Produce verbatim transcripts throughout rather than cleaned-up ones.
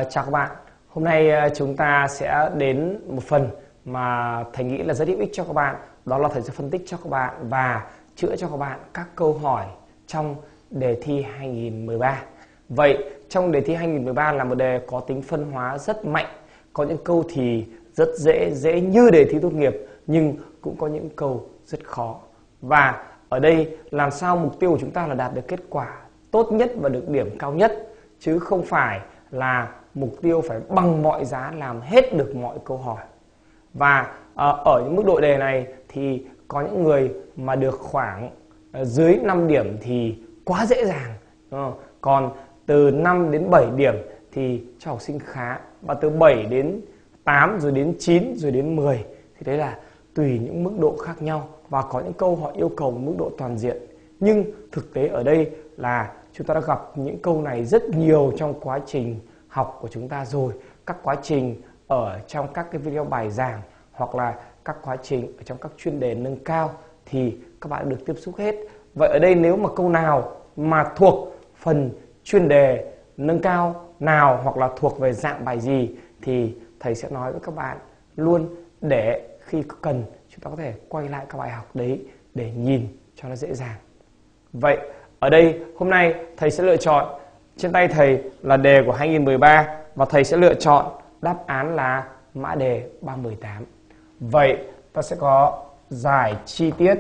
À, chào các bạn. Hôm nay chúng ta sẽ đến một phần mà thầy nghĩ là rất hữu ích cho các bạn. Đó là thầy sẽ phân tích cho các bạn và chữa cho các bạn các câu hỏi trong đề thi hai nghìn mười ba. Vậy trong đề thi hai nghìn mười ba là một đề có tính phân hóa rất mạnh. Có những câu thì rất dễ, dễ như đề thi tốt nghiệp, nhưng cũng có những câu rất khó. Và ở đây làm sao mục tiêu của chúng ta là đạt được kết quả tốt nhất và được điểm cao nhất, chứ không phải là mục tiêu phải bằng mọi giá làm hết được mọi câu hỏi. Và à, ở những mức độ đề này thì có những người mà được khoảng à, dưới năm điểm thì quá dễ dàng. À, còn từ năm đến bảy điểm thì cho học sinh khá, và từ bảy đến tám rồi đến chín rồi đến mười thì đấy là tùy những mức độ khác nhau, và có những câu họ yêu cầu mức độ toàn diện. Nhưng thực tế ở đây là chúng ta đã gặp những câu này rất nhiều trong quá trình học của chúng ta rồi, các quá trình ở trong các cái video bài giảng hoặc là các quá trình ở trong các chuyên đề nâng cao thì các bạn được tiếp xúc hết. Vậy ở đây nếu mà câu nào mà thuộc phần chuyên đề nâng cao nào hoặc là thuộc về dạng bài gì thì thầy sẽ nói với các bạn luôn, để khi cần chúng ta có thể quay lại các bài học đấy để nhìn cho nó dễ dàng. Vậy ở đây hôm nay thầy sẽ lựa chọn, trên tay thầy là đề của hai nghìn mười ba và thầy sẽ lựa chọn đáp án là mã đề ba mươi tám. Vậy ta sẽ có giải chi tiết,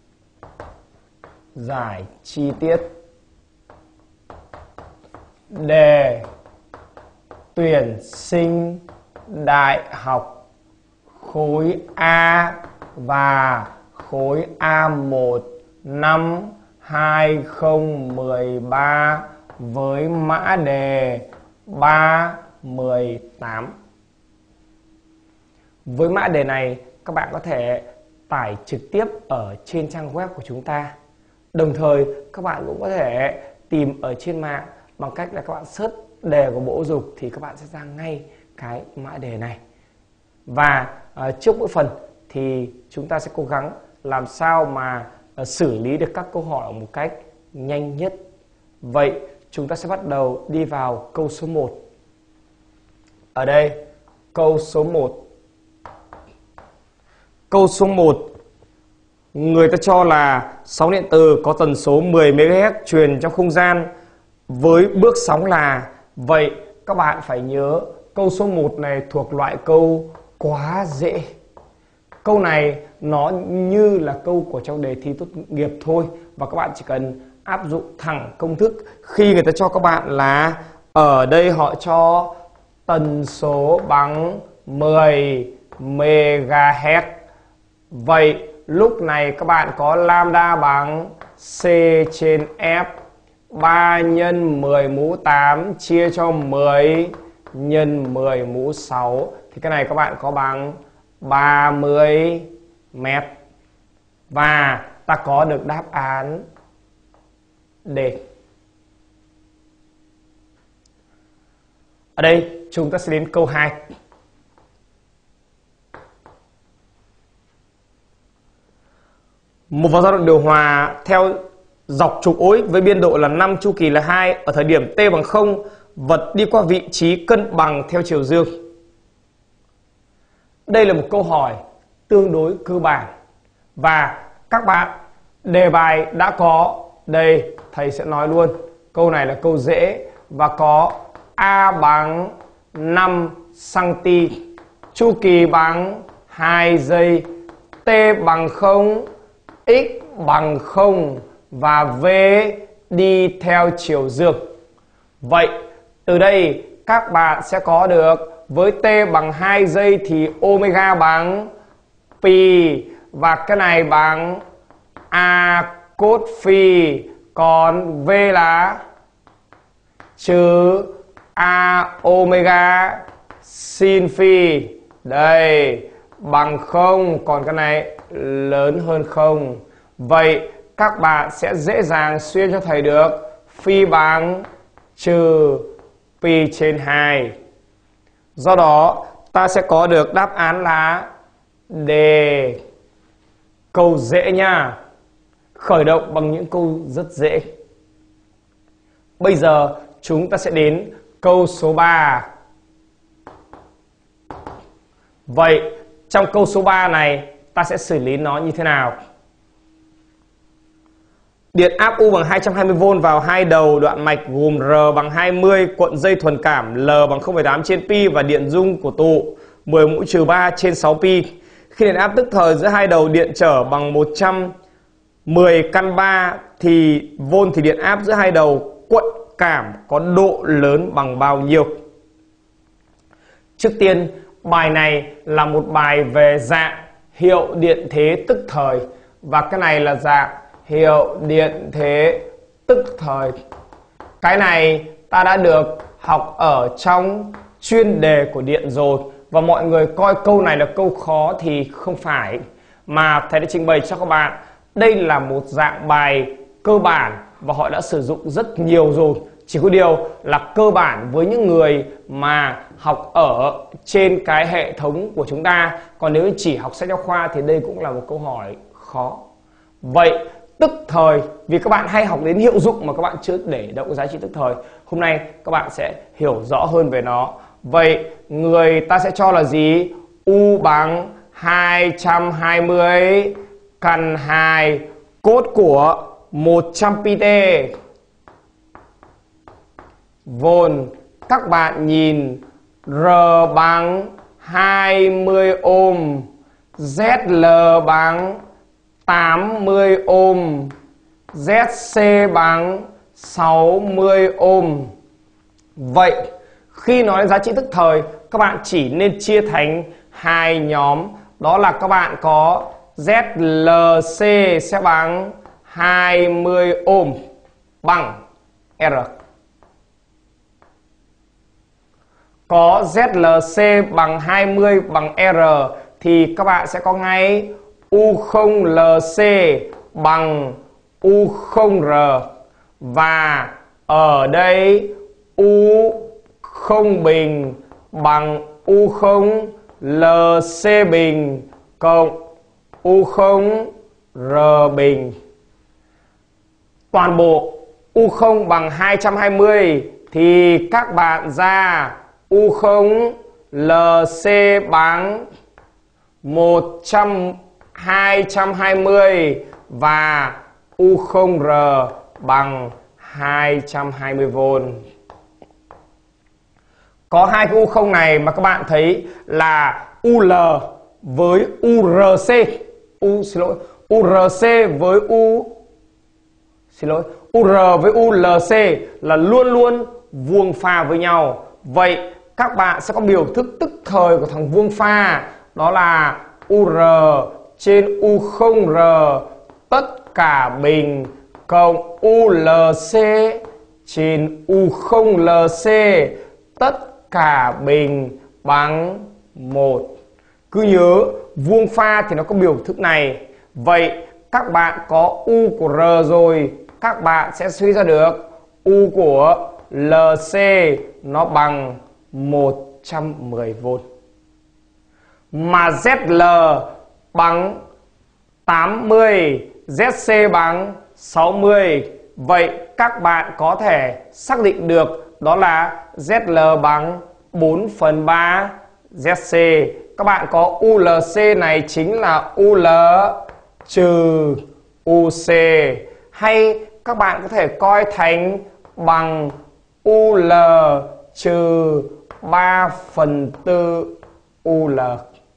giải chi tiết đề tuyển sinh đại học khối A và khối A một năm hai không một ba với mã đề ba mươi tám. Với mã đề này các bạn có thể tải trực tiếp ở trên trang web của chúng ta. Đồng thời các bạn cũng có thể tìm ở trên mạng bằng cách là các bạn search đề của Bộ Giáo dục thì các bạn sẽ ra ngay cái mã đề này. Và uh, trước mỗi phần thì chúng ta sẽ cố gắng làm sao mà uh, xử lý được các câu hỏi một cách nhanh nhất. Vậy chúng ta sẽ bắt đầu đi vào câu số một. Ở đây câu số một. Câu số một, người ta cho là sóng điện từ có tần số mười mê ga héc truyền trong không gian với bước sóng là. Vậy các bạn phải nhớ câu số một này thuộc loại câu quá dễ. Câu này nó như là câu của trong đề thi tốt nghiệp thôi, và các bạn chỉ cần áp dụng thẳng công thức khi người ta cho các bạn là ở đây họ cho tần số bằng mười mê ga héc. Vậy lúc này các bạn có lambda bằng C trên F, ba nhân mười mũ tám chia cho mười nhân mười mũ sáu. Thì cái này các bạn có bằng ba mươi mét. Và ta có được đáp án D. Ở đây chúng ta sẽ đến câu hai. Một vòng dao động điều hòa theo dọc trục ối với biên độ là năm, chu kỳ là hai, ở thời điểm t bằng không, vật đi qua vị trí cân bằng theo chiều dương. Đây là một câu hỏi tương đối cơ bản và các bạn đề bài đã có. Đây thầy sẽ nói luôn, câu này là câu dễ và có A bằng năm xăng-ti-mét, chu kỳ bằng hai giây, t bằng không, x bằng không và v đi theo chiều dương. Vậy từ đây các bạn sẽ có được với t bằng hai giây thì omega bằng pi, và cái này bằng a cos phi, còn v là trừ a omega sin phi. Đây bằng không, còn cái này lớn hơn không. Vậy các bạn sẽ dễ dàng xuyên cho thầy được phi bằng trừ pi trên hai. Do đó ta sẽ có được đáp án là D. Câu dễ nha. Khởi động bằng những câu rất dễ. Bây giờ chúng ta sẽ đến câu số ba. Vậy trong câu số ba này ta sẽ xử lý nó như thế nào? Điện áp U bằng hai trăm hai mươi vôn vào hai đầu đoạn mạch gồm R bằng hai mươi, cuộn dây thuần cảm L bằng không phẩy tám trên pi và điện dung của tụ mười mũ trừ ba trên sáu pi. Khi điện áp tức thời giữa hai đầu điện trở bằng một trăm mười căn ba thì vôn thì điện áp giữa hai đầu cuộn cảm có độ lớn bằng bao nhiêu? Trước tiên, bài này là một bài về dạng hiệu điện thế tức thời và cái này là dạng hiệu điện thế tức thời. Cái này ta đã được học ở trong chuyên đề của điện rồi và mọi người coi câu này là câu khó thì không phải, mà thầy đã trình bày cho các bạn. Đây là một dạng bài cơ bản và họ đã sử dụng rất nhiều rồi. Chỉ có điều là cơ bản với những người mà học ở trên cái hệ thống của chúng ta. Còn nếu chỉ học sách giáo khoa thì đây cũng là một câu hỏi khó. Vậy tức thời, vì các bạn hay học đến hiệu dụng mà các bạn chưa để đâu có giá trị tức thời, hôm nay các bạn sẽ hiểu rõ hơn về nó. Vậy người ta sẽ cho là gì? U bằng hai trăm hai mươi căn hai cốt của một trăm pi tê. Vôn, các bạn nhìn R bằng hai mươi ohm, Z L bằng tám mươi ohm, Z C bằng sáu mươi ohm. Vậy khi nói đến giá trị tức thời, các bạn chỉ nên chia thành hai nhóm. Đó là các bạn có Z L C sẽ bằng hai mươi ohm bằng R. Có Z L C bằng hai mươi bằng R thì các bạn sẽ có ngay U không L C bằng U không R. Và ở đây U không bình bằng U không L C bình cộng U không R bình. Toàn bộ U không bằng hai trăm hai mươi thì các bạn ra U không L C bằng một trăm hai trăm hai mươi và U không R bằng hai trăm hai mươi vôn. Có hai cái U không này mà các bạn thấy là U L với U R C. U xin lỗi, U R C với U xin lỗi, U R với U L C là luôn luôn vuông pha với nhau. Vậy các bạn sẽ có biểu thức tức thời của thằng vuông pha, đó là U R trên U không R tất cả bình cộng U L C trên U không L C tất cả bình bằng một. Cứ nhớ vuông pha thì nó có biểu thức này. Vậy các bạn có U của R rồi, các bạn sẽ suy ra được U của L C nó bằng một trăm mười vôn. Mà Z L bằng tám mươi, Z C bằng sáu mươi. Vậy các bạn có thể xác định được đó là Z L bằng bốn phần ba Z C. Các bạn có U L C này chính là U L trừ U C. Hay các bạn có thể coi thành bằng U L trừ ba phần tư U L.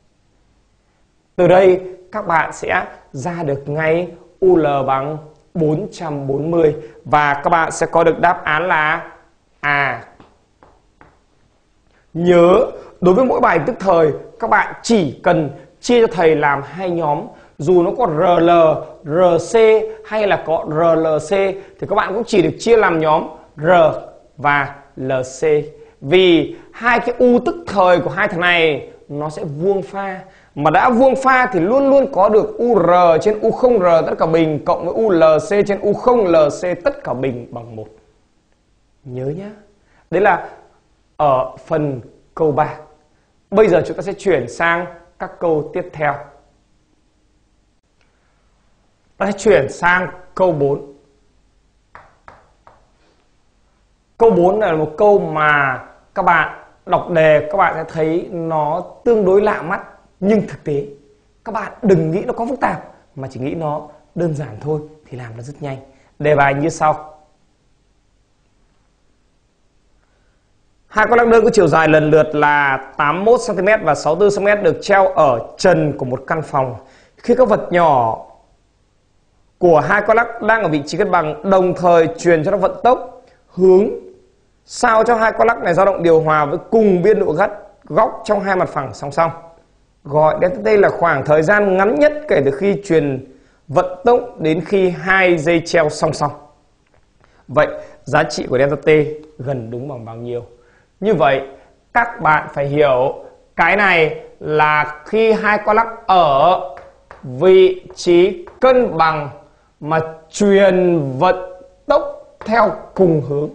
Từ đây các bạn sẽ ra được ngay U L bằng bốn trăm bốn mươi và các bạn sẽ có được đáp án là A. Nhớ, đối với mỗi bài tức thời các bạn chỉ cần chia cho thầy làm hai nhóm. Dù nó có R L, R C hay là có R L C thì các bạn cũng chỉ được chia làm nhóm R và L C. Vì hai cái U tức thời của hai thằng này nó sẽ vuông pha. Mà đã vuông pha thì luôn luôn có được U R trên U không R tất cả bình cộng với U L C trên U không L C tất cả bình bằng một. Nhớ nhé. Đấy là ở phần câu ba. Bây giờ chúng ta sẽ chuyển sang các câu tiếp theo. Ta sẽ chuyển sang câu bốn. Câu bốn là một câu mà các bạn đọc đề các bạn sẽ thấy nó tương đối lạ mắt, nhưng thực tế các bạn đừng nghĩ nó có phức tạp, mà chỉ nghĩ nó đơn giản thôi thì làm nó rất nhanh. Đề bài như sau. Hai con lắc đơn có chiều dài lần lượt là tám mươi mốt xăng ti mét và sáu mươi tư xăng ti mét được treo ở trần của một căn phòng. Khi các vật nhỏ của hai con lắc đang ở vị trí cân bằng, đồng thời truyền cho nó vận tốc, hướng sao cho hai con lắc này dao động điều hòa với cùng biên độ gắt góc trong hai mặt phẳng song song. Gọi delta t là khoảng thời gian ngắn nhất kể từ khi truyền vận tốc đến khi hai dây treo song song. Vậy giá trị của delta t gần đúng bằng bao nhiêu? Như vậy các bạn phải hiểu cái này là khi hai con lắc ở vị trí cân bằng mà truyền vận tốc theo cùng hướng.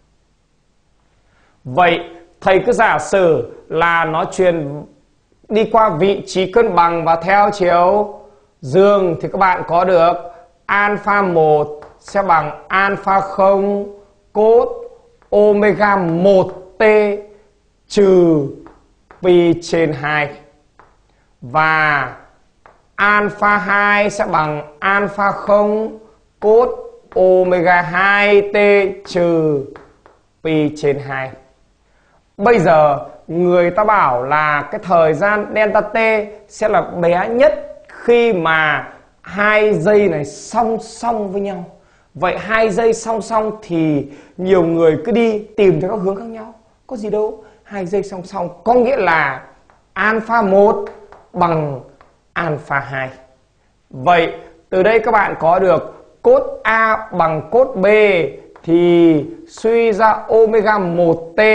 Vậy thầy cứ giả sử là nó truyền đi qua vị trí cân bằng và theo chiều dương, thì các bạn có được alpha một sẽ bằng alpha không cos omega một t trừ pi trên hai, và alpha hai sẽ bằng alpha không cos omega hai t trừ pi trên hai. Bây giờ người ta bảo là cái thời gian delta t sẽ là bé nhất khi mà hai dây này song song với nhau. Vậy hai dây song song thì nhiều người cứ đi tìm theo các hướng khác nhau. Có gì đâu, hai dây song song có nghĩa là alpha một bằng alpha hai. Vậy từ đây các bạn có được cos A bằng cos B thì suy ra omega một t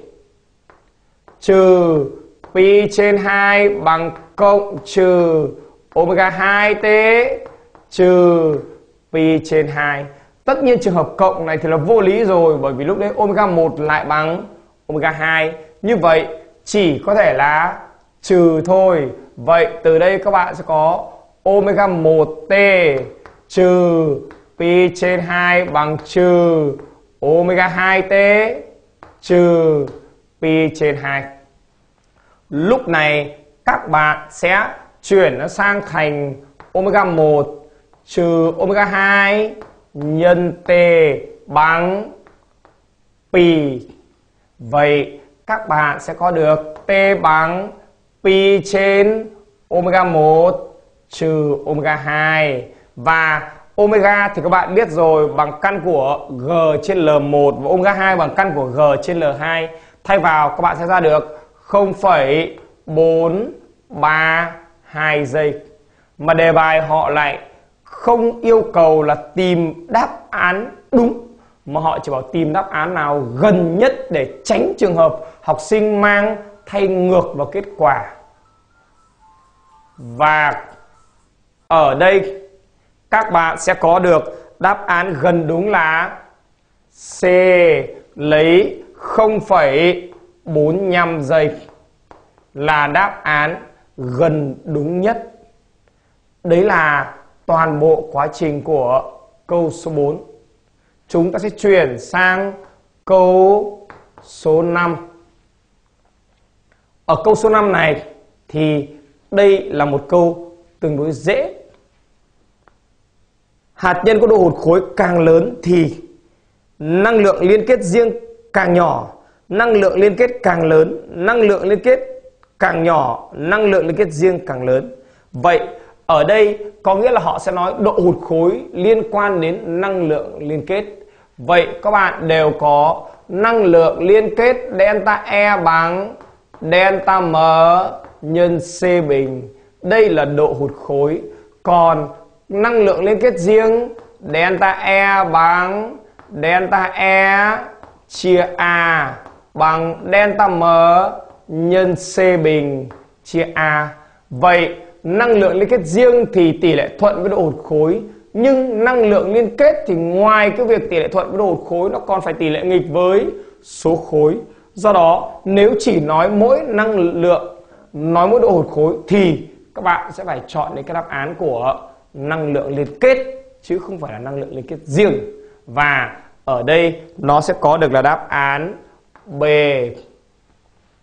trừ pi trên hai bằng cộng trừ omega hai t trừ pi trên hai. Tất nhiên trường hợp cộng này thì là vô lý rồi, bởi vì lúc đấy omega một lại bằng omega hai. Như vậy chỉ có thể là trừ thôi. Vậy từ đây các bạn sẽ có omega một t trừ pi trên hai bằng trừ omega hai t trừ pi trên hai. Lúc này các bạn sẽ chuyển nó sang thành omega một trừ omega hai nhân t bằng pi. Vậy các bạn sẽ có được t bằng pi trên omega một trừ omega hai. Và omega thì các bạn biết rồi, bằng căn của g trên L một, và omega hai bằng căn của g trên L hai. Thay vào các bạn sẽ ra được không phẩy bốn ba hai giây. Mà đề bài họ lại không yêu cầu là tìm đáp án đúng, mà họ chỉ bảo tìm đáp án nào gần nhất để tránh trường hợp học sinh mang thay ngược vào kết quả. Và ở đây các bạn sẽ có được đáp án gần đúng là C, lấy không phẩy bốn lăm giây là đáp án gần đúng nhất. Đấy là toàn bộ quá trình của câu số bốn. Chúng ta sẽ chuyển sang câu số năm. Ở câu số năm này thì đây là một câu tương đối dễ. Hạt nhân có độ hụt khối càng lớn thì năng lượng liên kết riêng càng nhỏ, năng lượng liên kết càng lớn, năng lượng liên kết càng nhỏ, năng lượng liên kết riêng càng lớn. Vậy ở đây có nghĩa là họ sẽ nói độ hụt khối liên quan đến năng lượng liên kết. Vậy các bạn đều có năng lượng liên kết delta E bằng delta M nhân C bình. Đây là độ hụt khối. Còn năng lượng liên kết riêng delta E bằng delta E chia A bằng delta M nhân C bình chia A. Vậy năng lượng liên kết riêng thì tỷ lệ thuận với độ hụt khối, nhưng năng lượng liên kết thì ngoài cái việc tỷ lệ thuận với độ hụt khối, nó còn phải tỷ lệ nghịch với số khối. Do đó nếu chỉ nói mỗi năng lượng, nói mỗi độ hụt khối thì các bạn sẽ phải chọn đến cái đáp án của năng lượng liên kết chứ không phải là năng lượng liên kết riêng. Và ở đây nó sẽ có được là đáp án B.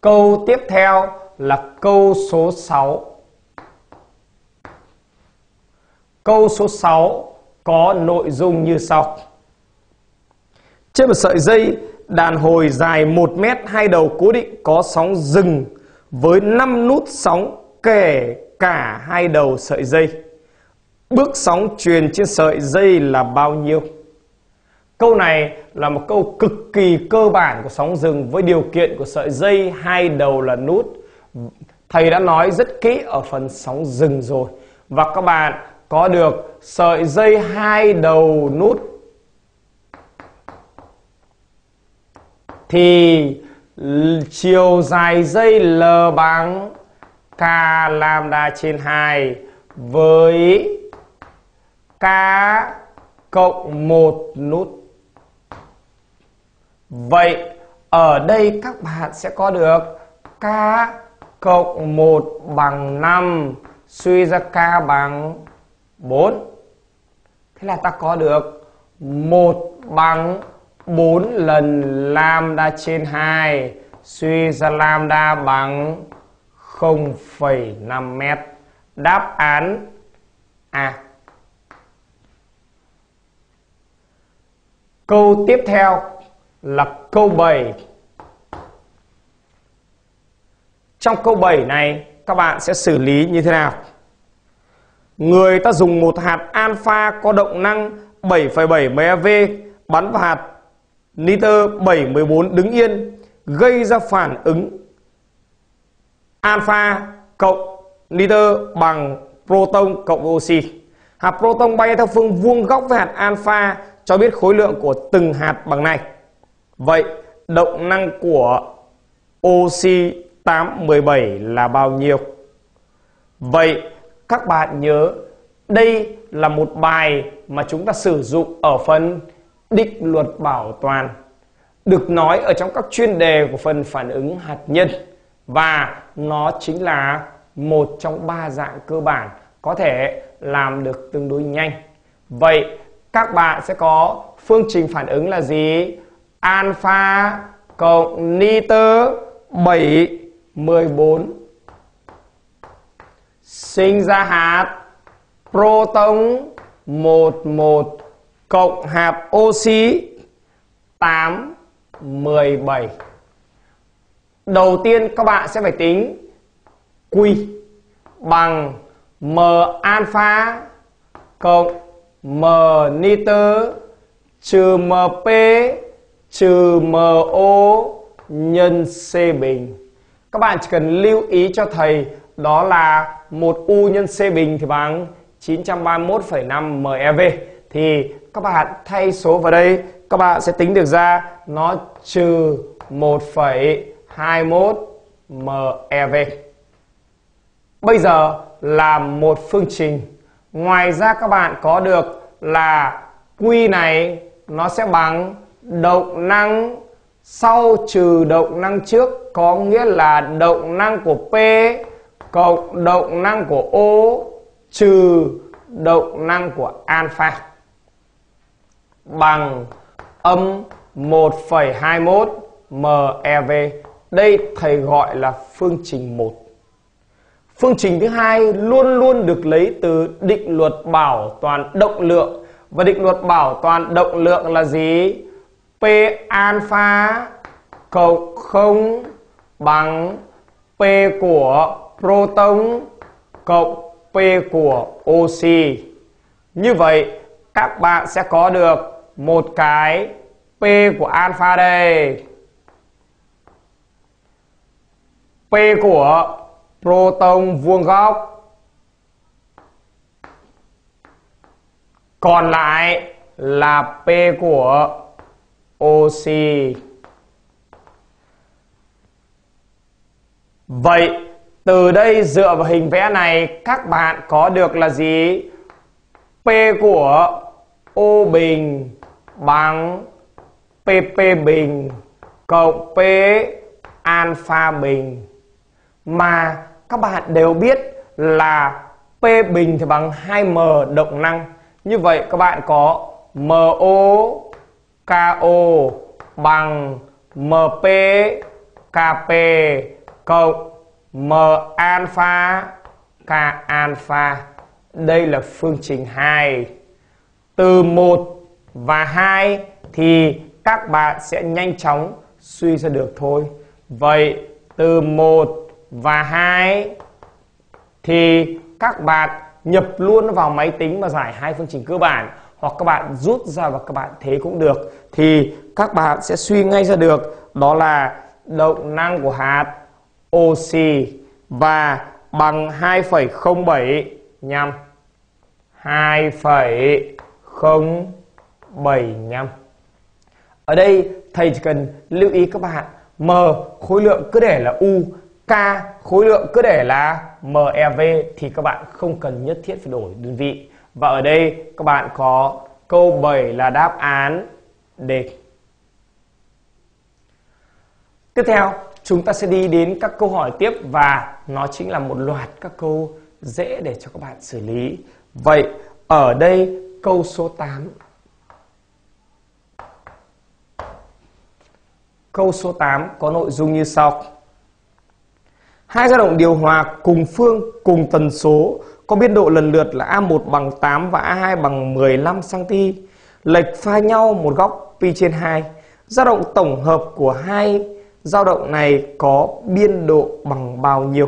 Câu tiếp theo là câu số sáu. Câu số sáu có nội dung như sau. Trên một sợi dây đàn hồi dài một mét, hai đầu cố định có sóng dừng với năm nút sóng kể cả hai đầu sợi dây. Bước sóng truyền trên sợi dây là bao nhiêu? Câu này là một câu cực kỳ cơ bản của sóng dừng với điều kiện của sợi dây hai đầu là nút. Thầy đã nói rất kỹ ở phần sóng dừng rồi. Và các bạn có được sợi dây hai đầu nút thì chiều dài dây L bằng K lambda trên hai với K cộng một nút. Vậy ở đây các bạn sẽ có được K cộng một bằng năm, suy ra K bằng bốn. Thế là ta có được một bằng bốn lần lambda trên hai, suy ra lambda bằng không phẩy năm mét. Đáp án A. Câu tiếp theo là câu bảy. Trong câu bảy này các bạn sẽ xử lý như thế nào? Người ta dùng một hạt alpha có động năng bảy phẩy bảy MeV bắn vào hạt nitơ bảy một bốn đứng yên, gây ra phản ứng alpha cộng nitơ bằng proton cộng oxy. Hạt proton bay theo phương vuông góc với hạt alpha, cho biết khối lượng của từng hạt bằng này. Vậy động năng của oxy tám một bảy là bao nhiêu? Vậy các bạn nhớ đây là một bài mà chúng ta sử dụng ở phần định luật bảo toàn, được nói ở trong các chuyên đề của phần phản ứng hạt nhân, và nó chính là một trong ba dạng cơ bản có thể làm được tương đối nhanh. Vậy các bạn sẽ có phương trình phản ứng là gì? Alpha cộng nitơ bảy một bốn sinh ra hạt proton một một cộng hạt oxy tám một bảy. Đầu tiên các bạn sẽ phải tính Q bằng M alpha cộng M nitơ trừ Mp trừ Mo nhân C bình. Các bạn chỉ cần lưu ý cho thầy đó là một U nhân C bình thì bằng chín trăm ba mươi mốt phẩy năm MeV. Thì các bạn thay số vào đây, các bạn sẽ tính được ra nó trừ một phẩy hai mốt MeV. Bây giờ là một phương trình. Ngoài ra các bạn có được là Q này nó sẽ bằng động năng sau trừ động năng trước, có nghĩa là động năng của P cộng động năng của O trừ động năng của alpha bằng âm một phẩy hai mốt MeV. Đây thầy gọi là phương trình một. Phương trình thứ hai luôn luôn được lấy từ định luật bảo toàn động lượng. Và định luật bảo toàn động lượng là gì? P alpha cộng không bằng P của proton cộng P của oxy. Như vậy các bạn sẽ có được một cái P của alpha đây, P của proton vuông góc, còn lại là P của oxy. Vậy từ đây dựa vào hình vẽ này các bạn có được là gì? P của O bình bằng pê pê bình cộng P alpha bình. Mà các bạn đều biết là P bình thì bằng hai M động năng. Như vậy các bạn có MO KO bằng em pê ca pê cộng m alpha k alpha. Đây là phương trình hai. Từ một và hai thì các bạn sẽ nhanh chóng suy ra được thôi. Vậy từ một và hai thì các bạn nhập luôn vào máy tính và giải hai phương trình cơ bản, hoặc các bạn rút ra và các bạn thế cũng được. Thì các bạn sẽ suy ngay ra được đó là động năng của hạt oxy và bằng hai phẩy không bảy nhăm hai phẩy không bảy nhăm. Ở đây thầy chỉ cần lưu ý các bạn, M khối lượng cứ để là U, K khối lượng cứ để là mEV thì các bạn không cần nhất thiết phải đổi đơn vị. Và ở đây các bạn có câu bảy là đáp án D. Tiếp theo chúng ta sẽ đi đến các câu hỏi tiếp và nó chính là một loạt các câu dễ để cho các bạn xử lý. Vậy ở đây câu số tám. Câu số tám có nội dung như sau. Hai dao động điều hòa cùng phương cùng tần số có biên độ lần lượt là A một bằng tám và A hai bằng mười lăm xăng-ti-mét, lệch pha nhau một góc pi trên hai. Dao động tổng hợp của hai dao động này có biên độ bằng bao nhiêu?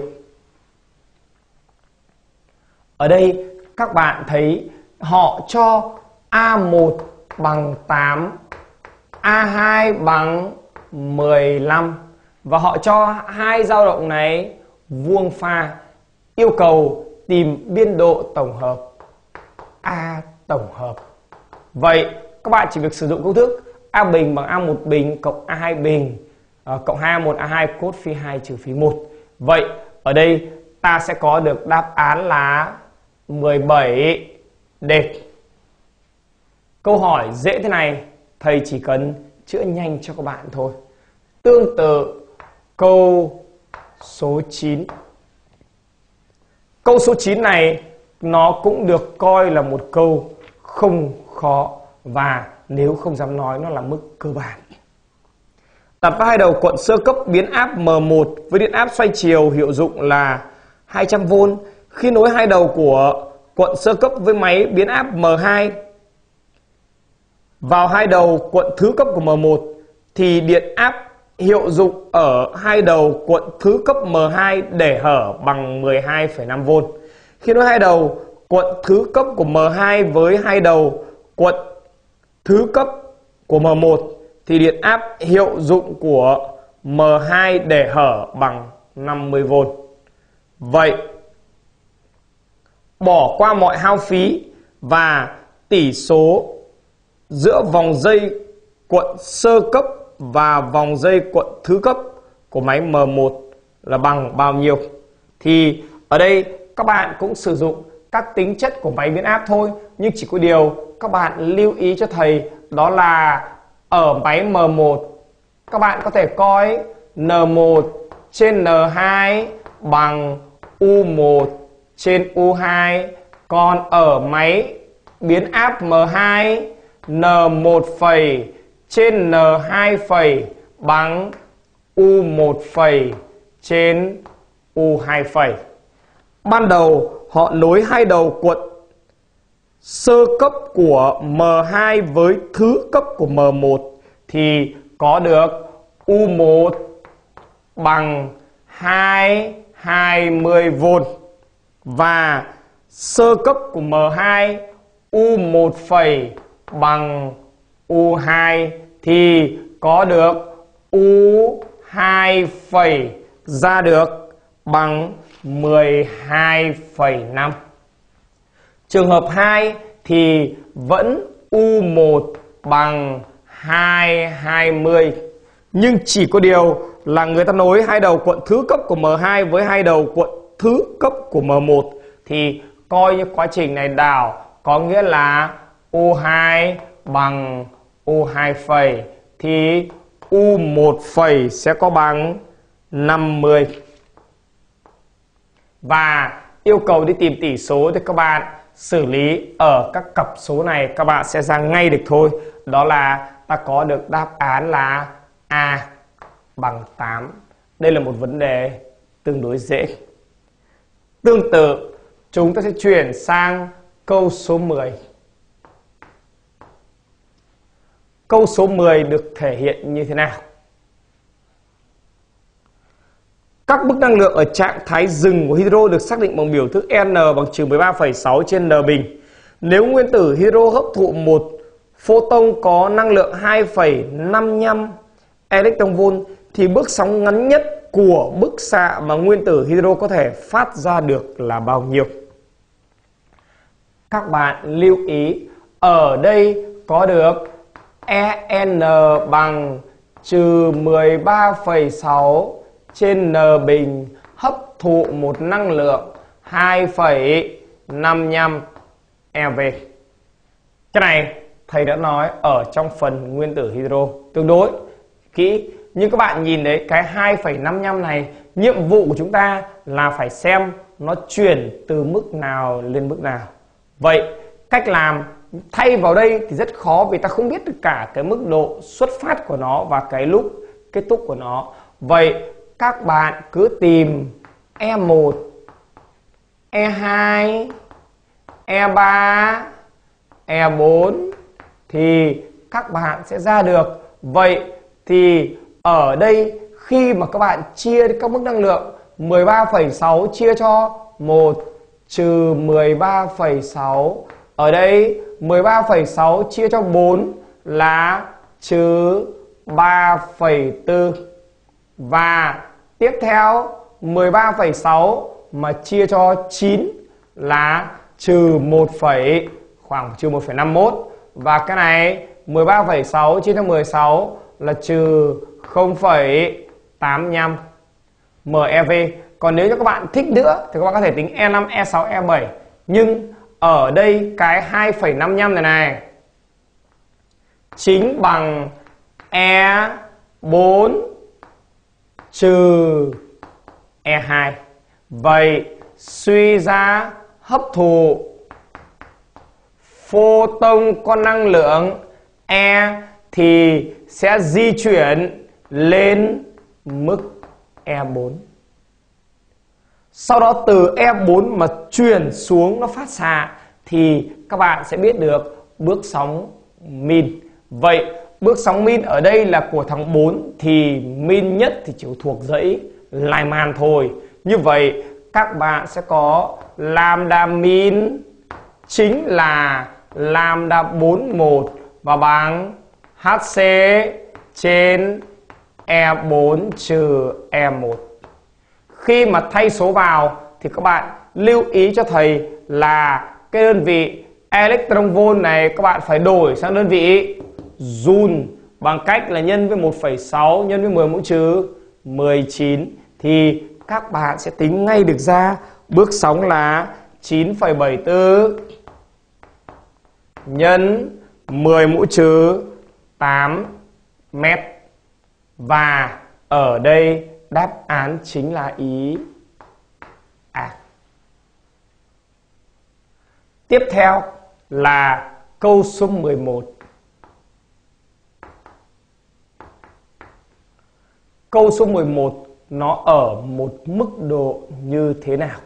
Ở đây các bạn thấy họ cho A một bằng tám, A hai bằng mười lăm và họ cho hai dao động này vuông pha, yêu cầu tìm biên độ tổng hợp A tổng hợp. Vậy các bạn chỉ việc sử dụng công thức A bình bằng A một bình cộng A hai bình à, cộng hai A một A hai cos phi hai trừ phi một. Vậy ở đây ta sẽ có được đáp án là mười bảy D. Câu hỏi dễ thế này thầy chỉ cần chữa nhanh cho các bạn thôi. Tương tự câu số chín. Câu số chín này nó cũng được coi là một câu không khó và nếu không dám nói nó là mức cơ bản. Đặt vào hai đầu cuộn sơ cấp biến áp M một với điện áp xoay chiều hiệu dụng là hai trăm vôn. Khi nối hai đầu của cuộn sơ cấp với máy biến áp M hai vào hai đầu cuộn thứ cấp của M một thì điện áp hiệu dụng ở hai đầu cuộn thứ cấp M hai để hở bằng mười hai phẩy năm vôn. Khi nối hai đầu cuộn thứ cấp của M hai với hai đầu cuộn thứ cấp của M một thì điện áp hiệu dụng của M hai để hở bằng năm mươi vôn. Vậy bỏ qua mọi hao phí và tỷ số giữa vòng dây cuộn sơ cấp và vòng dây cuộn thứ cấp của máy M một là bằng bao nhiêu? Thì ở đây các bạn cũng sử dụng các tính chất của máy biến áp thôi, nhưng chỉ có điều các bạn lưu ý cho thầy đó là ở máy M một các bạn có thể coi N một trên N hai bằng U một trên U hai, còn ở máy biến áp M hai N một phẩy trên N hai phẩy bằng U một phẩy trên U hai phẩy. Ban đầu họ nối hai đầu cuộn sơ cấp của M hai với thứ cấp của M một thì có được U một bằng hai trăm hai mươi vôn và sơ cấp của M hai U một phẩy bằng U hai thì có được U hai phẩy ra được bằng mười hai phẩy năm. Trường hợp hai thì vẫn U một bằng hai trăm hai mươi. Nhưng chỉ có điều là người ta nối hai đầu cuộn thứ cấp của M hai với hai đầu cuộn thứ cấp của M một thì coi như quá trình này đảo, có nghĩa là U hai bằng U hai phẩy thì U một phẩy sẽ có bằng năm mươi. Và yêu cầu đi tìm tỷ số thì các bạn xử lý ở các cặp số này các bạn sẽ ra ngay được thôi. Đó là ta có được đáp án là A bằng tám, Đây là một vấn đề tương đối dễ. Tương tự, chúng ta sẽ chuyển sang câu số mười. Câu số mười được thể hiện như thế nào? Các mức năng lượng ở trạng thái dừng của hydro được xác định bằng biểu thức N bằng trừ mười ba phẩy sáu trên N bình. Nếu nguyên tử hydro hấp thụ một photon có năng lượng hai phẩy năm mươi lăm electron volt thì bước sóng ngắn nhất của bức xạ mà nguyên tử hydro có thể phát ra được là bao nhiêu? Các bạn lưu ý, ở đây có được E N bằng trừ mười ba phẩy sáu trên N bình hấp thụ một năng lượng hai phẩy năm mươi lăm e vê. Cái này thầy đã nói ở trong phần nguyên tử hydro tương đối kỹ. Nhưng các bạn nhìn đấy, cái hai phẩy năm mươi lăm này, nhiệm vụ của chúng ta là phải xem nó chuyển từ mức nào lên mức nào. Vậy cách làm thay vào đây thì rất khó vì ta không biết được cả cái mức độ xuất phát của nó và cái lúc kết thúc của nó. Vậy các bạn cứ tìm E một, E hai, E ba, E bốn thì các bạn sẽ ra được. Vậy thì ở đây khi mà các bạn chia các mức năng lượng mười ba phẩy sáu chia cho một trừ mười ba phẩy sáu, ở đây mười ba phẩy sáu chia cho bốn là trừ ba phẩy bốn. Và tiếp theo mười ba phẩy sáu mà chia cho chín là trừ một, khoảng trừ một phẩy năm mươi mốt. Và cái này mười ba phẩy sáu chia cho mười sáu là trừ không phẩy tám mươi lăm em e vê. Còn nếu như các bạn thích nữa thì các bạn có thể tính E năm, E sáu, E bảy. Nhưng ở đây cái hai phẩy năm mươi lăm này này chính bằng E bốn trừ E hai. Vậy suy ra hấp thụ photon có năng lượng E thì sẽ di chuyển lên mức E bốn. Sau đó từ E bốn mà chuyển xuống nó phát xạ thì các bạn sẽ biết được bước sóng min. Vậy bước sóng min ở đây là của thằng bốn thì min nhất thì chỉ thuộc dãy Lyman thôi. Như vậy các bạn sẽ có lambda min chính là lambda bốn mươi mốt và bằng Hc trên E bốn trừ E một. Khi mà thay số vào thì các bạn lưu ý cho thầy là cái đơn vị electron volt này các bạn phải đổi sang đơn vị joule bằng cách là nhân với một phẩy sáu nhân với mười mũ trừ mười chín thì các bạn sẽ tính ngay được ra bước sóng là chín phẩy bảy mươi tư nhân mười mũ trừ tám mét. Và ở đây đáp án chính là ý A. Tiếp theo là câu số mười một. Câu số mười một nó ở một mức độ như thế nào?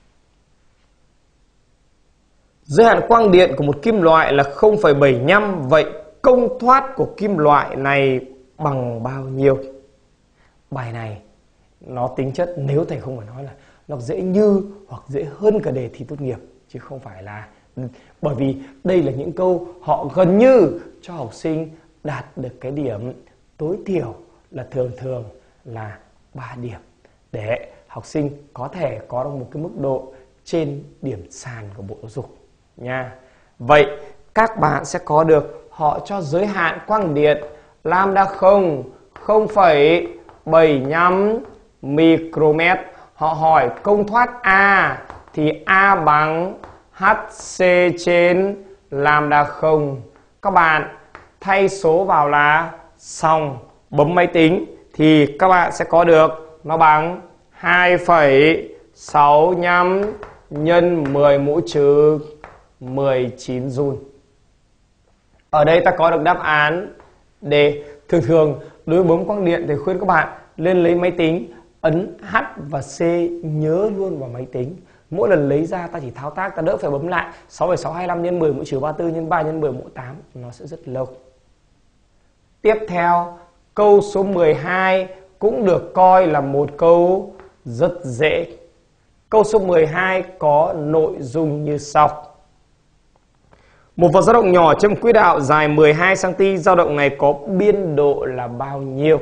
Giới hạn quang điện của một kim loại là không phẩy bảy mươi lăm. Vậy công thoát của kim loại này bằng bao nhiêu? Bài này nó tính chất, nếu thầy không phải nói là nó dễ như hoặc dễ hơn cả đề thi tốt nghiệp, chứ không phải là, bởi vì đây là những câu họ gần như cho học sinh đạt được cái điểm tối thiểu là thường thường là ba điểm để học sinh có thể có được một cái mức độ trên điểm sàn của Bộ Giáo dục nha. Vậy các bạn sẽ có được họ cho giới hạn quang điện lambda không không phẩy bảy mươi lăm micromet. Họ hỏi công thoát A thì A bằng Hc trên lambda không. Các bạn thay số vào là xong, bấm máy tính thì các bạn sẽ có được nó bằng hai phẩy sáu mươi lăm nhân mười mũ trừ mười chín joule. Ở đây ta có được đáp án D. Thường thường đối với bấm quang điện thì khuyên các bạn lên lấy máy tính ấn H và C nhớ luôn vào máy tính. Mỗi lần lấy ra ta chỉ thao tác, ta đỡ phải bấm lại. Sáu phẩy sáu hai lăm nhân mười mũ trừ ba mươi tư nhân ba nhân mười mũ tám. Nó sẽ rất lâu. Tiếp theo, câu số mười hai cũng được coi là một câu rất dễ. Câu số mười hai có nội dung như sau. Một vật dao động nhỏ trên quỹ đạo dài mười hai xăng-ti-mét, dao động này có biên độ là bao nhiêu?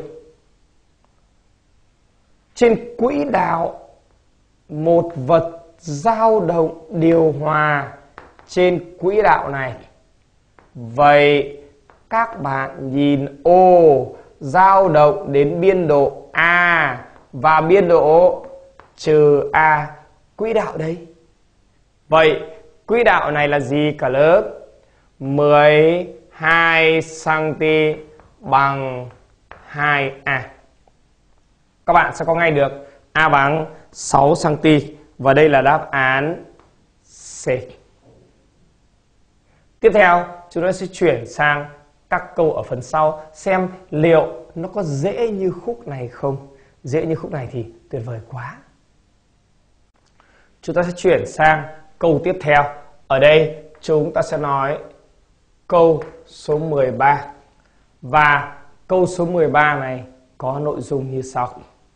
Trên quỹ đạo một vật dao động điều hòa trên quỹ đạo này. Vậy các bạn nhìn ô dao động đến biên độ A và biên độ trừ A, quỹ đạo đấy. Vậy quỹ đạo này là gì cả lớp? mười hai xăng-ti-mét bằng hai A. Các bạn sẽ có ngay được A bằng sáu xăng-ti-mét và đây là đáp án C. Tiếp theo, chúng ta sẽ chuyển sang các câu ở phần sau xem liệu nó có dễ như khúc này không. Dễ như khúc này thì tuyệt vời quá. Chúng ta sẽ chuyển sang câu tiếp theo. Ở đây chúng ta sẽ nói câu số mười ba. Và câu số mười ba này có nội dung như sau.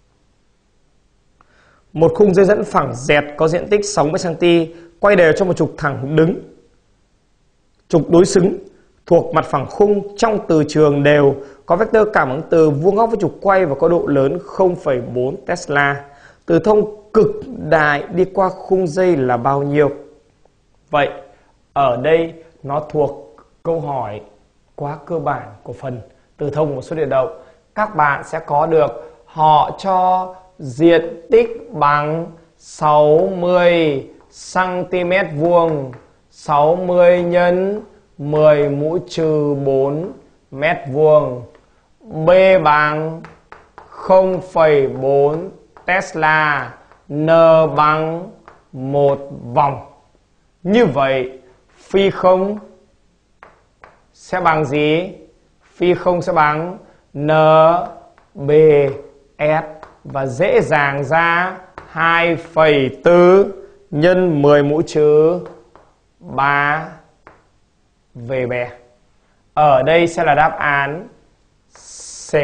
Một khung dây dẫn phẳng dẹt có diện tích sáu mươi xăng-ti-mét quay đều cho một trục thẳng đứng, trục đối xứng thuộc mặt phẳng khung trong từ trường đều có vectơ cảm ứng từ vuông góc với trục quay và có độ lớn không phẩy bốn Tesla. Từ thông cực đại đi qua khung dây là bao nhiêu? Vậy ở đây nó thuộc câu hỏi quá cơ bản của phần từ thông một số điện động. Các bạn sẽ có được họ cho diện tích bằng sáu mươi xăng-ti-mét vuông, sáu mươi nhân mười mũ trừ bốn mét vuông, B bằng không phẩy bốn Tesla, N bằng một vòng. Như vậy phi không sẽ bằng gì? Phi không sẽ bằng N B S và dễ dàng ra hai phẩy bốn nhân mười mũ trừ ba về bè. Ở đây sẽ là đáp án C.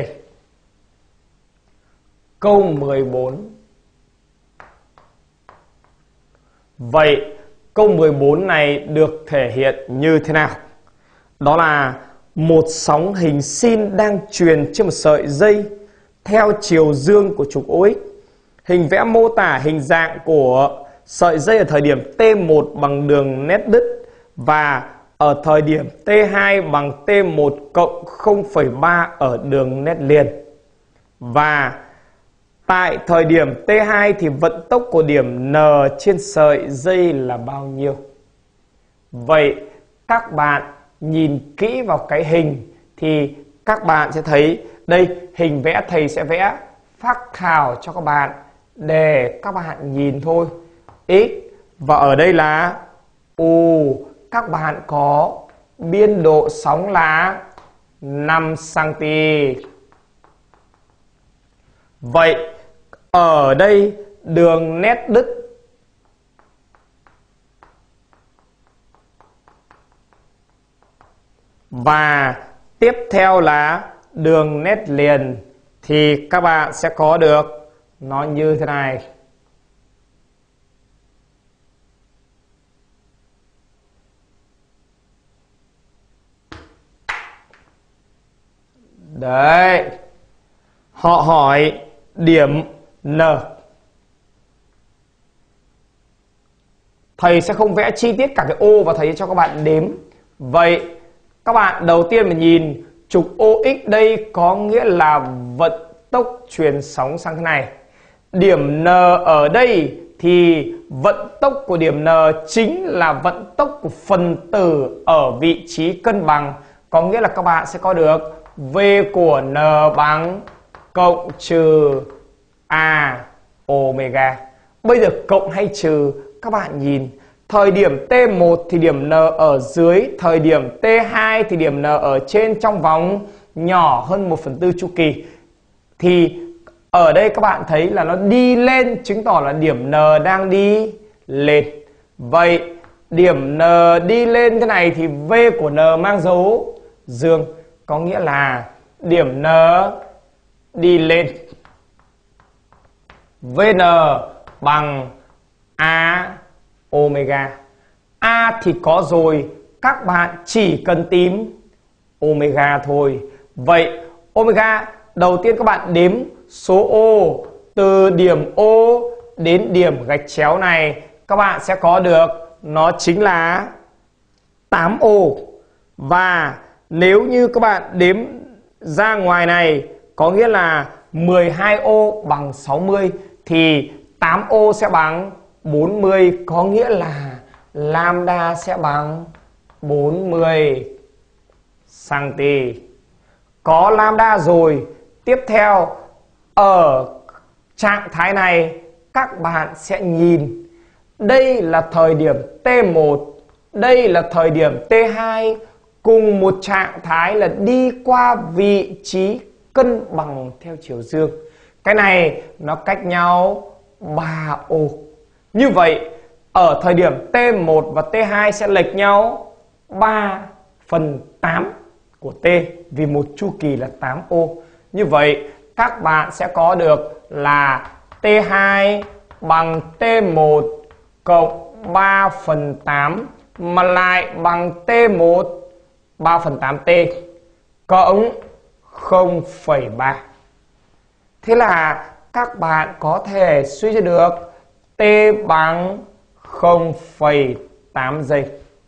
Câu mười bốn. Vậy câu mười bốn này được thể hiện như thế nào? Đó là một sóng hình sin đang truyền trên một sợi dây theo chiều dương của trục o ích. Hình vẽ mô tả hình dạng của sợi dây ở thời điểm T một bằng đường nét đứt và ở thời điểm T hai bằng T một cộng không phẩy ba ở đường nét liền. Và tại thời điểm T hai thì vận tốc của điểm N trên sợi dây là bao nhiêu? Vậy các bạn nhìn kỹ vào cái hình thì các bạn sẽ thấy đây hình vẽ thầy sẽ vẽ phác thảo cho các bạn để các bạn nhìn thôi. X và ở đây là U. Các bạn có biên độ sóng là năm xăng-ti-mét. Vậy ở đây đường nét đứt và tiếp theo là đường nét liền thì các bạn sẽ có được nó như thế này. Đấy. Họ hỏi điểm N. Thầy sẽ không vẽ chi tiết cả cái ô và thầy cho các bạn đếm. Vậy các bạn đầu tiên mà nhìn trục o ích đây có nghĩa là vận tốc truyền sóng sang thế này. Điểm N ở đây thì vận tốc của điểm N chính là vận tốc của phần tử ở vị trí cân bằng. Có nghĩa là các bạn sẽ có được V của N bằng cộng trừ A omega. Bây giờ cộng hay trừ các bạn nhìn. Thời điểm T một thì điểm N ở dưới, thời điểm T hai thì điểm N ở trên trong vòng nhỏ hơn một phần tư chu kỳ. Thì Ở đây các bạn thấy là nó đi lên, chứng tỏ là điểm N đang đi lên. Vậy điểm N đi lên thế này thì V của N mang dấu dương, có nghĩa là điểm N đi lên. Vn bằng A omega. A thì có rồi, các bạn chỉ cần tìm omega thôi. Vậy omega đầu tiên các bạn đếm số ô từ điểm O đến điểm gạch chéo này, các bạn sẽ có được nó chính là tám ô. Và nếu như các bạn đếm ra ngoài này, có nghĩa là mười hai ô bằng sáu mươi, thì tám ô sẽ bằng bốn mươi, có nghĩa là lambda sẽ bằng bốn mươi xăng-ti-mét. Có lambda rồi, tiếp theo ở trạng thái này các bạn sẽ nhìn đây là thời điểm T một, đây là thời điểm T hai, cùng một trạng thái là đi qua vị trí cân bằng theo chiều dương. Cái này nó cách nhau ba ô. Như vậy ở thời điểm T một và T hai sẽ lệch nhau ba phần tám của T, vì một chu kỳ là tám ô. Như vậy các bạn sẽ có được là T hai bằng T một cộng ba phần tám mà lại bằng T một ba phần tám T cộng không phẩy ba. Thế là các bạn có thể suy ra được T bằng không phẩy tám giây.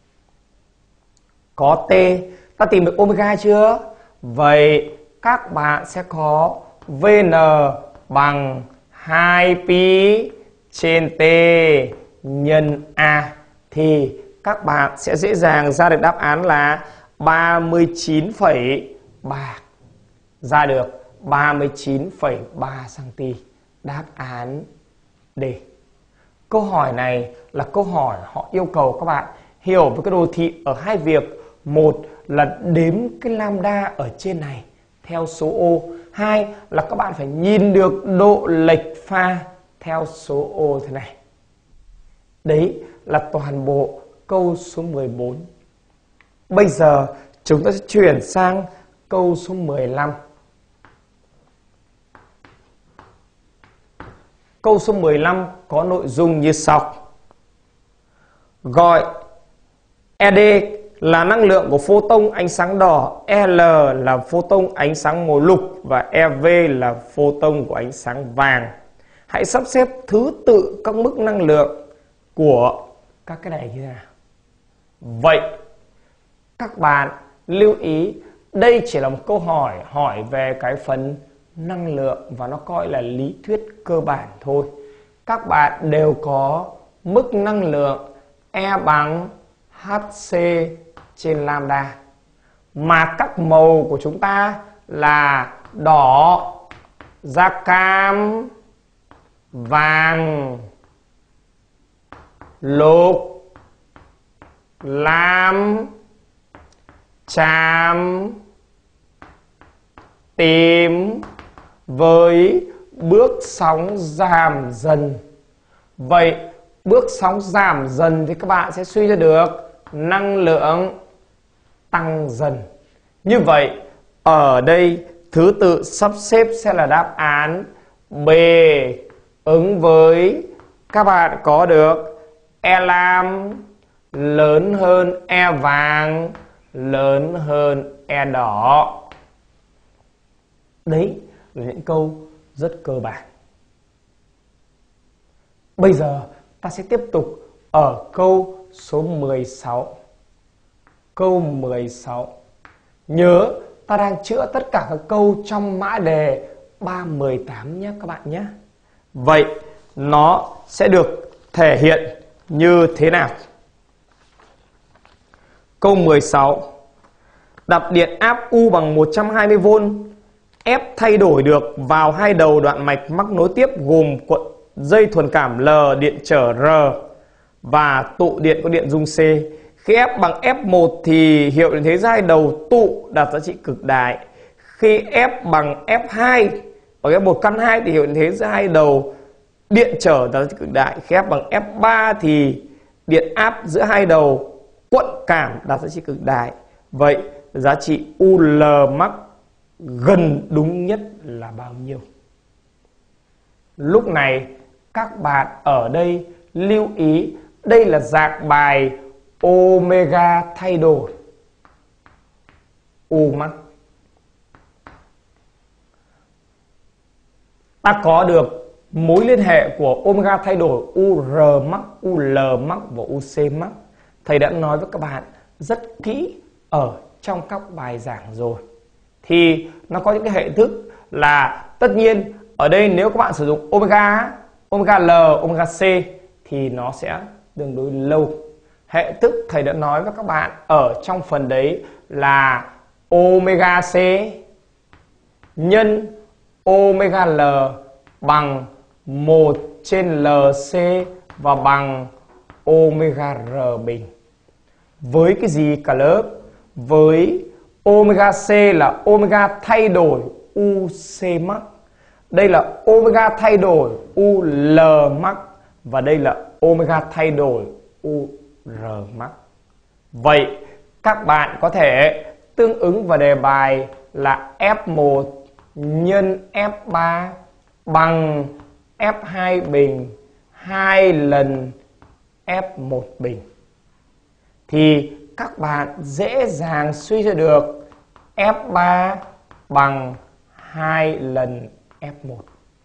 Có T, ta tìm được omega chưa? Vậy các bạn sẽ có Vn bằng hai pi trên T nhân A, thì các bạn sẽ dễ dàng ra được đáp án là ba mươi chín phẩy ba. Ra được ba mươi chín phẩy ba xăng-ti-mét. Đáp án D. Câu hỏi này là câu hỏi họ yêu cầu các bạn hiểu về cái đồ thị ở hai việc. Một là đếm cái lambda ở trên này theo số ô. Hai là các bạn phải nhìn được độ lệch pha theo số ô thế này. Đấy là toàn bộ câu số mười bốn. Bây giờ chúng ta sẽ chuyển sang câu số mười lăm. Câu số mười lăm có nội dung như sau. Gọi E D là năng lượng của photon ánh sáng đỏ, L là photon ánh sáng màu lục và E V là photon của ánh sáng vàng. Hãy sắp xếp thứ tự các mức năng lượng của các cái này như thế nào. Vậy các bạn lưu ý, đây chỉ là một câu hỏi hỏi về cái phần năng lượng và nó coi là lý thuyết cơ bản thôi. Các bạn đều có mức năng lượng E bằng Hc trên lambda, mà các màu của chúng ta là đỏ, da cam, vàng, lục, lam, chàm, tím, với bước sóng giảm dần. Vậy bước sóng giảm dần thì các bạn sẽ suy ra được năng lượng tăng dần. Như vậy ở đây thứ tự sắp xếp sẽ là đáp án B, ứng với các bạn có được E lam lớn hơn E vàng lớn hơn E đỏ. Đấy là những câu rất cơ bản. Bây giờ ta sẽ tiếp tục ở câu số mười sáu. Câu mười sáu. Nhớ ta đang chữa tất cả các câu trong mã đề ba mười tám nhé các bạn nhé. Vậy nó sẽ được thể hiện như thế nào? Câu mười sáu. Đặt điện áp U bằng một trăm hai mươi vôn, F thay đổi được vào hai đầu đoạn mạch mắc nối tiếp gồm cuộn dây thuần cảm L điện trở R và tụ điện có điện dung C. Khi F bằng F một thì hiệu điện thế giai đầu tụ đạt giá trị cực đại. Khi F bằng F hai Ở cái một căn hai thì hiện thế giữa hai đầu điện trở đạt giá trị cực đại. Khi F bằng F ba thì điện áp giữa hai đầu cuộn cảm đạt giá trị cực đại. Vậy giá trị u lờ max gần đúng nhất là bao nhiêu? Lúc này các bạn ở đây lưu ý, đây là dạng bài omega thay đổi U max. Ta có được mối liên hệ của omega thay đổi u rờ max, u lờ max và u xê max. Thầy đã nói với các bạn rất kỹ ở trong các bài giảng rồi. Thì nó có những cái hệ thức là tất nhiên ở đây nếu các bạn sử dụng omega, omega L, omega C thì nó sẽ tương đối lâu. Hệ thức thầy đã nói với các bạn ở trong phần đấy là omega C nhân omega L bằng một trên lờ xê và bằng omega R bình. Với cái gì cả lớp? Với omega C là omega thay đổi u xê max. Đây là omega thay đổi u lờ max và đây là omega thay đổi u rờ max. Vậy các bạn có thể tương ứng vào đề bài là F một nhân F ba bằng F hai bình hai lần F một bình. Thì các bạn dễ dàng suy ra được F ba bằng hai lần F một.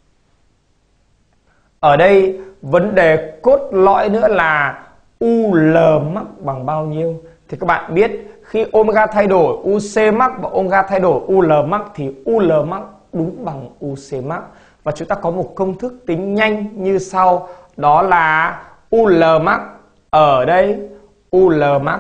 Ở đây vấn đề cốt lõi nữa là u lờ max bằng bao nhiêu? Thì các bạn biết khi omega thay đổi u xê max và omega thay đổi u lờ max thì u lờ max đúng bằng u xê max. Và chúng ta có một công thức tính nhanh như sau. Đó là u lờ max ở đây, u lờ max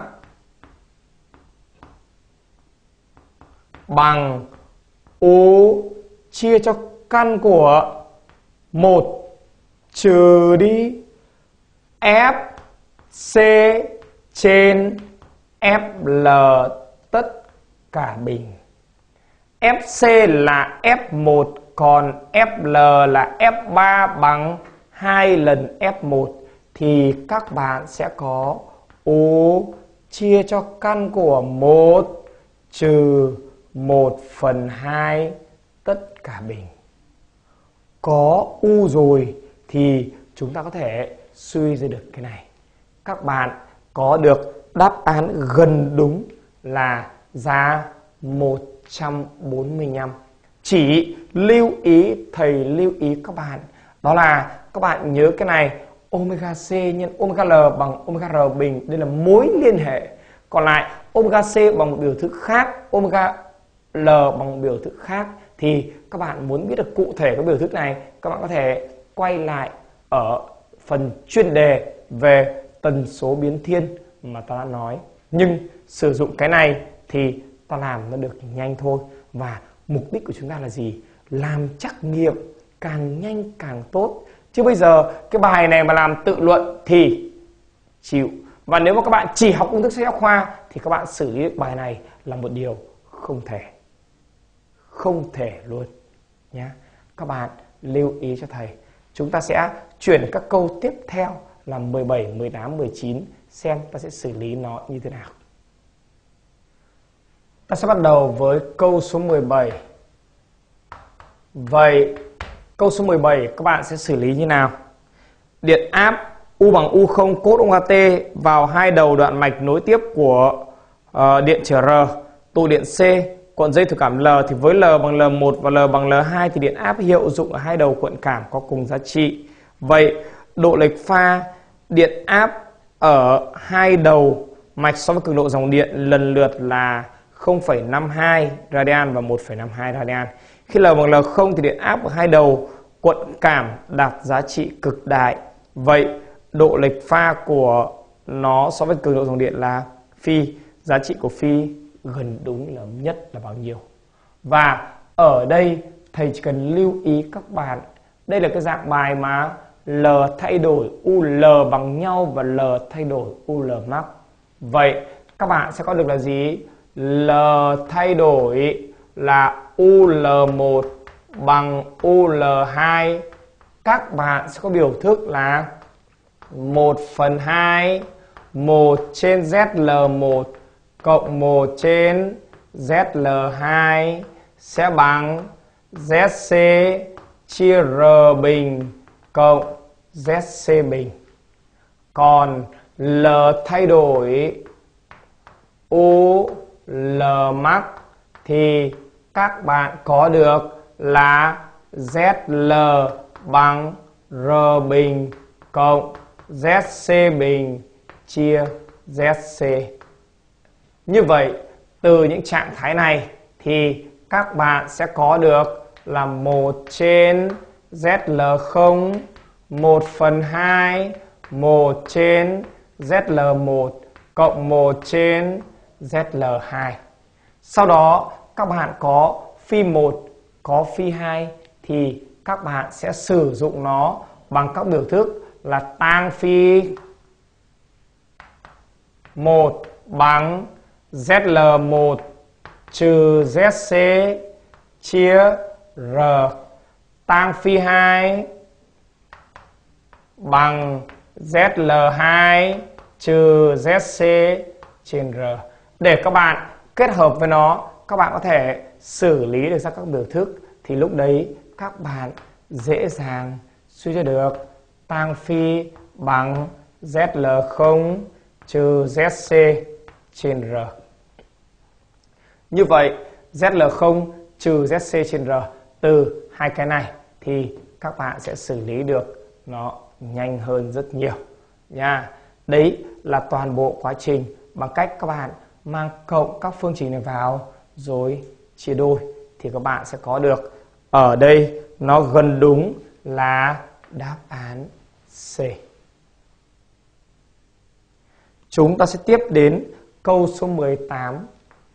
bằng U chia cho căn của một trừ đi F C trên F L tất cả bình. F C là F một còn F L là F ba bằng hai lần F một thì các bạn sẽ có U chia cho căn của một trừ một phần hai tất cả bình. Có U rồi thì chúng ta có thể suy ra được cái này. Các bạn có được đáp án gần đúng là ra một trăm bốn mươi lăm. Chỉ lưu ý, thầy lưu ý các bạn, đó là các bạn nhớ cái này, omega C nhân omega L bằng omega R bình, đây là mối liên hệ. Còn lại omega C bằng một biểu thức khác, omega L bằng một biểu thức khác. Thì các bạn muốn biết được cụ thể các biểu thức này, các bạn có thể quay lại ở phần chuyên đề về tần số biến thiên mà ta đã nói. Nhưng sử dụng cái này thì ta làm nó được nhanh thôi. Và mục đích của chúng ta là gì? Làm trắc nghiệm càng nhanh càng tốt. Chứ bây giờ cái bài này mà làm tự luận thì chịu. Và nếu mà các bạn chỉ học công thức sách giáo khoa thì các bạn xử lý bài này là một điều không thể. Không thể luôn nhé. Các bạn lưu ý cho thầy. Chúng ta sẽ chuyển các câu tiếp theo là mười bảy, mười tám, mười chín xem ta sẽ xử lý nó như thế nào. Ta sẽ bắt đầu với câu số mười bảy. Vậy câu số mười bảy các bạn sẽ xử lý như nào? Điện áp U bằng U không cos omega T vào hai đầu đoạn mạch nối tiếp của uh, điện trở R, tụ điện C, cuộn dây thủy cảm L thì với L bằng L một và L bằng L hai thì điện áp hiệu dụng ở hai đầu cuộn cảm có cùng giá trị. Vậy độ lệch pha điện áp ở hai đầu mạch so với cường độ dòng điện lần lượt là không phẩy năm mươi hai radian và một phẩy năm mươi hai radian. Khi L bằng L không thì điện áp ở hai đầu cuộn cảm đạt giá trị cực đại. Vậy độ lệch pha của nó so với cường độ dòng điện là phi, giá trị của phi gần đúng là nhất là bao nhiêu? Và ở đây thầy chỉ cần lưu ý các bạn, đây là cái dạng bài mà L thay đổi u lờ bằng nhau và L thay đổi u lờ max. Vậy các bạn sẽ có được là gì? L thay đổi là u lờ một bằng u lờ hai. Các bạn sẽ có biểu thức là một phần hai một trên Z L một cộng một trên Z L hai sẽ bằng Z C chia R bình cộng Z C bình. Còn L thay đổi U L max thì các bạn có được là Z L bằng R bình cộng Z C bình chia Z C. Như vậy, từ những trạng thái này thì các bạn sẽ có được là một trên Z L không, một phần hai, một trên Z L một cộng một trên Z L hai. Sau đó các bạn có phi một, có phi hai thì các bạn sẽ sử dụng nó bằng các biểu thức là tang phi một bằng Z L một trừ Z C chia R, tang phi hai bằng Z L hai trừ Z C trên R. Để các bạn kết hợp với nó, các bạn có thể xử lý được ra các biểu thức thì lúc đấy các bạn dễ dàng suy ra được tang phi bằng Z L không trừ Z C trên R. Như vậy Z L không trừ Z C trên R từ hai cái này thì các bạn sẽ xử lý được nó nhanh hơn rất nhiều nha. Đấy là toàn bộ quá trình bằng cách các bạn mang cộng các phương trình này vào rồi chia đôi thì các bạn sẽ có được ở đây nó gần đúng là đáp án C. Chúng ta sẽ tiếp đến câu số mười tám.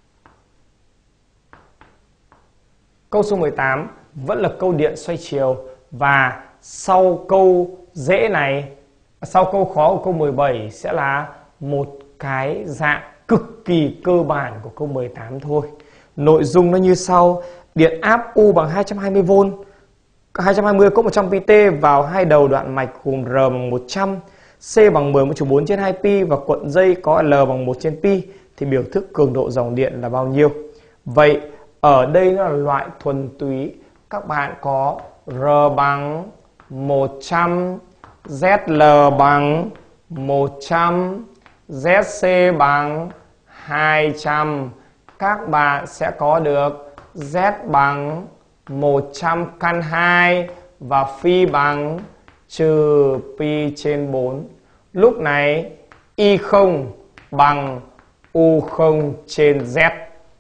Câu số mười tám vẫn là câu điện xoay chiều và sau câu dễ này, sau câu khó của câu mười bảy sẽ là một cái dạng cực kỳ cơ bản của câu mười tám thôi. Nội dung nó như sau: điện áp U bằng hai trăm hai mươi vôn, hai trăm hai mươi cộng một trăm pi ti vào hai đầu đoạn mạch gồm R bằng một trăm, C bằng mười mũ trừ bốn trên hai pi và cuộn dây có L bằng một trên pi thì biểu thức cường độ dòng điện là bao nhiêu? Vậy ở đây nó là loại thuần túy, các bạn có R bằng một trăm, Z L bằng một trăm, Z C bằng hai trăm. Các bạn sẽ có được Z bằng một trăm căn hai và phi bằng trừ pi trên bốn. Lúc này Y không bằng U không trên Z.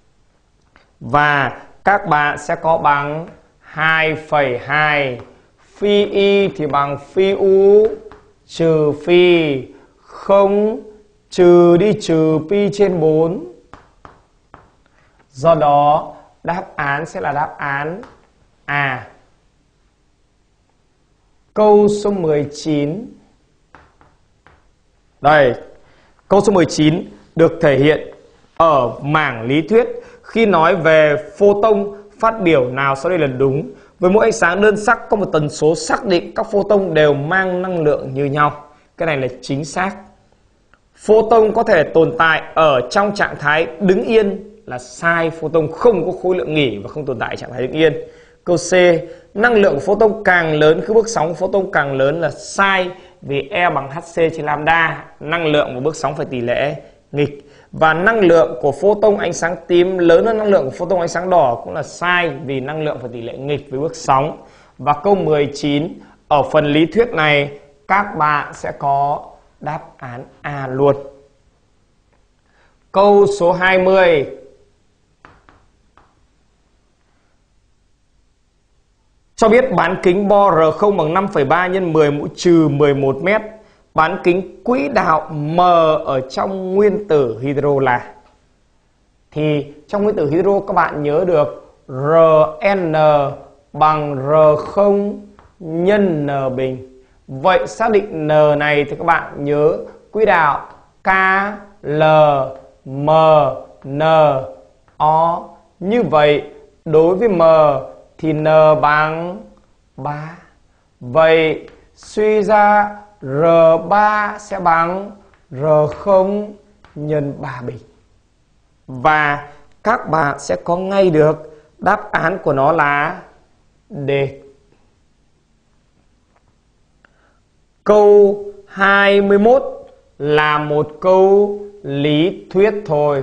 Và các bạn sẽ có bằng hai phẩy hai. Phi Y thì bằng phi U trừ phi không trừ đi trừ pi trên bốn. Do đó đáp án sẽ là đáp án A. Câu số mười chín. Đây, câu số mười chín được thể hiện ở mảng lý thuyết khi nói về photon, phát biểu nào sau đây là đúng. Với mỗi ánh sáng đơn sắc có một tần số xác định, các photon đều mang năng lượng như nhau. Cái này là chính xác. Photon có thể tồn tại ở trong trạng thái đứng yên là sai, photon không có khối lượng nghỉ và không tồn tại trạng thái đứng yên. Câu C, năng lượng của photon càng lớn khi bước sóng của photon càng lớn là sai, vì E bằng Hc trên lambda, năng lượng của bước sóng phải tỷ lệ nghịch. Và năng lượng của photon ánh sáng tím lớn hơn năng lượng của photon ánh sáng đỏ cũng là sai, vì năng lượng phải tỷ lệ nghịch với bước sóng. Và câu mười chín, ở phần lý thuyết này các bạn sẽ có đáp án A luôn. Câu số hai mươi. Cho biết bán kính bo R không bằng năm phẩy ba nhân mười mũ trừ mười một mét. Bán kính quỹ đạo M ở trong nguyên tử hydro là. Thì trong nguyên tử hydro các bạn nhớ được Rn bằng R không nhân N bình. Vậy xác định N này thì các bạn nhớ quỹ đạo K, L, M, N, O. Như vậy đối với M thì n bằng ba. Vậy suy ra R ba sẽ bằng R không nhân ba bình. Và các bạn sẽ có ngay được đáp án của nó là D. Câu hai mươi mốt là một câu lý thuyết thôi.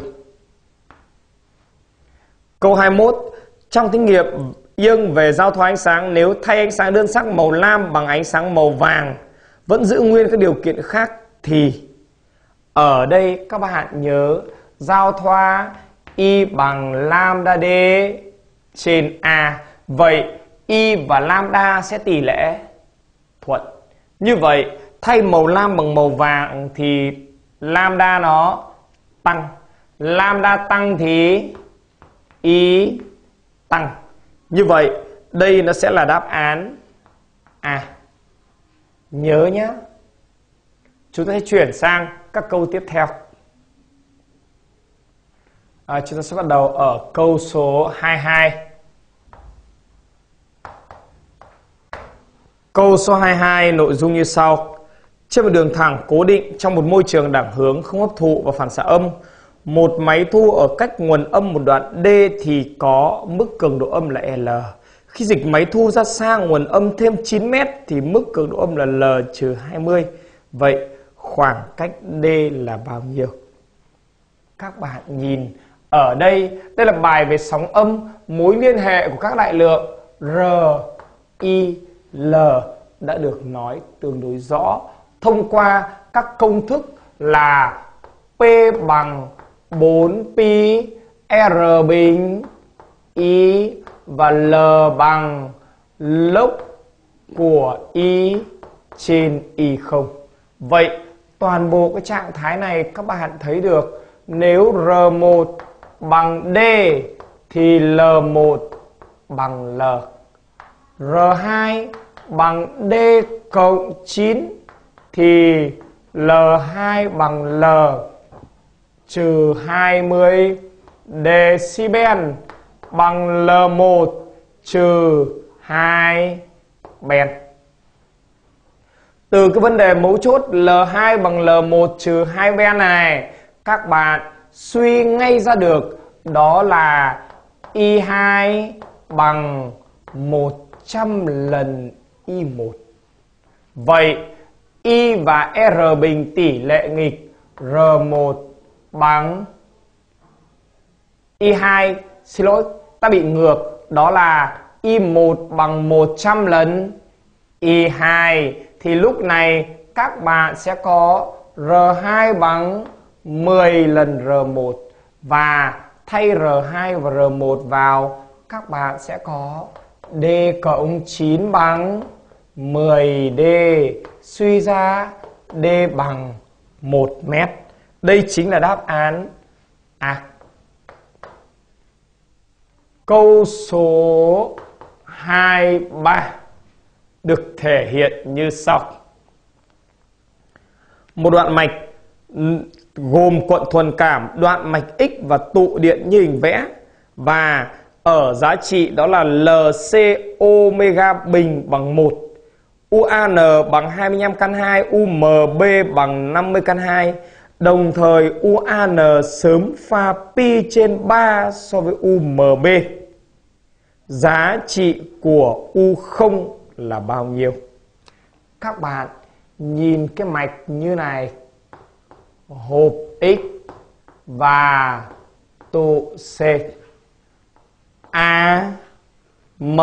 Câu hai mươi mốt, trong thí nghiệm yên về giao thoa ánh sáng, nếu thay ánh sáng đơn sắc màu lam bằng ánh sáng màu vàng vẫn giữ nguyên các điều kiện khác thì ở đây các bạn nhớ giao thoa Y bằng lambda D trên A. Vậy Y và lambda sẽ tỷ lệ thuận. Như vậy thay màu lam bằng màu vàng thì lambda nó tăng. Lambda tăng thì Y tăng. Như vậy đây nó sẽ là đáp án A. Nhớ nhé. Chúng ta sẽ chuyển sang các câu tiếp theo. À, chúng ta sẽ bắt đầu ở câu số hai mươi hai. Câu số hai mươi hai nội dung như sau. Trên một đường thẳng cố định trong một môi trường đẳng hướng không hấp thụ và phản xạ âm, một máy thu ở cách nguồn âm một đoạn D thì có mức cường độ âm là L. Khi dịch máy thu ra xa nguồn âm thêm chín mét thì mức cường độ âm là L trừ hai mươi. Vậy khoảng cách D là bao nhiêu? Các bạn nhìn ở đây, đây là bài về sóng âm, mối liên hệ của các đại lượng R, I, L đã được nói tương đối rõ thông qua các công thức là P bằng bốn pi R bình I và L bằng log của I trên I không. Vậy toàn bộ cái trạng thái này các bạn thấy được, nếu R một bằng D thì L một bằng L. R hai bằng D cộng chín thì L hai bằng L trừ hai mươi decibel bằng L một trừ hai ben. Từ cái vấn đề mấu chốt L hai bằng L một trừ hai ben này, các bạn suy ngay ra được đó là I hai bằng một trăm lần I một. Vậy I và R bình tỷ lệ nghịch, R một bằng I hai, xin lỗi, ta bị ngược, đó là I một bằng một trăm lần I hai. Thì lúc này các bạn sẽ có R hai bằng mười lần R một. Và thay R hai và R một vào, các bạn sẽ có D cộng chín bằng mười D. Suy ra D bằng một mét. Đây chính là đáp án A. Câu số hai mươi ba được thể hiện như sau. Một đoạn mạch gồm cuộn thuần cảm, đoạn mạch X và tụ điện như hình vẽ, và ở giá trị đó là L C omega bình bằng một, U A N bằng hai mươi lăm căn hai, U M B bằng năm mươi căn hai. Đồng thời U A N sớm pha pi trên ba so với U M B. Giá trị của U không là bao nhiêu? Các bạn nhìn cái mạch như này, hộp X và tụ C. A, M,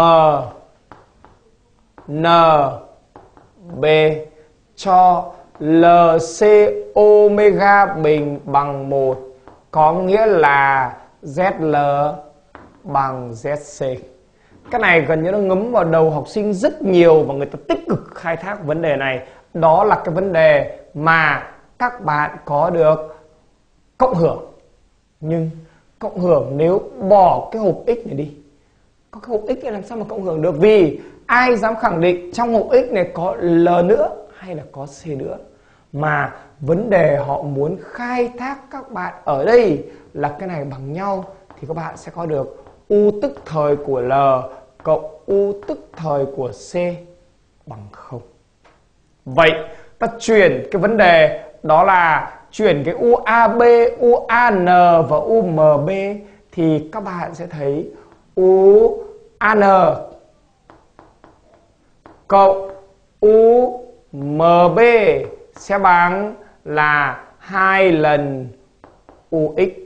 N, B cho L C omega bình bằng một, có nghĩa là Z L bằng Z C. Cái này gần như nó ngấm vào đầu học sinh rất nhiều và người ta tích cực khai thác vấn đề này. Đó là cái vấn đề mà các bạn có được cộng hưởng. Nhưng cộng hưởng nếu bỏ cái hộp X này đi, có cái hộp X này làm sao mà cộng hưởng được? Vì ai dám khẳng định trong hộp X này có L nữa hay là có C nữa? Mà vấn đề họ muốn khai thác các bạn ở đây là cái này bằng nhau, thì các bạn sẽ có được U tức thời của L cộng u tức thời của C bằng không. Vậy ta chuyển cái vấn đề đó là chuyển cái u a bê, u a en và u em bê thì các bạn sẽ thấy u a en cộng u em bê sẽ bằng là hai lần u ích.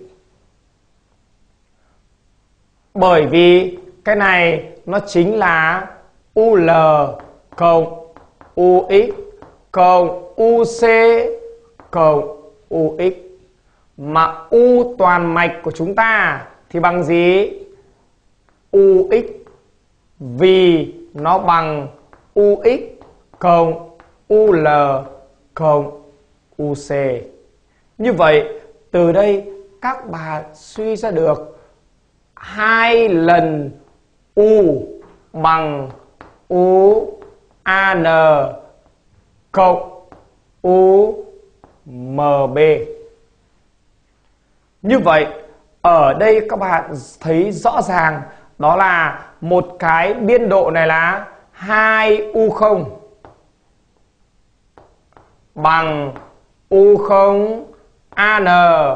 Bởi vì cái này nó chính là u lờ cộng u ích cộng u xê cộng u ích. Mà u toàn mạch của chúng ta thì bằng gì? u ích, vì nó bằng u ích cộng u lờ cộng u xê. Như vậy từ đây các bạn suy ra được hai lần u bằng u a en cộng u em bê. Như vậy ở đây các bạn thấy rõ ràng đó là một cái biên độ này là hai u không bằng u không a en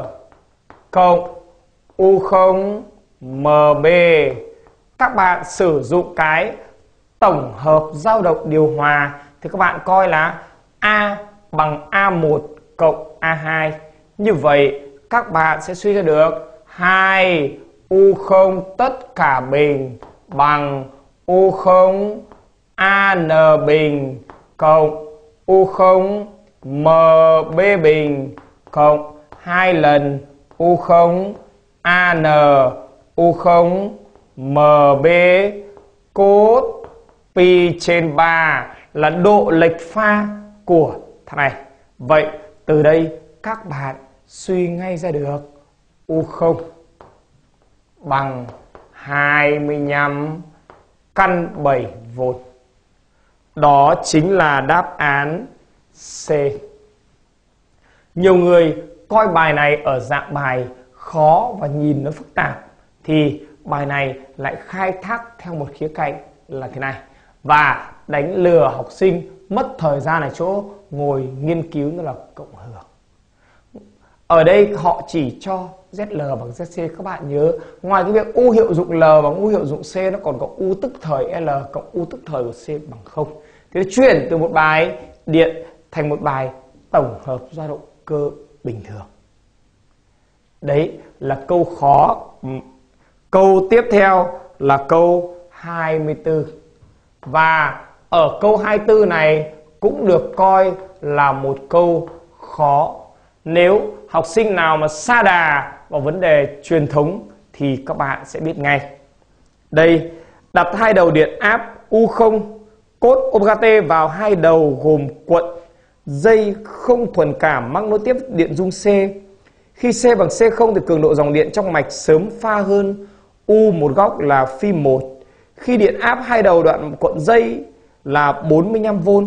cộng u không em bê. Các bạn sử dụng cái tổng hợp dao động điều hòa thì các bạn coi là A bằng a một cộng a hai. Như vậy các bạn sẽ suy ra được hai u không tất cả bình bằng u không a en bình cộng u không em bê bình cộng hai lần u không a en u không em bê cos pi trên ba là độ lệch pha của thằng này. Vậy từ đây các bạn suy ngay ra được u không bằng hai mươi lăm căn bảy vôn. Đó chính là đáp án C. Nhiều người coi bài này ở dạng bài khó và nhìn nó phức tạp thì bài này lại khai thác theo một khía cạnh là thế này và đánh lừa học sinh mất thời gian ở chỗ ngồi nghiên cứu nó là cộng hưởng. Ở đây họ chỉ cho Z L bằng Z C. Các bạn nhớ ngoài cái việc U hiệu dụng L bằng U hiệu dụng C nó còn có U tức thời L cộng U tức thời của C bằng không. Thế chuyển từ một bài điện thành một bài tổng hợp dao động cơ bình thường. Đấy là câu khó. Câu tiếp theo là câu hai mươi tư. Và ở câu hai mươi tư này cũng được coi là một câu khó. Nếu học sinh nào mà sa đà vào vấn đề truyền thống thì các bạn sẽ biết ngay. Đây, đặt hai đầu điện áp U không cos omega t vào hai đầu gồm cuộn dây không thuần cảm mắc nối tiếp điện dung C. Khi C bằng C không thì cường độ dòng điện trong mạch sớm pha hơn U một góc là phi một. Khi điện áp hai đầu đoạn cuộn dây là bốn mươi lăm vôn.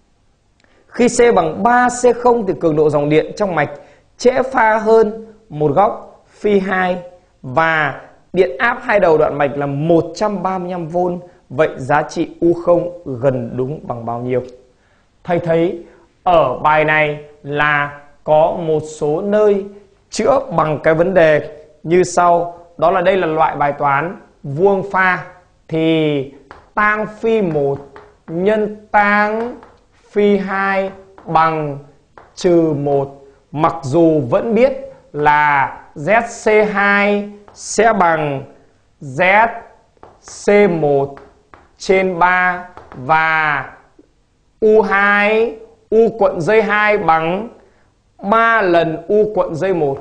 Khi C bằng ba C không thì cường độ dòng điện trong mạch trễ pha hơn một góc phi hai và điện áp hai đầu đoạn mạch là một trăm ba mươi lăm vôn. Vậy giá trị U không gần đúng bằng bao nhiêu? Thầy thấy ở bài này là có một số nơi chữa bằng cái vấn đề như sau. Đó là đây là loại bài toán vuông pha thì tang phi một nhân tang phi hai bằng trừ một. Mặc dù vẫn biết là Z C hai sẽ bằng Z C một trên ba và U hai U cuộn dây hai bằng ba lần U cuộn dây một.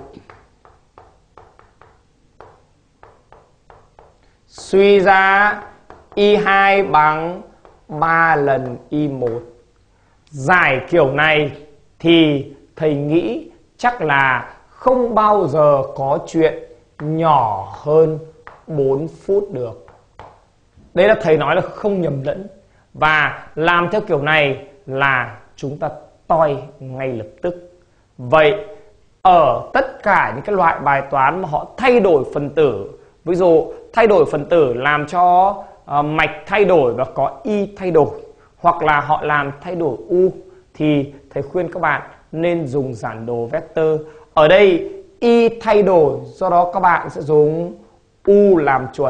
Suy ra I hai bằng ba lần I một. Giải kiểu này thì thầy nghĩ chắc là không bao giờ có chuyện nhỏ hơn bốn phút được. Đấy là thầy nói là không nhầm lẫn. Và làm theo kiểu này là chúng ta toi ngay lập tức. Vậy ở tất cả những cái loại bài toán mà họ thay đổi phần tử, ví dụ thay đổi phần tử làm cho uh, mạch thay đổi và có y thay đổi, hoặc là họ làm thay đổi u, thì thầy khuyên các bạn nên dùng giản đồ vectơ. Ở đây y thay đổi, do đó các bạn sẽ dùng u làm chuẩn.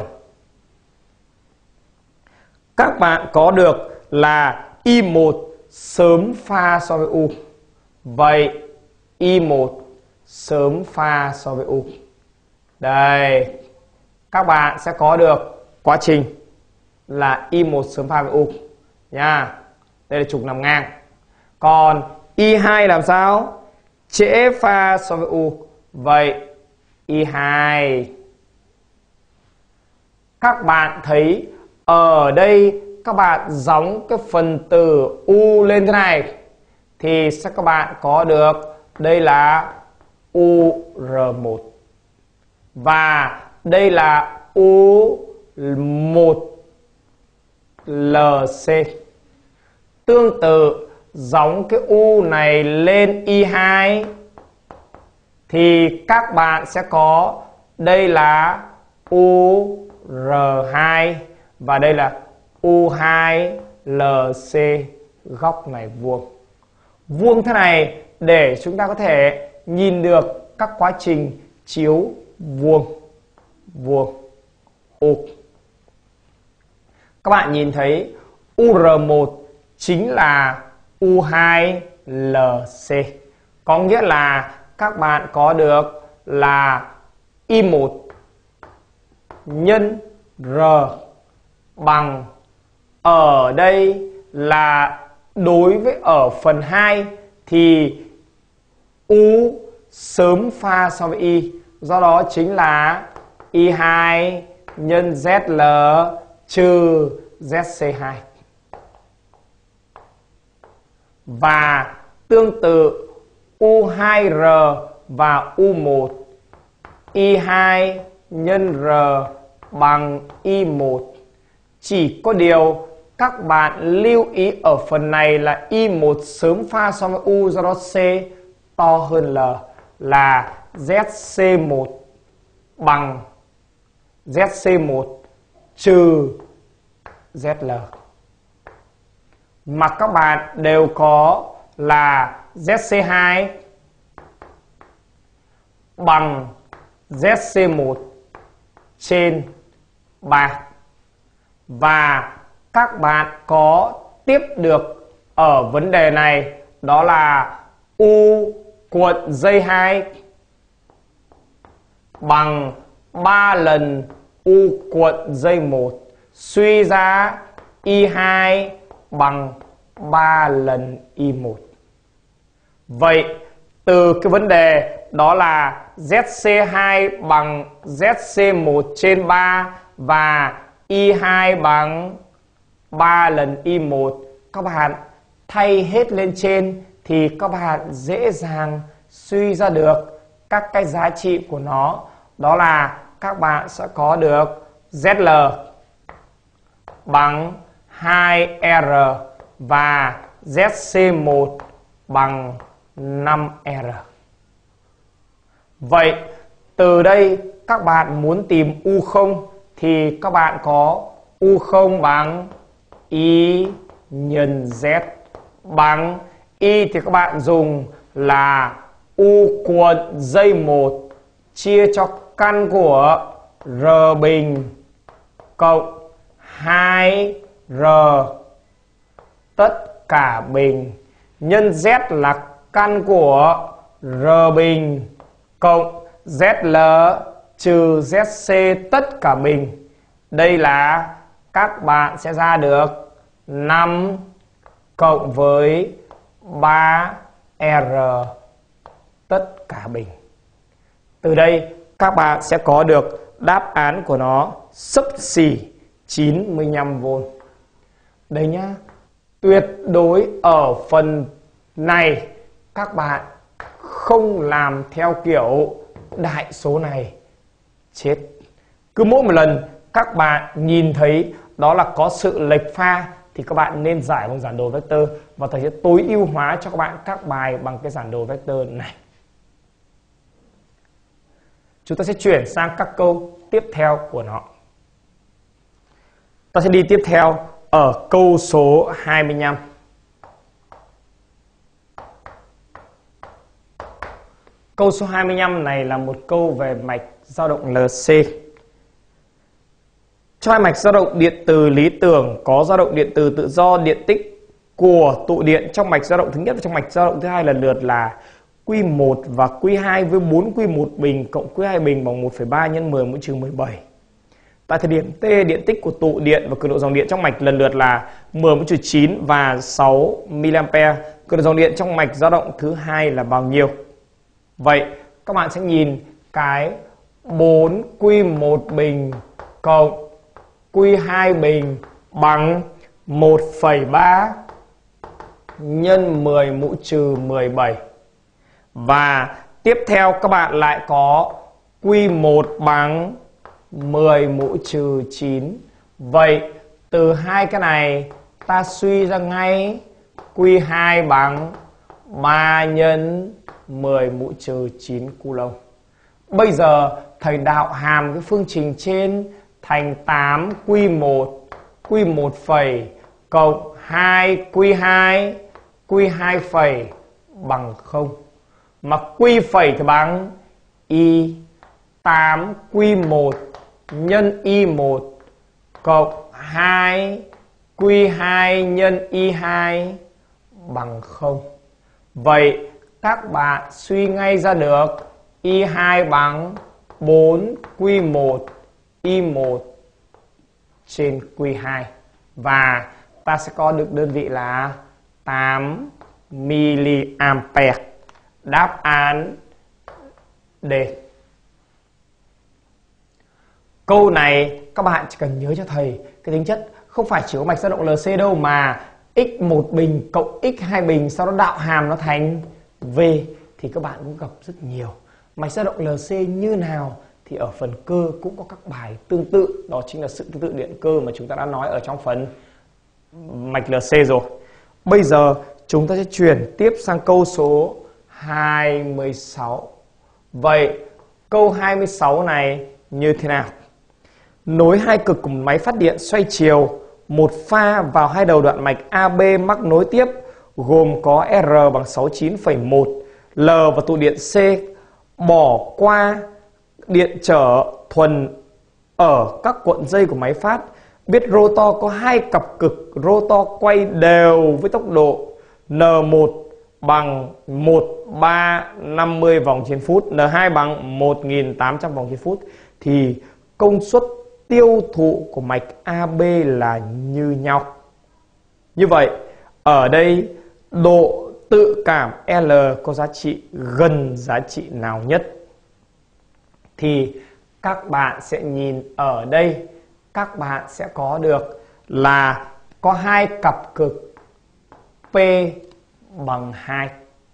Các bạn có được là y một sớm pha so với u. Vậy y một sớm pha so với u. Đây, các bạn sẽ có được quá trình là y một sớm pha với u nha. Đây là trục nằm ngang. Còn y hai làm sao? Trễ pha so với u. Vậy y hai. Các bạn thấy ở đây các bạn gióng cái phần từ u lên thế này thì sẽ các bạn có được đây là u rờ một và đây là u một lờ xê. Tương tự gióng cái u này lên y hai thì các bạn sẽ có đây là u rờ hai và đây là u hai lờ xê, góc này vuông. Vuông thế này để chúng ta có thể nhìn được các quá trình chiếu vuông. Vuông. U. Các bạn nhìn thấy u rờ một chính là u hai lờ xê. Có nghĩa là các bạn có được là y một nhân R bằng, ở đây là đối với ở phần hai thì u sớm pha so với y, do đó chính là y hai nhân zét lờ trừ zét xê hai. Và tương tự u hai rờ và u một, y hai nhân R bằng y một. Chỉ có điều các bạn lưu ý ở phần này là y một sớm pha so với u, do đó C to hơn L, là zét xê một bằng zét xê một trừ zét lờ. Mà các bạn đều có là zét xê hai bằng zét xê một trên ba. Và các bạn có tiếp được ở vấn đề này đó là u cuộn dây hai bằng ba lần u cuộn dây một, suy ra y hai bằng ba lần y một. Vậy từ cái vấn đề đó là zét xê hai bằng zét xê một trên ba và y hai bằng ba lần y một, các bạn thay hết lên trên thì các bạn dễ dàng suy ra được các cái giá trị của nó. Đó là các bạn sẽ có được zét lờ bằng hai rờ và zét xê một bằng năm rờ. Vậy từ đây các bạn muốn tìm u không thì các bạn có u không bằng y nhân z, bằng y thì các bạn dùng là u cuộn dây một chia cho căn của r bình cộng hai rờ tất cả bình nhân z là căn của r bình cộng zét lờ trừ zét xê tất cả bình. Đây là các bạn sẽ ra được năm cộng với ba rờ tất cả bình. Từ đây các bạn sẽ có được đáp án của nó xấp xỉ chín mươi lăm vôn. Đây nhá, tuyệt đối ở phần này các bạn không làm theo kiểu đại số này, chết. Cứ mỗi một lần các bạn nhìn thấy đó là có sự lệch pha thì các bạn nên giải bằng giản đồ vector, và thầy sẽ tối ưu hóa cho các bạn các bài bằng cái giản đồ vector này. Chúng ta sẽ chuyển sang các câu tiếp theo của nó. Ta sẽ đi tiếp theo ở câu số hai mươi lăm. Câu số hai mươi lăm này là một câu về mạch dao động lờ xê. Trong hai mạch dao động điện từ lý tưởng có dao động điện từ tự do, điện tích của tụ điện trong mạch dao động thứ nhất và trong mạch dao động thứ hai lần lượt là Q một và Q hai với bốn Q một bình cộng Q hai bình bằng một phẩy ba nhân mười mũ trừ mười bảy. Tại thời điểm T, điện tích của tụ điện và cường độ dòng điện trong mạch lần lượt là mười mũ trừ chín và sáu mi-li-am-pe. Cường độ dòng điện trong mạch dao động thứ hai là bao nhiêu? Vậy các bạn sẽ nhìn cái bốn Q một bình cộng Q hai bình bằng một phẩy ba nhân mười mũ trừ mười bảy. Và tiếp theo các bạn lại có Q một bằng mười mũ trừ chín. Vậy từ hai cái này ta suy ra ngay Q hai bằng ba nhân mười mũ trừ chín coulomb. Bây giờ thầy đạo hàm cái phương trình trên thành tám Q một Q một phẩy cộng hai Q hai Q hai phẩy bằng không. Mà Q phẩy thì bằng Y tám Q một nhân Y một cộng hai Q hai nhân Y hai bằng không. Vậy các bạn suy ngay ra được Y hai bằng bốn Q một Y một trên Q hai. Và ta sẽ có được đơn vị là tám mi-li-am-pe. Đáp án D. Câu này các bạn chỉ cần nhớ cho thầy cái tính chất không phải chỉ có mạch dao động lờ xê đâu, mà x một bình cộng x hai bình sau đó đạo hàm nó thành V thì các bạn cũng gặp rất nhiều. Mạch dao động lờ xê như nào thì ở phần cơ cũng có các bài tương tự, đó chính là sự tương tự điện cơ mà chúng ta đã nói ở trong phần mạch lờ xê rồi. Bây giờ chúng ta sẽ chuyển tiếp sang câu số hai mươi sáu. Vậy câu hai mươi sáu này như thế nào? Nối hai cực của một máy phát điện xoay chiều, một pha vào hai đầu đoạn mạch a bê mắc nối tiếp gồm có R bằng sáu mươi chín phẩy một, L và tụ điện C bỏ qua điện trở thuần ở các cuộn dây của máy phát. Biết rotor có hai cặp cực, rotor quay đều với tốc độ N một bằng một nghìn ba trăm năm mươi vòng trên phút, N hai bằng một nghìn tám trăm vòng trên phút, thì công suất tiêu thụ của mạch a bê là như nhau. Như vậy, ở đây độ tự cảm L có giá trị gần giá trị nào nhất? Thì các bạn sẽ nhìn ở đây, các bạn sẽ có được là có hai cặp cực P bằng hai.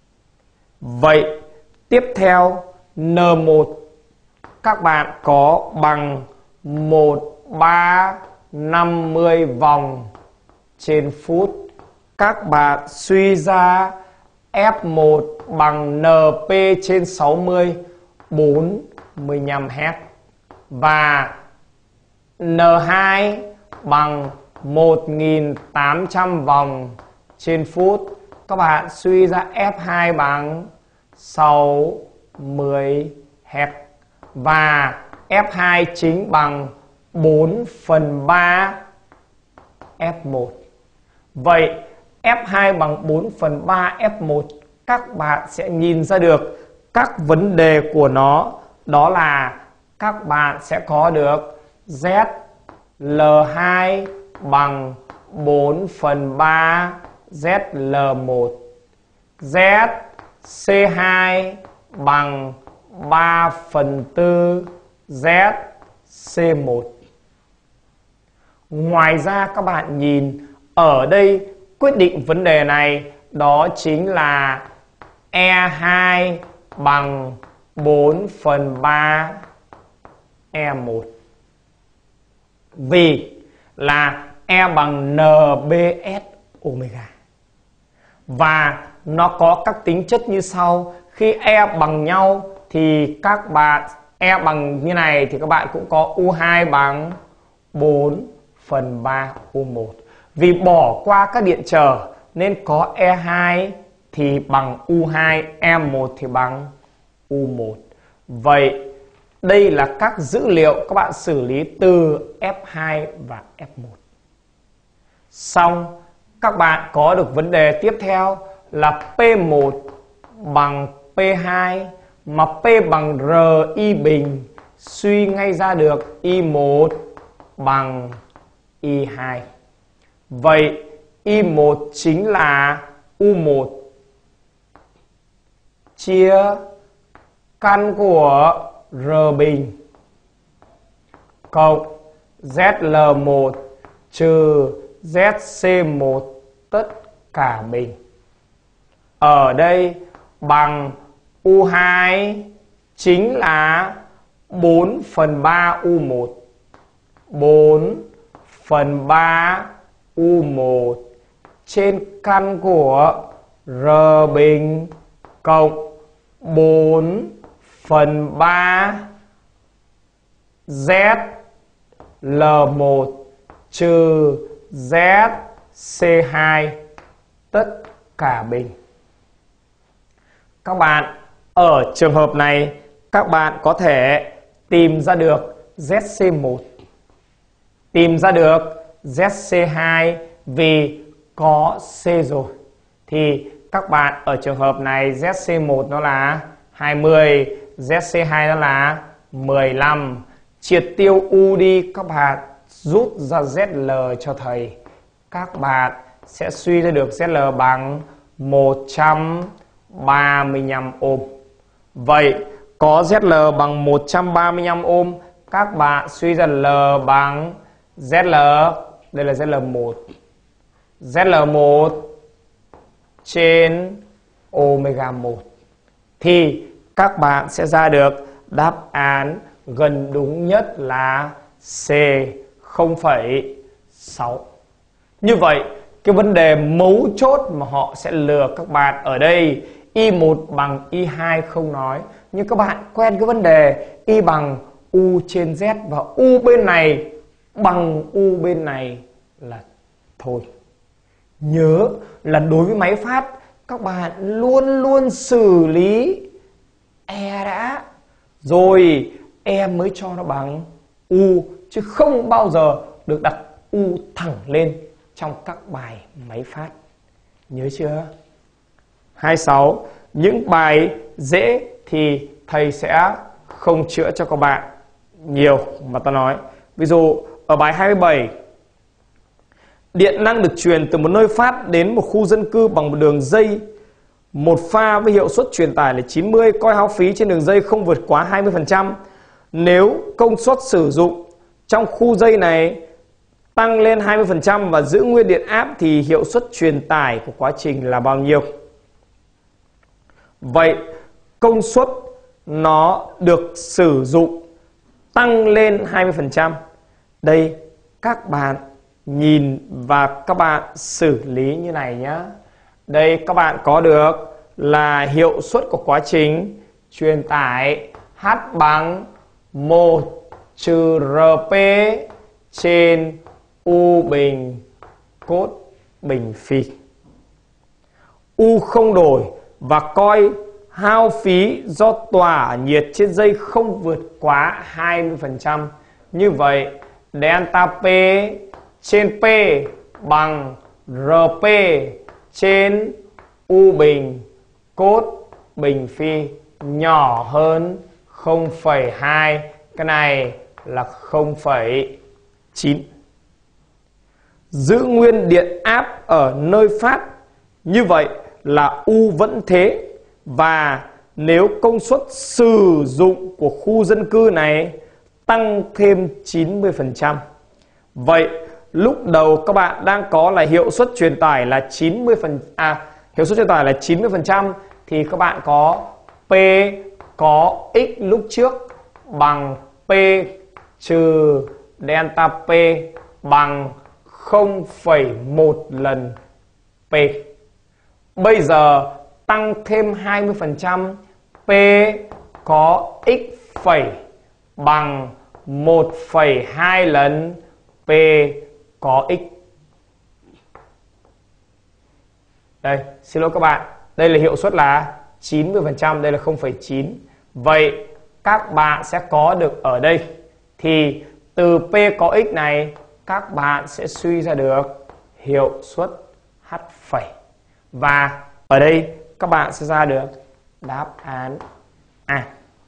Vậy tiếp theo N một các bạn có bằng một nghìn ba trăm năm mươi vòng trên phút. Các bạn suy ra F một bằng en pê trên sáu mươi, bốn mươi lăm héc. Và N hai bằng một nghìn tám trăm vòng trên phút. Các bạn suy ra F hai bằng sáu mươi héc. Và F hai chính bằng bốn phần ba F một. Vậy F hai bằng bốn phần ba F một, các bạn sẽ nhìn ra được các vấn đề của nó. Đó là các bạn sẽ có được Z L hai bằng bốn phần ba Z L một, Z C hai bằng ba phần tư Z C một. Ngoài ra các bạn nhìn ở đây quyết định vấn đề này, đó chính là E hai bằng bốn phần ba E một. Vì là E bằng en bê ét omega. Và nó có các tính chất như sau. Khi E bằng nhau thì các bạn E bằng như này thì các bạn cũng có U hai bằng bốn phần ba U một. Vì bỏ qua các điện trở nên có E hai thì bằng U hai, E một thì bằng U một. Vậy đây là các dữ liệu các bạn xử lý từ F hai và F một. Xong, các bạn có được vấn đề tiếp theo là P một bằng P hai, mà P bằng R I bình, suy ngay ra được I một bằng I hai. Vậy I một chính là U một chia căn của R bình cộng Z L một trừ Z C một tất cả bình. Ở đây bằng U hai chính là bốn phần ba U một. bốn phần ba U một trên căn của R bình cộng bốn phần ba Z L một trừ Z C hai tất cả bình. Các bạn ở trường hợp này các bạn có thể tìm ra được Z C một, tìm ra được Z C hai vì có C rồi. Thì các bạn ở trường hợp này Z C một nó là hai mươi, Z C hai nó là mười lăm. Triệt tiêu U đi, các bạn rút ra Z L cho thầy. Các bạn sẽ suy ra được Z L bằng một trăm ba mươi lăm ôm. Vậy có Z L bằng một trăm ba mươi lăm ôm, các bạn suy ra L bằng Z L, đây là Z L một. Z L một trên omega một. Thì các bạn sẽ ra được đáp án gần đúng nhất là C không phẩy sáu. Như vậy, cái vấn đề mấu chốt mà họ sẽ lừa các bạn ở đây, I một bằng I hai không nói, nhưng các bạn quen cái vấn đề Y bằng U trên Z và U bên này bằng U bên này là thôi. Nhớ là đối với máy phát, các bạn luôn luôn xử lý E đã, rồi E mới cho nó bằng U, chứ không bao giờ được đặt U thẳng lên trong các bài máy phát. Nhớ chưa? hai mươi sáu. Những bài dễ thì thầy sẽ không chữa cho các bạn nhiều mà ta nói. Ví dụ ở bài hai mươi bảy, điện năng được truyền từ một nơi phát đến một khu dân cư bằng một đường dây một pha với hiệu suất truyền tải là chín mươi, coi hao phí trên đường dây không vượt quá hai mươi phần trăm. Nếu công suất sử dụng trong khu dây này tăng lên hai mươi phần trăm và giữ nguyên điện áp thì hiệu suất truyền tải của quá trình là bao nhiêu? Vậy công suất nó được sử dụng tăng lên hai mươi phần trăm. Đây các bạn nhìn và các bạn xử lý như này nhé. Đây các bạn có được là hiệu suất của quá trình truyền tải H bằng một trừ R P trên U bình cốt bình phi. U không đổi và coi hao phí do tỏa nhiệt trên dây không vượt quá hai mươi phần trăm. Như vậy delta P trên P bằng R P trên U bình cốt bình phi nhỏ hơn không phẩy hai. Cái này là không phẩy chín. Giữ nguyên điện áp ở nơi phát. Như vậy là U vẫn thế. Và nếu công suất sử dụng của khu dân cư này tăng thêm chín mươi phần trăm. Vậy lúc đầu các bạn đang có là hiệu suất truyền tải là chín mươi phần à hiệu suất truyền tải là chín mươi phần trăm thì các bạn có P có x lúc trước bằng P trừ delta P bằng không phẩy một lần P. Bây giờ tăng thêm hai mươi phần trăm, P có x phẩy bằng một phẩy hai lần P có x. Đây, xin lỗi các bạn, đây là hiệu suất là chín mươi phần trăm, đây là không phẩy chín. Vậy các bạn sẽ có được ở đây thì từ P có x này các bạn sẽ suy ra được hiệu suất H phẩy. Và ở đây các bạn sẽ ra được đáp án A.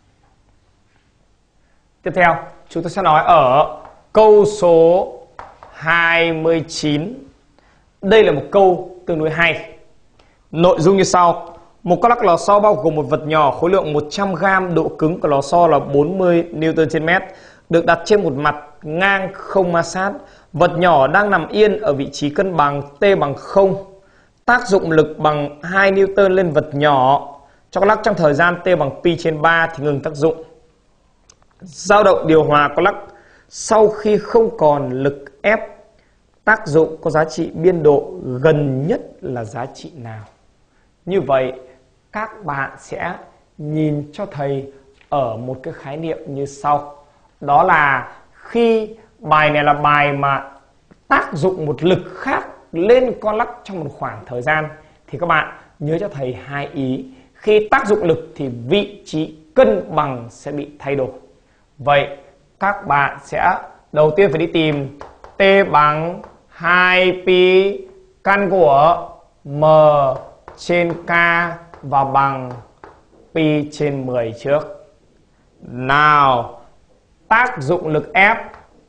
Tiếp theo, chúng ta sẽ nói ở câu số hai mươi chín. Đây là một câu tương đối hay. Nội dung như sau. Một con lắc lò xo bao gồm một vật nhỏ khối lượng một trăm gam, độ cứng của lò xo là bốn mươi Newton trên mét, được đặt trên một mặt ngang không ma sát. Vật nhỏ đang nằm yên ở vị trí cân bằng T bằng không. Tác dụng lực bằng hai Newton lên vật nhỏ. Cho con lắc trong thời gian T bằng pi trên ba thì ngừng tác dụng. Dao động điều hòa con lắc sau khi không còn lực ép, tác dụng có giá trị biên độ gần nhất là giá trị nào? Như vậy các bạn sẽ nhìn cho thầy ở một cái khái niệm như sau. Đó là khi bài này là bài mà tác dụng một lực khác lên con lắc trong một khoảng thời gian thì các bạn nhớ cho thầy hai ý. Khi tác dụng lực thì vị trí cân bằng sẽ bị thay đổi. Vậy các bạn sẽ đầu tiên phải đi tìm T bằng hai pi căn của M trên K và bằng pi trên mười trước. Nào, tác dụng lực ép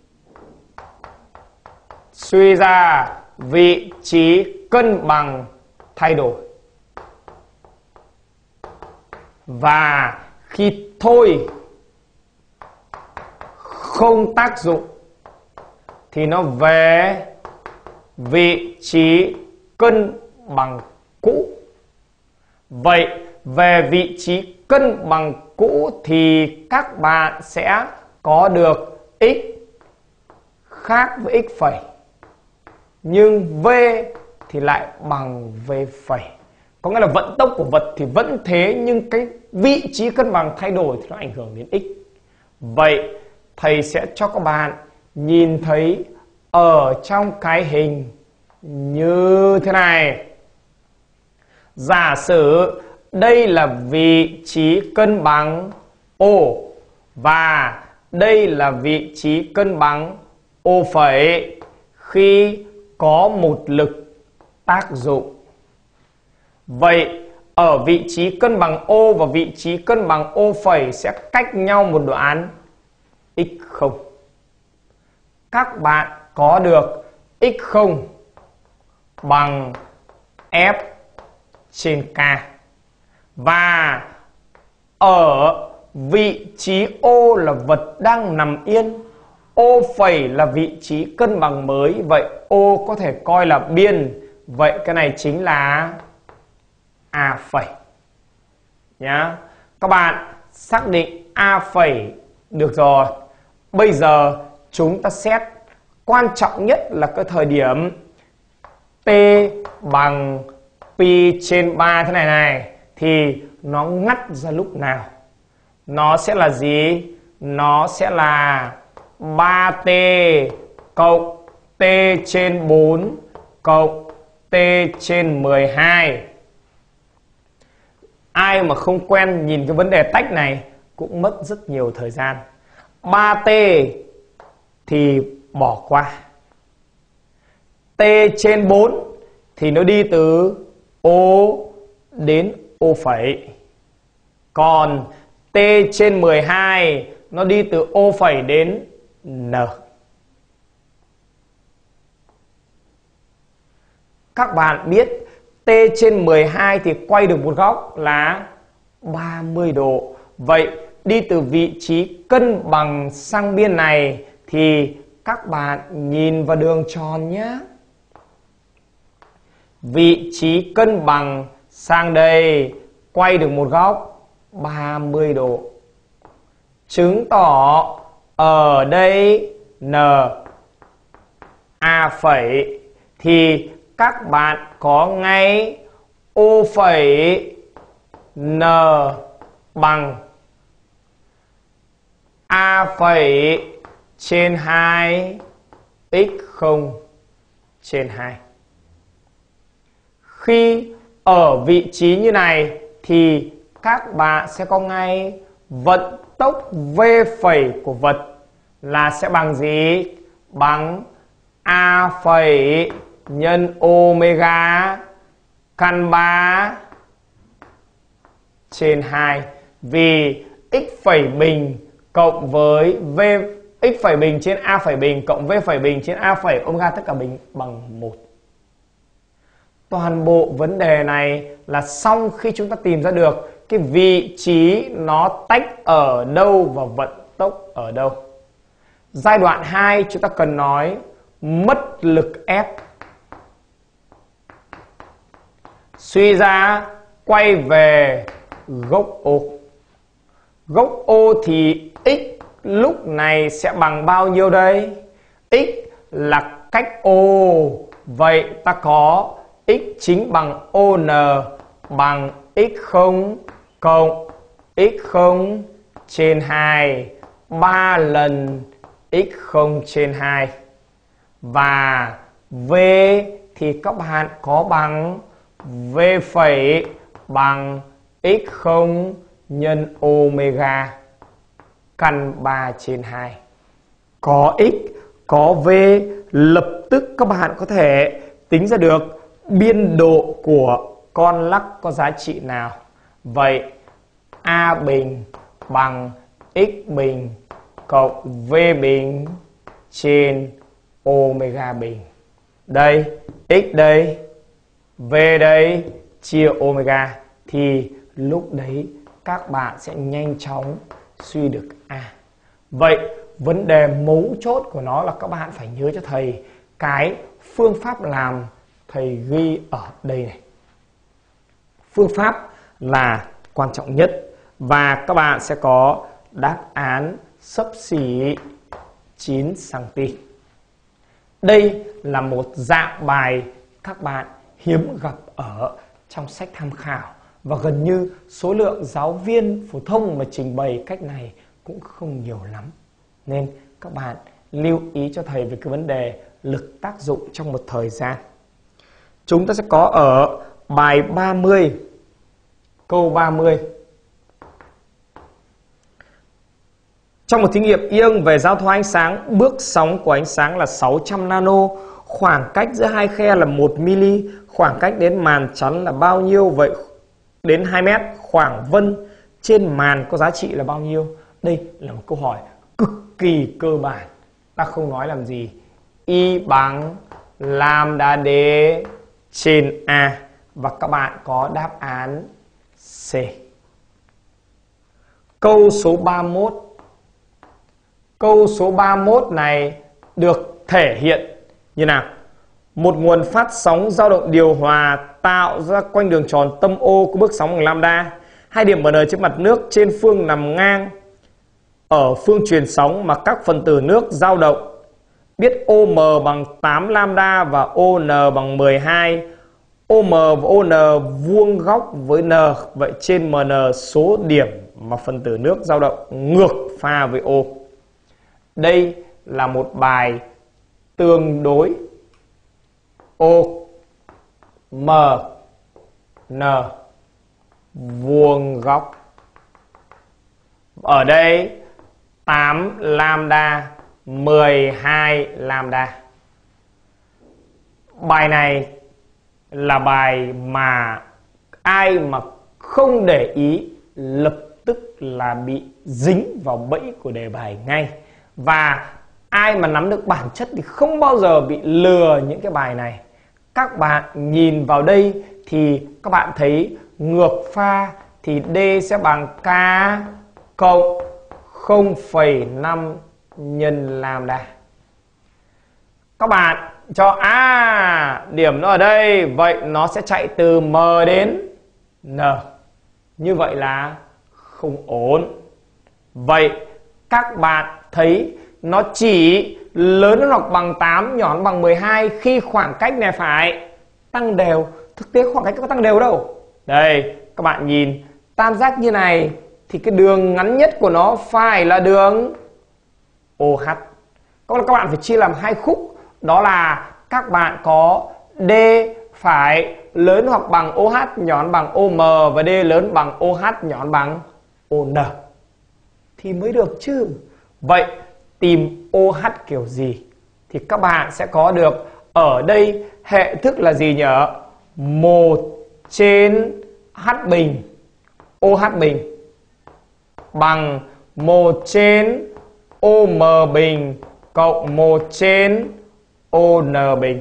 suy ra vị trí cân bằng thay đổi. Và khi thôi không tác dụng thì nó về vị trí cân bằng cũ. Vậy về vị trí cân bằng cũ thì các bạn sẽ có được x khác với x phẩy, nhưng v thì lại bằng v phẩy. Có nghĩa là vận tốc của vật thì vẫn thế, nhưng cái vị trí cân bằng thay đổi thì nó ảnh hưởng đến x. Vậy thầy sẽ cho các bạn nhìn thấy ở trong cái hình như thế này. Giả sử đây là vị trí cân bằng O và đây là vị trí cân bằng O phẩy khi có một lực tác dụng. Vậy ở vị trí cân bằng O và vị trí cân bằng O phẩy sẽ cách nhau một đoạn x không. Các bạn có được x không bằng F trên K. Và ở vị trí O là vật đang nằm yên, O phẩy là vị trí cân bằng mới. Vậy O có thể coi là biên. Vậy cái này chính là A phẩy nhá. Các bạn xác định A phẩy được rồi. Bây giờ chúng ta xét quan trọng nhất là cái thời điểm T bằng pi trên ba thế này này thì nó ngắt ra lúc nào? Nó sẽ là gì? Nó sẽ là ba t cộng t trên bốn cộng t trên mười hai. Ai mà không quen nhìn cái vấn đề tách này cũng mất rất nhiều thời gian. ba t thì bỏ qua. T trên bốn thì nó đi từ O đến O phẩy. Còn T trên mười hai nó đi từ O phẩy đến N. Các bạn biết T trên mười hai thì quay được một góc là ba mươi độ. Vậy đi từ vị trí cân bằng sang biên này thì các bạn nhìn vào đường tròn nhé. Vị trí cân bằng sang đây quay được một góc ba mươi độ. Chứng tỏ ở đây N A phẩy thì các bạn có ngay O phẩy N bằng A phẩy trên hai x không trên hai. Khi ở vị trí như này thì các bạn sẽ có ngay vận tốc v phẩy của vật là sẽ bằng gì? Bằng a phẩy nhân omega căn ba trên hai. Vì x phẩy bình cộng với v x phẩy bình trên a phẩy bình cộng v phẩy bình trên a phẩy omega tất cả bình bằng một. Toàn bộ vấn đề này là xong khi chúng ta tìm ra được cái vị trí nó tách ở đâu và vận tốc ở đâu. Giai đoạn hai chúng ta cần nói mất lực ép. Suy ra quay về gốc O. Gốc O thì x lúc này sẽ bằng bao nhiêu đây? X là cách O. Vậy ta có x chính bằng O N bằng x không cộng x không trên hai. ba lần x không trên hai. Và V thì các bạn có bằng V phẩy bằng x không nhân omega căn ba trên hai. Có x, có V, lập tức các bạn có thể tính ra được biên độ của con lắc có giá trị nào. Vậy A bình bằng x bình cộng V bình trên omega bình. Đây, x đây, V đây, chia omega. Thì lúc đấy các bạn sẽ nhanh chóng suy được A. Vậy vấn đề mấu chốt của nó là các bạn phải nhớ cho thầy cái phương pháp làm thầy ghi ở đây này. Phương pháp là quan trọng nhất và các bạn sẽ có đáp án xấp xỉ chín xăng-ti-mét. Đây là một dạng bài các bạn hiếm gặp ở trong sách tham khảo và gần như số lượng giáo viên phổ thông mà trình bày cách này cũng không nhiều lắm. Nên các bạn lưu ý cho thầy về cái vấn đề lực tác dụng trong một thời gian. Chúng ta sẽ có ở bài ba mươi, câu ba mươi. Trong một thí nghiệm ion về giao thoa ánh sáng, bước sóng của ánh sáng là sáu trăm nano, khoảng cách giữa hai khe là một mi-li, khoảng cách đến màn chắn là bao nhiêu? Vậy đến hai mét, khoảng vân trên màn có giá trị là bao nhiêu? Đây là một câu hỏi cực kỳ cơ bản. Ta không nói làm gì. Y bằng lambda D trên A. Và các bạn có đáp án C. Câu số ba mươi mốt. Câu số ba mươi mốt này được thể hiện như nào? Một nguồn phát sóng dao động điều hòa tạo ra quanh đường tròn tâm O có bước sóng bằng lambda. Hai điểm M N trên mặt nước trên phương nằm ngang ở phương truyền sóng mà các phần tử nước dao động. Biết O M bằng tám lambda và O N bằng mười hai. O M và O N vuông góc với N. Vậy trên M N số điểm mà phần tử nước dao động ngược pha với O. Đây là một bài tương đối. O M N vuông góc. Ở đây tám lambda, mười hai lambda. Bài này là bài mà ai mà không để ý lập tức là bị dính vào bẫy của đề bài ngay. Và ai mà nắm được bản chất thì không bao giờ bị lừa những cái bài này. Các bạn nhìn vào đây thì các bạn thấy ngược pha thì D sẽ bằng K cộng không phẩy năm nhân lambda. Các bạn cho à điểm nó ở đây, vậy nó sẽ chạy từ M đến N. Như vậy là không ổn. Vậy các bạn thấy nó chỉ lớn hơn hoặc bằng tám, nhỏ hơn bằng mười hai khi khoảng cách này phải tăng đều. Thực tế khoảng cách có tăng đều đâu. Đây, các bạn nhìn tam giác như này thì cái đường ngắn nhất của nó phải là đường O H. Các bạn phải chia làm hai khúc, đó là các bạn có D phải lớn hoặc bằng OH nhón bằng OM và D lớn bằng OH nhón bằng ON thì mới được chứ. Vậy tìm OH kiểu gì? Thì các bạn sẽ có được ở đây hệ thức là gì nhở? một trên H bình OH bình bằng một trên OM bình cộng một trên ON bình.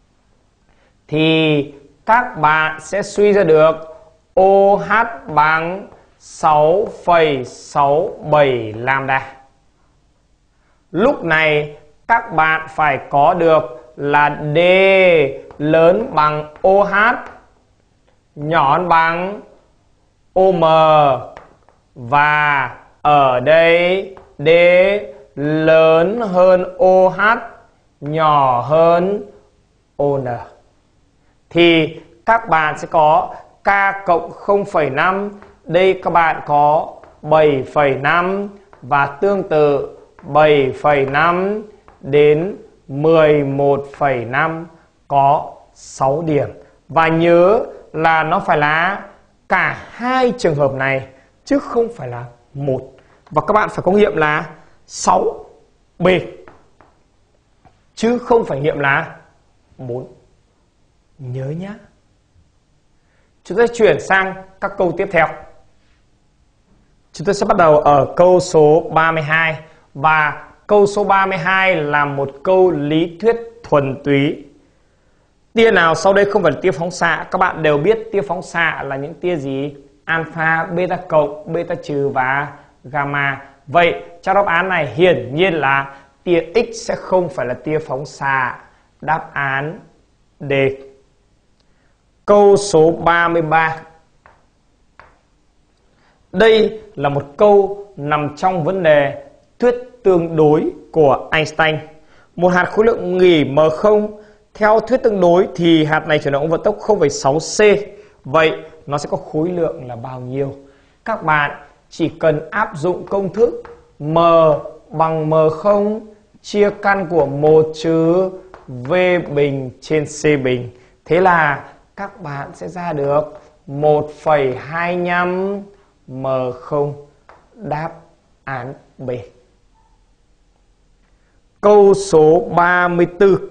Thì các bạn sẽ suy ra được OH bằng sáu phẩy sáu bảy lambda. Lúc này các bạn phải có được là D lớn bằng OH nhón bằng OM và ở đây D lớn hơn OH nhỏ hơn ON. Thì các bạn sẽ có K cộng không phẩy năm, đây các bạn có bảy phẩy năm và tương tự bảy phẩy năm đến mười một phẩy năm có sáu điểm. Và nhớ là nó phải là cả hai trường hợp này chứ không phải là một. Và các bạn phải có nghiệm là sáu B chứ không phải nghiệm là bốn. Nhớ nhá. Chúng ta chuyển sang các câu tiếp theo. Chúng ta sẽ bắt đầu ở câu số ba mươi hai. Và câu số ba mươi hai là một câu lý thuyết thuần túy. Tia nào sau đây không phải là tia phóng xạ? Các bạn đều biết tia phóng xạ là những tia gì? Alpha, beta cộng, beta trừ và gamma. Vậy trong đáp án này hiển nhiên là tia X sẽ không phải là tia phóng xạ. Đáp án D. Câu số ba mươi ba. Đây là một câu nằm trong vấn đề thuyết tương đối của Einstein. Một hạt khối lượng nghỉ M không, theo thuyết tương đối thì hạt này chuyển động vận tốc không phẩy sáu c. Vậy nó sẽ có khối lượng là bao nhiêu? Các bạn chỉ cần áp dụng công thức M bằng M không chia căn của một trừ V bình trên C bình. Thế là các bạn sẽ ra được một phẩy hai lăm M không. Đáp án B. Câu số ba mươi tư.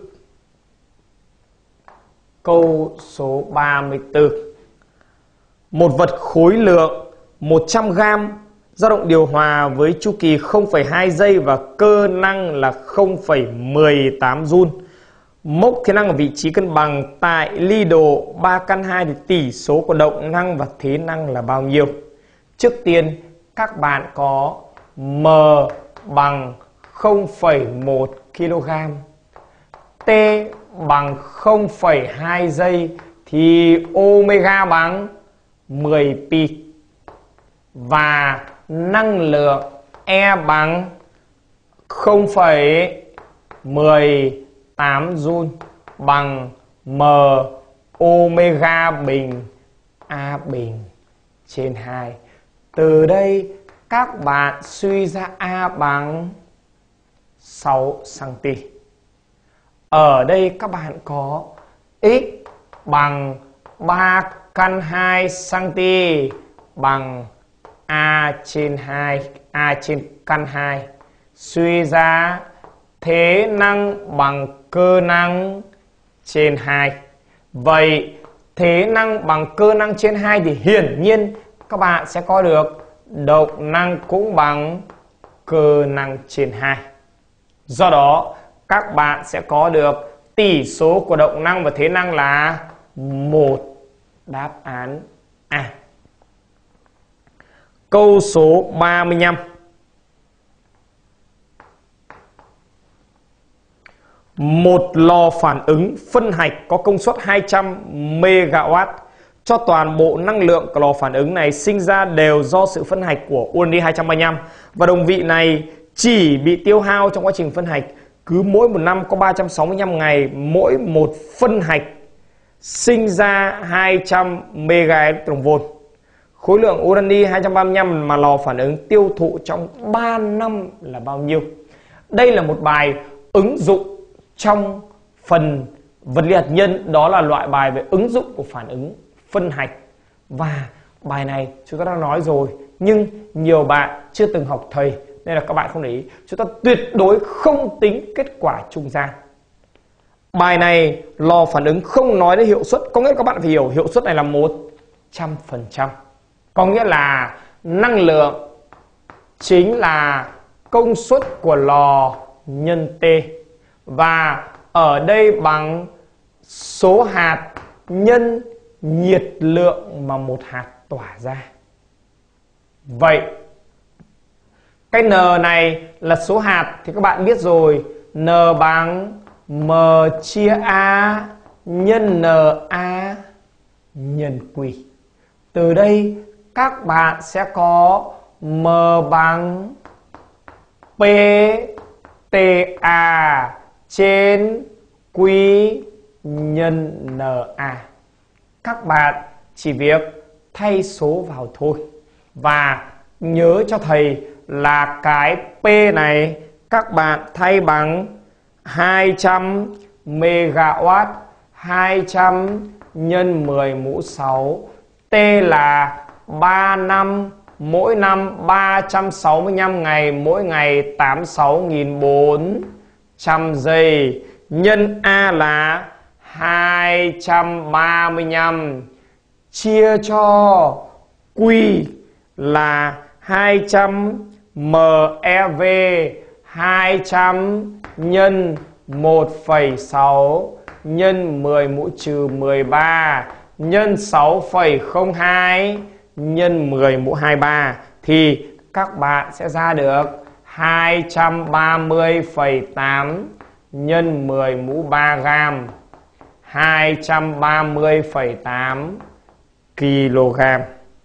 Câu số ba mươi tư. Một vật khối lượng một trăm gam dao động điều hòa với chu kỳ không phẩy hai giây và cơ năng là không phẩy mười tám joule. Mốc thế năng ở vị trí cân bằng tại ly độ ba căn hai thì tỷ số của động năng và thế năng là bao nhiêu? Trước tiên các bạn có M bằng không phẩy một ki lô gam, T bằng không phẩy hai giây thì omega bằng mười pi và năng lượng E bằng không phẩy mười tám joule bằng M omega bình A bình trên hai. Từ đây các bạn suy ra A bằng sáu xăng-ti-mét. Ở đây các bạn có X bằng ba căn hai xăng-ti bằng A trên hai, A trên căn hai. Suy ra thế năng bằng cơ năng trên hai. Vậy thế năng bằng cơ năng trên hai thì hiển nhiên các bạn sẽ có được động năng cũng bằng cơ năng trên hai. Do đó các bạn sẽ có được tỷ số của động năng và thế năng là một. Đáp án A. Câu số ba mươi lăm. Một lò phản ứng phân hạch có công suất hai trăm mê ga oát. Cho toàn bộ năng lượng của lò phản ứng này sinh ra đều do sự phân hạch của urani hai trăm ba mươi lăm. Và đồng vị này chỉ bị tiêu hao trong quá trình phân hạch. Cứ mỗi một năm có ba trăm sáu mươi lăm ngày, mỗi một phân hạch sinh ra hai trăm mê ga electron volt. Khối lượng urani hai trăm ba mươi lăm mà lò phản ứng tiêu thụ trong ba năm là bao nhiêu? Đây là một bài ứng dụng trong phần vật lý hạt nhân, đó là loại bài về ứng dụng của phản ứng phân hạch. Và bài này chúng ta đã nói rồi, nhưng nhiều bạn chưa từng học thầy nên là các bạn không để ý. Chúng ta tuyệt đối không tính kết quả trung gian. Bài này lò phản ứng không nói đến hiệu suất, có nghĩa là các bạn phải hiểu hiệu suất này là một trăm phần trăm. Có nghĩa là năng lượng chính là công suất của lò nhân T. Và ở đây bằng số hạt nhân nhiệt lượng mà một hạt tỏa ra. Vậy cái N này là số hạt thì các bạn biết rồi, N bằng M chia A nhân Na nhân Q. Từ đây các bạn sẽ có M bằng P T A trên Q nhân Na. Các bạn chỉ việc thay số vào thôi. Và nhớ cho thầy là cái P này các bạn thay bằng hai trăm mê-ga-oát, hai trăm nhân mười mũ sáu. T là ba năm, mỗi năm ba trăm sáu mươi lăm ngày, mỗi ngày tám mươi sáu nghìn bốn trăm giây. Nhân A là hai trăm ba mươi lăm chia cho Q là hai trăm MeV, hai trăm nhân một phẩy sáu nhân mười mũ trừ mười ba nhân sáu phẩy không hai nhân mười mũ hai mươi ba thì các bạn sẽ ra được hai trăm ba mươi phẩy tám nhân mười mũ ba gam, hai trăm ba mươi phẩy tám ki lô gam.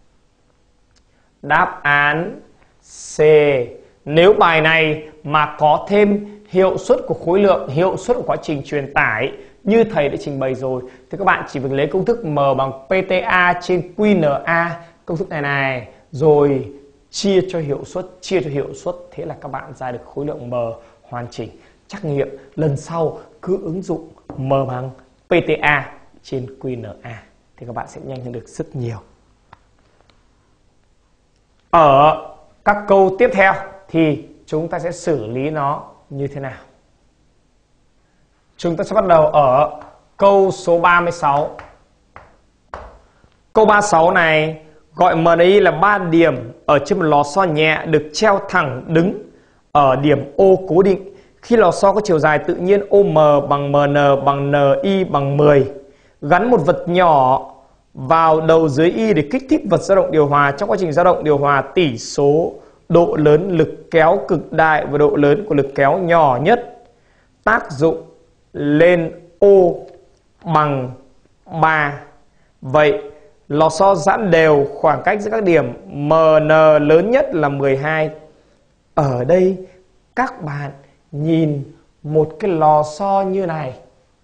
Đáp án C. Nếu bài này mà có thêm hiệu suất của khối lượng, hiệu suất của quá trình truyền tải như thầy đã trình bày rồi thì các bạn chỉ việc lấy công thức M bằng pê tê a trên Q N A, công thức này này, rồi chia cho hiệu suất, chia cho hiệu suất, thế là các bạn ra được khối lượng M hoàn chỉnh. Trắc nghiệm lần sau cứ ứng dụng M bằng pê tê a trên Q N A thì các bạn sẽ nhanh hơn được rất nhiều. Ở các câu tiếp theo thì chúng ta sẽ xử lý nó như thế nào? Chúng ta sẽ bắt đầu ở câu số ba mươi sáu. Câu ba mươi sáu này gọi M N I là ba điểm ở trên một lò xo nhẹ được treo thẳng đứng ở điểm O cố định. Khi lò xo có chiều dài tự nhiên O M bằng M N bằng N I bằng mười, gắn một vật nhỏ vào đầu dưới Y để kích thích vật dao động điều hòa. Trong quá trình dao động điều hòa, tỷ số độ lớn lực kéo cực đại và độ lớn của lực kéo nhỏ nhất tác dụng lên O bằng ba. Vậy lò xo giãn đều, khoảng cách giữa các điểm M N lớn nhất là mười hai. Ở đây các bạn nhìn một cái lò xo như này.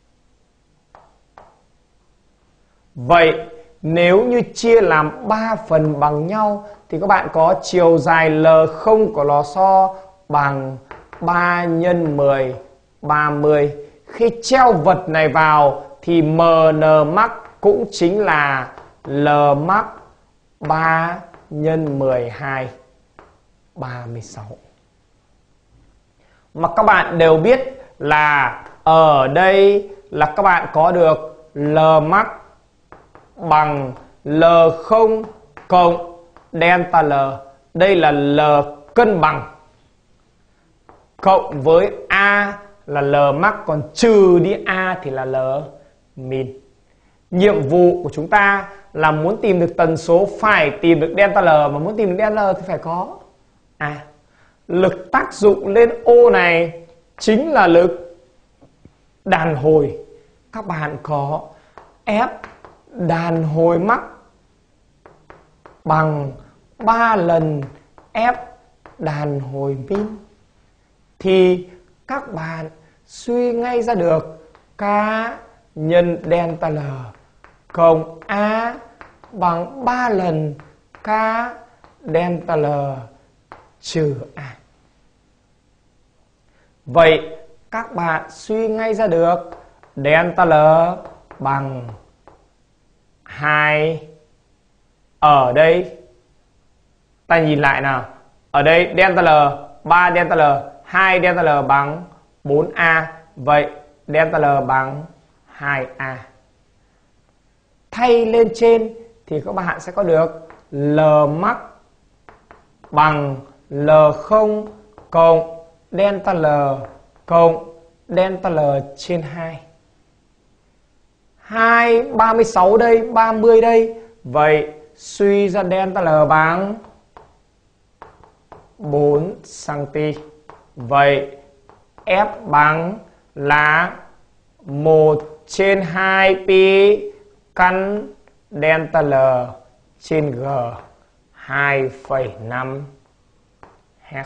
Vậy nếu như chia làm ba phần bằng nhau thì các bạn có chiều dài L không của lò xo bằng ba nhân mười, ba mươi. Khi treo vật này vào thì M N max cũng chính là L max ba nhân mười hai, ba mươi sáu. Mà các bạn đều biết là ở đây là các bạn có được L max bằng L không cộng delta L. Đây là L cân bằng. Cộng với A là L max, còn trừ đi A thì là L min. Nhiệm vụ của chúng ta là muốn tìm được tần số phải tìm được delta L, mà muốn tìm được delta L thì phải có A. Lực tác dụng lên O này chính là lực đàn hồi. Các bạn có F đàn hồi max bằng ba lần F đàn hồi min thì các bạn suy ngay ra được K nhân delta L cộng A bằng ba lần K delta L trừ A. Vậy các bạn suy ngay ra được delta L bằng hai. Ở đây ta nhìn lại nào. Ở đây delta L, ba delta L, hai delta L bằng bốn A. Vậy delta L bằng hai A. Thay lên trên thì các bạn sẽ có được L max bằng L không cộng delta L cộng delta L trên hai. hai, ba mươi sáu đây, ba mươi đây. Vậy suy ra delta L bằng bốn xăng-ti-mét. Vậy F bằng là một trên hai pi căn delta L trên G hai phẩy năm héc.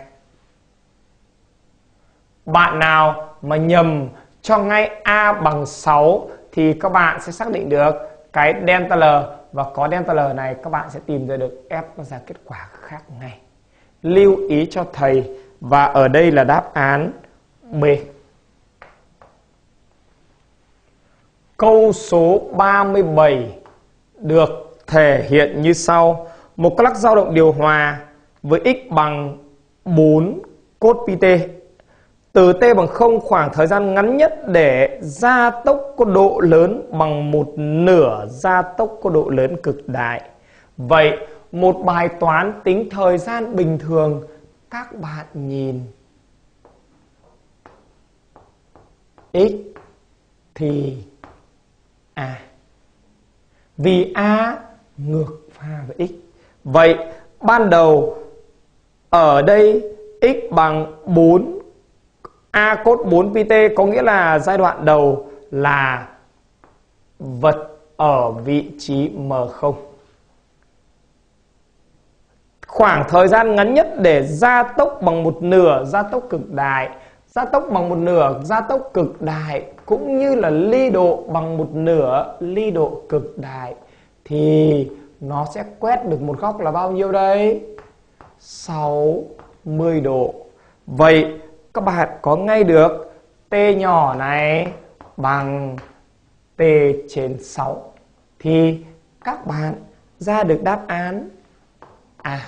Bạn nào mà nhầm cho ngay A bằng sáu thì các bạn sẽ xác định được cái delta L, và có delta L này các bạn sẽ tìm ra được F nó ra kết quả khác ngay. Lưu ý cho thầy, và ở đây là đáp án B. Câu số ba mươi bảy được thể hiện như sau. Một các lắc dao động điều hòa với x bằng bốn cos pi t. Từ t bằng không khoảng thời gian ngắn nhất để gia tốc có độ lớn bằng một nửa gia tốc có độ lớn cực đại. Vậy một bài toán tính thời gian bình thường, các bạn nhìn x thì A, vì A ngược pha với x. Vậy ban đầu ở đây x bằng bốn A cos bốn pi t, có nghĩa là giai đoạn đầu là vật ở vị trí M không. Khoảng thời gian ngắn nhất để gia tốc bằng một nửa gia tốc cực đại. Gia tốc bằng một nửa gia tốc cực đại cũng như là ly độ bằng một nửa ly độ cực đại thì nó sẽ quét được một góc là bao nhiêu đây? sáu mươi độ. Vậy các bạn có ngay được t nhỏ này bằng t trên sáu thì các bạn ra được đáp án A.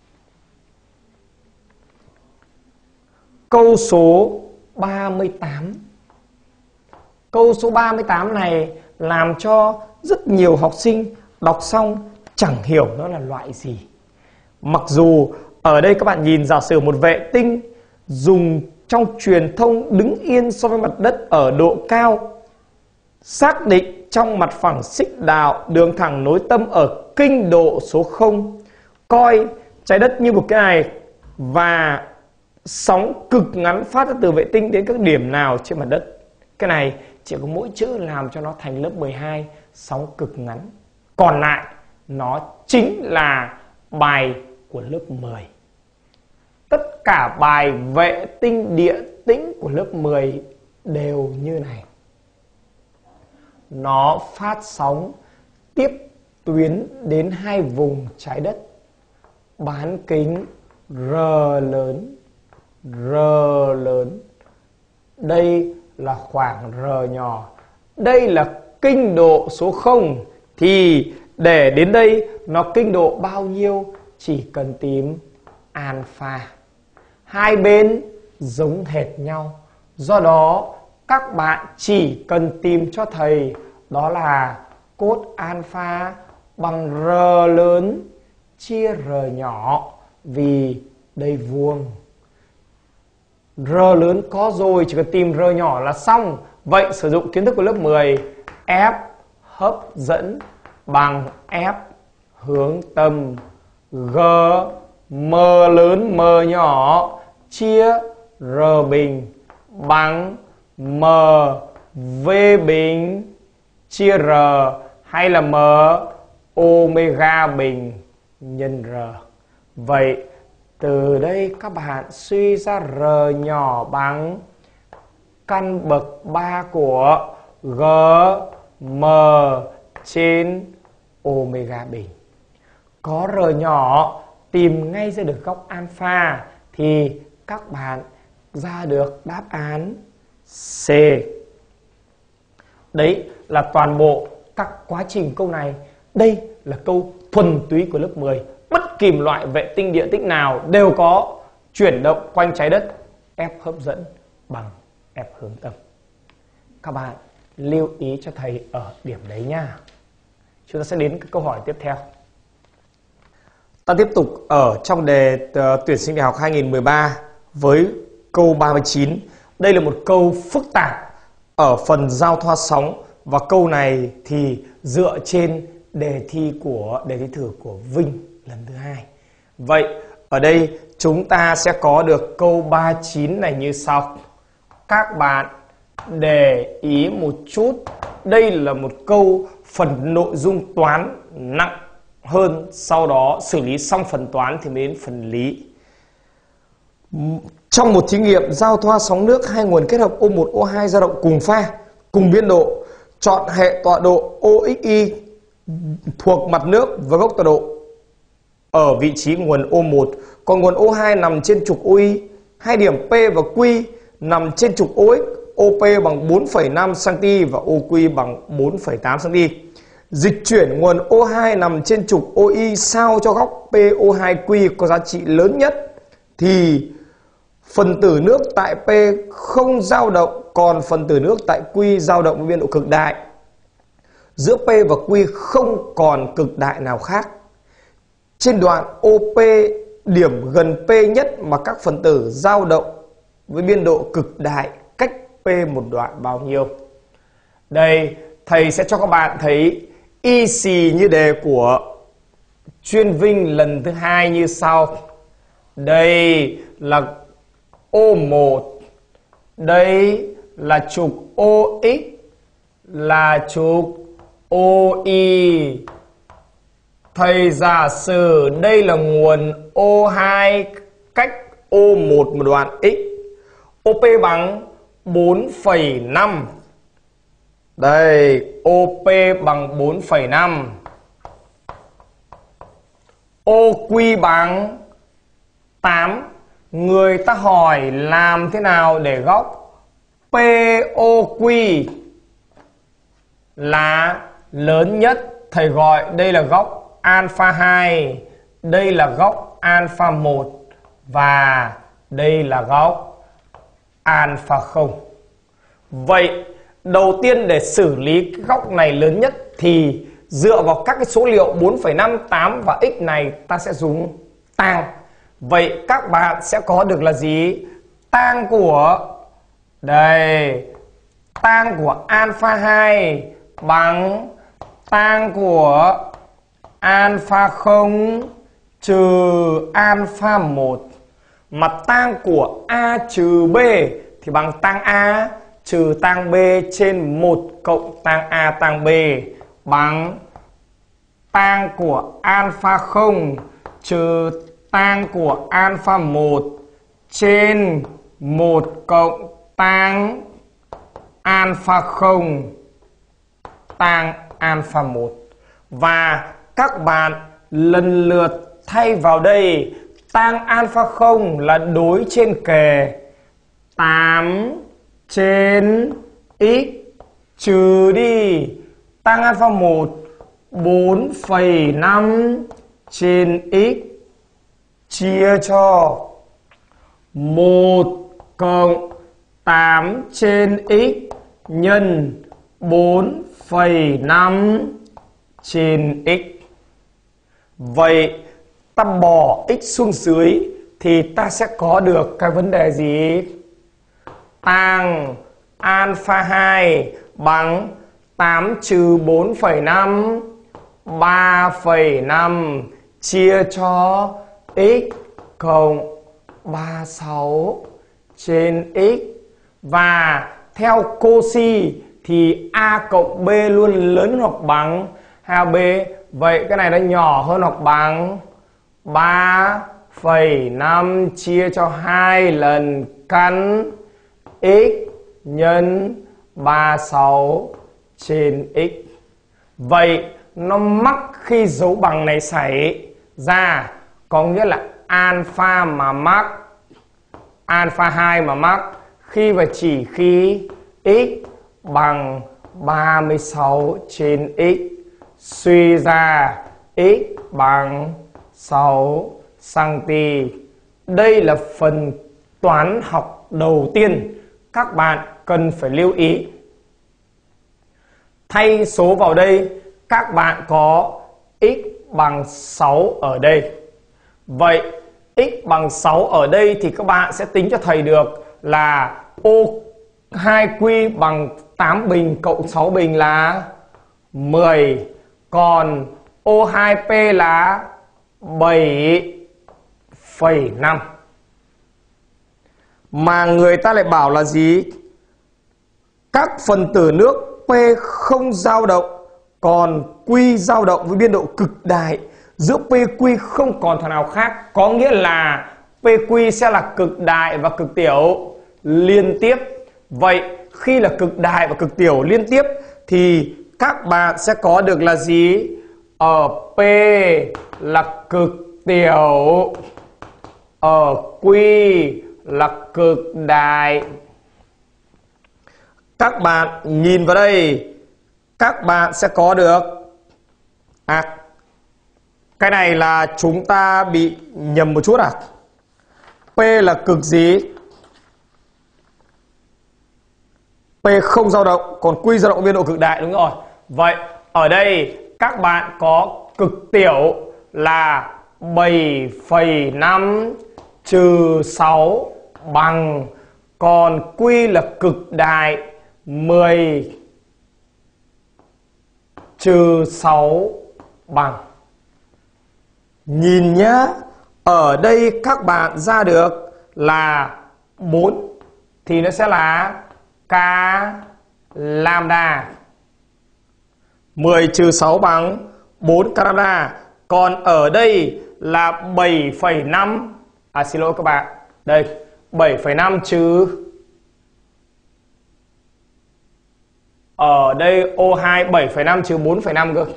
Câu số ba mươi tám. Câu số ba mươi tám này làm cho rất nhiều học sinh đọc xong chẳng hiểu nó là loại gì. Mặc dù ở đây các bạn nhìn, giả sử một vệ tinh dùng trong truyền thông đứng yên so với mặt đất ở độ cao, xác định trong mặt phẳng xích đạo đường thẳng nối tâm ở kinh độ số không, coi trái đất như một cái này và sóng cực ngắn phát ra từ vệ tinh đến các điểm nào trên mặt đất. Cái này chỉ có mỗi chữ làm cho nó thành lớp mười hai, sóng cực ngắn. Còn lại nó chính là bài của lớp mười. Tất cả bài vệ tinh địa tĩnh của lớp mười đều như này. Nó phát sóng tiếp tuyến đến hai vùng trái đất, bán kính R lớn, R lớn. Đây là khoảng R nhỏ. Đây là kinh độ số không. Thì để đến đây nó kinh độ bao nhiêu? Chỉ cần tìm alpha. Hai bên giống hệt nhau. Do đó các bạn chỉ cần tìm cho thầy đó là cos alpha bằng R lớn chia R nhỏ, vì đây vuông. R lớn có rồi, chỉ cần tìm R nhỏ là xong. Vậy sử dụng kiến thức của lớp mười, F hấp dẫn bằng F hướng tâm G M lớn M nhỏ chia R bình bằng M V bình chia R, hay là M omega bình nhân R. Vậy từ đây các bạn suy ra R nhỏ bằng căn bậc ba của G M trên omega bình. Có R nhỏ, tìm ngay ra được góc alpha thì các bạn ra được đáp án C. Đấy là toàn bộ các quá trình câu này. Đây là câu thuần túy của lớp mười. Bất kỳ loại vệ tinh địa tích nào đều có chuyển động quanh trái đất, F hấp dẫn bằng F hướng tâm. Các bạn lưu ý cho thầy ở điểm đấy nha. Chúng ta sẽ đến cái câu hỏi tiếp theo. Ta tiếp tục ở trong đề uh, tuyển sinh đại học hai nghìn mười ba với câu ba mươi chín. Đây là một câu phức tạp ở phần giao thoa sóng, và câu này thì dựa trên đề thi của đề thi thử của Vinh lần thứ hai. Vậy ở đây chúng ta sẽ có được câu ba mươi chín này như sau. Các bạn để ý một chút, đây là một câu phần nội dung toán nặng hơn, sau đó xử lý xong phần toán thì mới đến phần lý. Trong một thí nghiệm giao thoa sóng nước, hai nguồn kết hợp O một O hai dao động cùng pha, cùng biên độ, chọn hệ tọa độ O X Y thuộc mặt nước và góc tọa độ ở vị trí nguồn O một, còn nguồn O hai nằm trên trục O Y. Hai điểm P và Q nằm trên trục O X, O P bằng bốn phẩy năm xăng-ti-mét và O Q bằng bốn phẩy tám xăng-ti-mét. Dịch chuyển nguồn O hai nằm trên trục O Y sao cho góc P O hai Q có giá trị lớn nhất thì phần tử nước tại P không dao động, còn phần tử nước tại Q dao động với biên độ cực đại. Giữa P và Q không còn cực đại nào khác. Trên đoạn O P, điểm gần P nhất mà các phần tử dao động với biên độ cực đại cách P một đoạn bao nhiêu? Đây, thầy sẽ cho các bạn thấy y xì như đề của chuyên Vinh lần thứ hai như sau. Đây là O một, đây là trục O X, là trục O Y. Thầy giả sử đây là nguồn O hai cách O một một đoạn X. O P bằng bốn phẩy năm. Đây, O P bằng bốn phẩy năm. O Q bằng tám. Người ta hỏi làm thế nào để góc P O Q là lớn nhất. Thầy gọi đây là góc alpha hai, đây là góc alpha một và đây là góc alpha không. Vậy đầu tiên để xử lý cái góc này lớn nhất thì dựa vào các cái số liệu bốn phẩy năm, tám và x này ta sẽ dùng tang. Vậy các bạn sẽ có được là gì? Tang của đây, tang của alpha hai bằng tang của alpha không trừ alpha một. Mà tang của A trừ B thì bằng tang A trừ tang B trên một cộng tang A tang B bằng tang của alpha không trừ tang của alpha một trên một cộng tang alpha không tang alpha một. Và các bạn lần lượt thay vào đây. Tang alpha không là đối trên kề tám trên x trừ đi tang alpha một bốn phẩy năm trên x chia cho một cộng tám trên x nhân bốn phẩy năm trên x. Vậy ta bỏ x xuống dưới thì ta sẽ có được cái vấn đề gì? Tang alpha hai bằng tám trừ bốn phẩy năm, ba phẩy năm chia cho x cộng ba mươi sáu trên x. Và theo Cauchy thì A cộng B luôn lớn hoặc bằng hai B. Vậy cái này nó nhỏ hơn hoặc bằng ba phẩy năm chia cho hai lần căn x nhân ba mươi sáu trên x. Vậy nó mắc khi dấu bằng này xảy ra, có nghĩa là alpha mà mắc, alpha hai mà mắc khi và chỉ khi x bằng ba mươi sáu trên x, suy ra x bằng sáu xăng-ti-mét. Đây là phần toán học đầu tiên các bạn cần phải lưu ý. Thay số vào đây, các bạn có x bằng sáu ở đây. Vậy x bằng sáu ở đây thì các bạn sẽ tính cho thầy được là O hai Q bằng tám bình cộng sáu bình là mười. Còn O hai P là bảy phẩy năm. Mà người ta lại bảo là gì? Các phần tử nước P không dao động, còn Q dao động với biên độ cực đại. Giữa P Q không còn thằng nào khác, có nghĩa là P Q sẽ là cực đại và cực tiểu liên tiếp. Vậy khi là cực đại và cực tiểu liên tiếp thì các bạn sẽ có được là gì? Ở P là cực tiểu, ở Q là cực đại. Các bạn nhìn vào đây, các bạn sẽ có được à, cái này là chúng ta bị nhầm một chút à? P là cực gì? P không dao động, còn Q dao động biên độ cực đại, đúng rồi. Vậy ở đây các bạn có cực tiểu là bảy phẩy năm trừ sáu bằng, còn Q là cực đại mười trừ sáu bằng. Nhìn nhá, ở đây các bạn ra được là bốn thì nó sẽ là K lambda. mười trừ sáu bằng bốn K lambda. Còn ở đây là bảy phẩy năm, à xin lỗi các bạn, đây bảy phẩy năm trừ, ở đây O hai bảy phẩy năm trừ bốn phẩy năm cơ.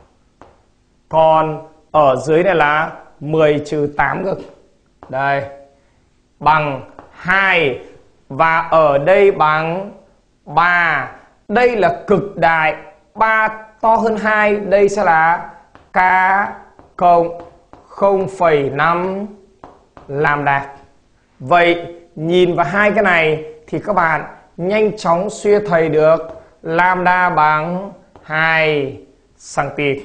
Còn ở dưới này là mười trừ tám cơ. Đây, bằng hai. Và ở đây bằng ba. Đây là cực đại, ba to hơn hai, đây sẽ là K cộng không phẩy năm lambda. Vậy nhìn vào hai cái này thì các bạn nhanh chóng suy thầy được lambda bằng hai xăng-ti-mét.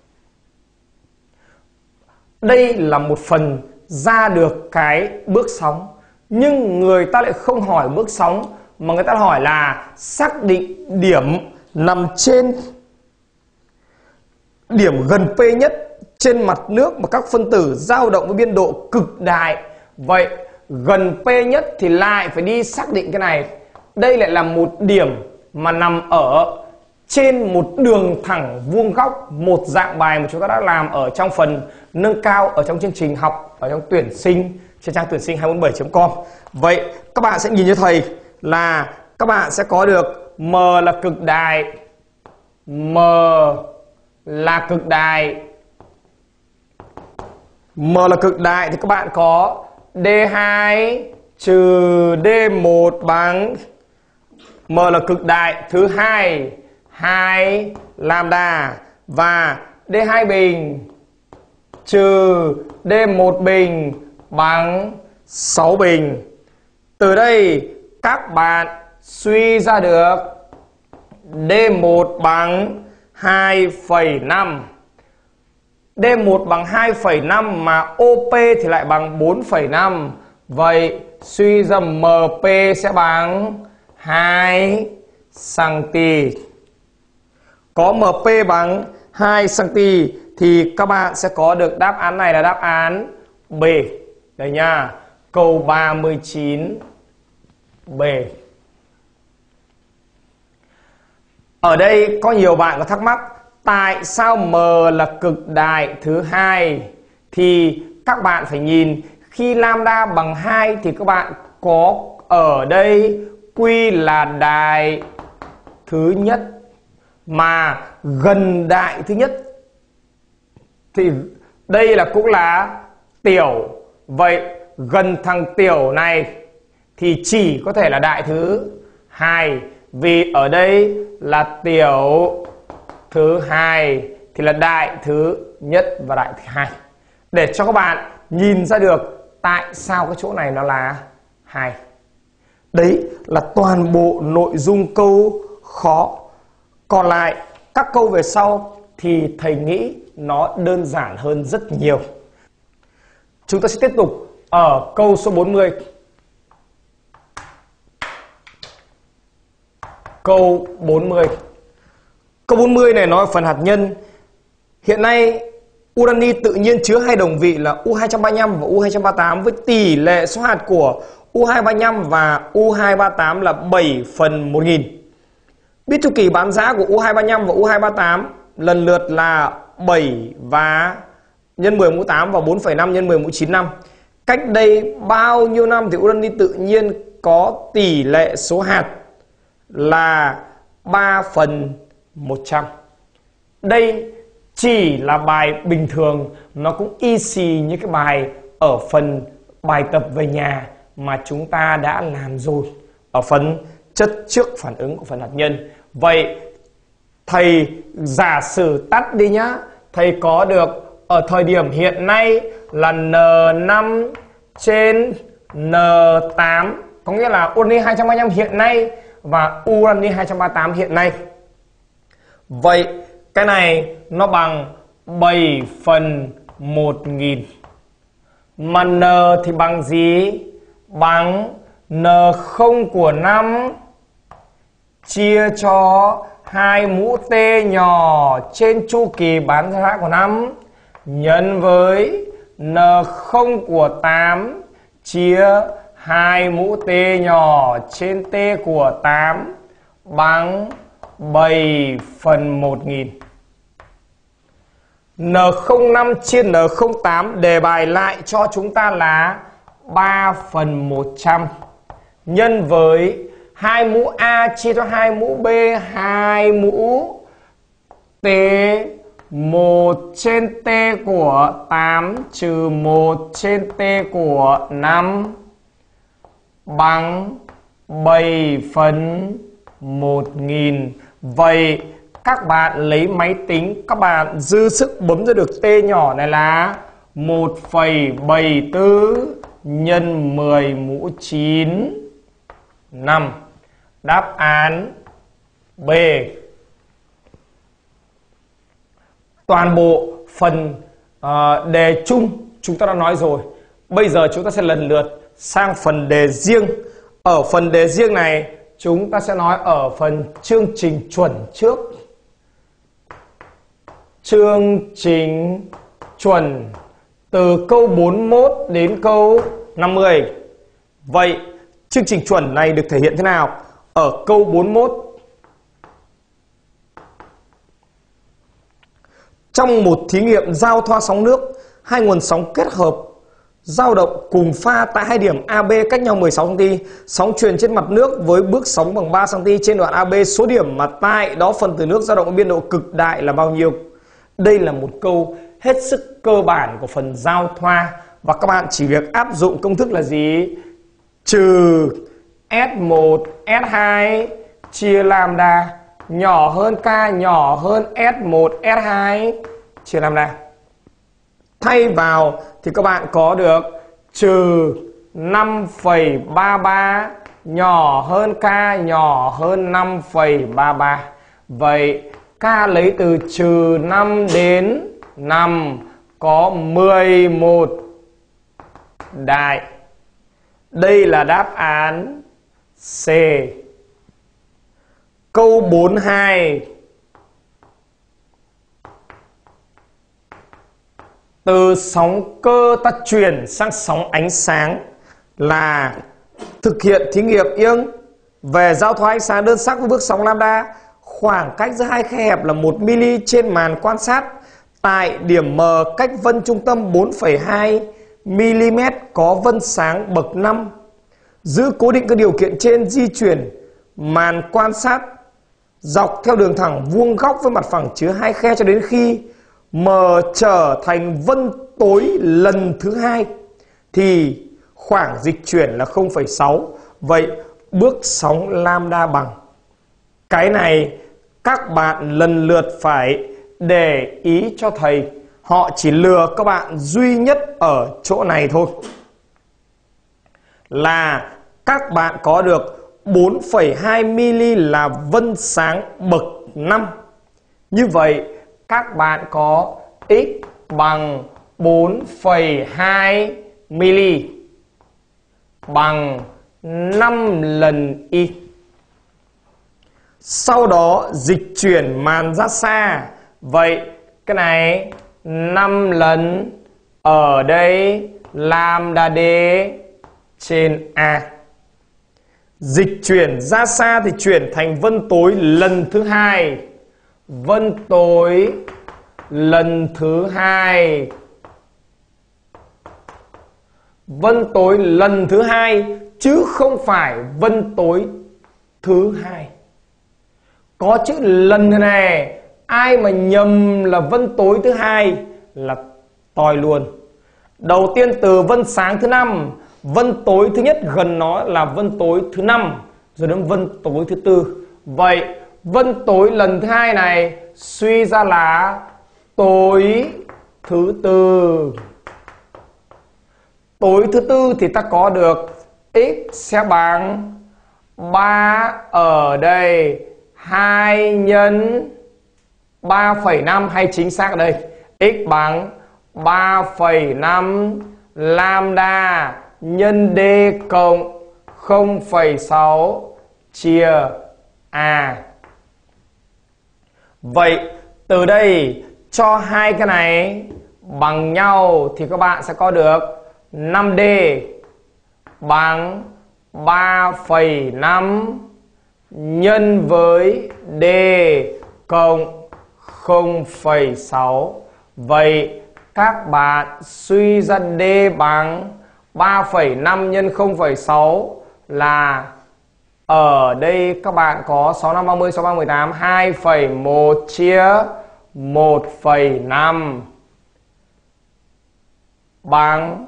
Đây là một phần ra được cái bước sóng. Nhưng người ta lại không hỏi bước sóng, mà người ta hỏi là xác định điểm nằm trên, điểm gần P nhất trên mặt nước mà các phân tử dao động với biên độ cực đại. Vậy gần P nhất thì lại phải đi xác định cái này. Đây lại là một điểm mà nằm ở trên một đường thẳng vuông góc, một dạng bài mà chúng ta đã làm ở trong phần nâng cao ở trong chương trình học ở trong tuyển sinh trên trang tuyển sinh hai bốn bảy chấm com. Vậy các bạn sẽ nhìn cho thầy là các bạn sẽ có được M là cực đại, M là cực đại, M là cực đại thì các bạn có D hai trừ D một bằng M là cực đại thứ hai, hai lambda, và D hai bình trừ D một bình bằng sáu bình. Từ đây các bạn suy ra được D một bằng hai phẩy năm. D một bằng hai phẩy năm mà O P thì lại bằng bốn phẩy năm. Vậy suy ra M P sẽ bằng hai xăng-ti-mét. Có M P bằng hai xăng-ti-mét thì các bạn sẽ có được đáp án này là đáp án B. Đây nha, câu ba mươi chín B. Ở đây có nhiều bạn có thắc mắc tại sao M là cực đại thứ hai, thì các bạn phải nhìn khi lambda bằng hai thì các bạn có ở đây Q là đại thứ nhất, mà gần đại thứ nhất thì đây là cũng là tiểu. Vậy gần thằng tiểu này thì chỉ có thể là đại thứ hai. Vì ở đây là tiểu thứ hai thì là đại thứ nhất và đại thứ hai. Để cho các bạn nhìn ra được tại sao cái chỗ này nó là hai. Đấy là toàn bộ nội dung câu khó. Còn lại các câu về sau thì thầy nghĩ nó đơn giản hơn rất nhiều. Chúng ta sẽ tiếp tục ở câu số bốn mươi. Câu bốn mươi. Câu bốn mươi này nói phần hạt nhân. Hiện nay urani tự nhiên chứa hai đồng vị là U hai ba lăm và U hai ba tám với tỷ lệ số hạt của U hai ba lăm và U hai ba tám là bảy phần một nghìn. Biết chu kỳ bán rã của U hai ba lăm và U hai ba tám lần lượt là bảy và nhân mười mũ tám và bốn phẩy năm nhân mười mũ chín năm. Cách đây bao nhiêu năm thì urani tự nhiên có tỷ lệ số hạt là ba phần một trăm. Đây chỉ là bài bình thường, nó cũng y xì như cái bài ở phần bài tập về nhà mà chúng ta đã làm rồi ở phần chất trước phản ứng của phần hạt nhân. Vậy thầy giả sử tắt đi nhá. Thầy có được ở thời điểm hiện nay là N năm trên N tám, có nghĩa là urani hai ba lăm hiện nay và urani hai ba tám hiện nay. Vậy cái này nó bằng bảy phần một nghìn. Mà N thì bằng gì? Bằng N không của năm chia cho hai mũ T nhỏ trên chu kỳ bán rã của năm nhân với N không của tám chia hai mũ T nhỏ trên T của tám bằng bảy phần một nghìn. N không năm chia N không tám đề bài lại cho chúng ta là ba phần một trăm nhân với hai mũ A chia cho hai mũ B, hai mũ T một trên T của tám trừ một trên T của năm bằng bảy phần một nghìn. Vậy các bạn lấy máy tính, các bạn dư sức bấm ra được T nhỏ này là một phẩy bảy tư nhân mười mũ chín năm. Đáp án B. Toàn bộ phần uh, đề chung chúng ta đã nói rồi. Bây giờ chúng ta sẽ lần lượt sang phần đề riêng. Ở phần đề riêng này chúng ta sẽ nói ở phần chương trình chuẩn trước. Chương trình chuẩn từ câu bốn mươi mốt đến câu năm mươi. Vậy chương trình chuẩn này được thể hiện thế nào? Ở câu bốn mươi mốt, trong một thí nghiệm giao thoa sóng nước, hai nguồn sóng kết hợp dao động cùng pha tại hai điểm a bê cách nhau mười sáu xăng ti mét. Sóng truyền trên mặt nước với bước sóng bằng ba xăng ti mét trên đoạn a bê. Số điểm mà tại đó phần tử nước dao động ở biên độ cực đại là bao nhiêu? Đây là một câu hết sức cơ bản của phần giao thoa và các bạn chỉ việc áp dụng công thức là gì? Trừ S một S hai chia lambda nhỏ hơn K nhỏ hơn S một S hai chia lambda. Thay vào thì các bạn có được trừ năm phẩy ba ba nhỏ hơn K nhỏ hơn năm phẩy ba ba. Vậy K lấy từ trừ năm đến năm có mười một đại. Đây là đáp án C. Câu bốn mươi hai. Từ sóng cơ ta chuyển sang sóng ánh sáng là thực hiện thí nghiệm yên về giao thoa ánh sáng đơn sắc với bước sóng lambda. Khoảng cách giữa hai khe hẹp là một mi-li trên màn quan sát. Tại điểm M cách vân trung tâm bốn phẩy hai mi-li-mét có vân sáng bậc năm. Giữ cố định các điều kiện trên, di chuyển màn quan sát dọc theo đường thẳng vuông góc với mặt phẳng chứa hai khe cho đến khi M trở thành vân tối lần thứ hai thì khoảng dịch chuyển là không phẩy sáu. Vậy bước sóng lambda bằng. Cái này các bạn lần lượt phải để ý cho thầy. Họ chỉ lừa các bạn duy nhất ở chỗ này thôi, là các bạn có được bốn phẩy hai mi-li là vân sáng bậc năm. Như vậy các bạn có x bằng bốn phẩy hai mi-li bằng năm lần y. Sau đó dịch chuyển màn ra xa. Vậy cái này năm lần ở đây lambda d trên A. Dịch chuyển ra xa thì chuyển thành vân tối lần thứ hai. Vân tối lần thứ hai. Vân tối lần thứ hai chứ không phải vân tối thứ hai. Có chữ lần thế này, ai mà nhầm là vân tối thứ hai là toi luôn. Đầu tiên từ vân sáng thứ năm, vân tối thứ nhất gần nó là vân tối thứ năm, rồi đến vân tối thứ tư. Vậy vân tối lần thứ hai này suy ra là tối thứ tư. Tối thứ tư thì ta có được x sẽ bằng ba ở đây hai nhân ba phẩy năm, hay chính xác ở đây x bằng ba phẩy năm lambda nhân d cộng không phẩy sáu chia A. Vậy từ đây cho hai cái này bằng nhau thì các bạn sẽ có được năm d bằng ba phẩy năm nhân với d cộng không phẩy sáu. Vậy các bạn suy ra d bằng ba phẩy năm nhân không phẩy sáu là ở đây các bạn có sáu năm ba mươi, sáu ba mười tám, hai phẩy một chia một phẩy năm bằng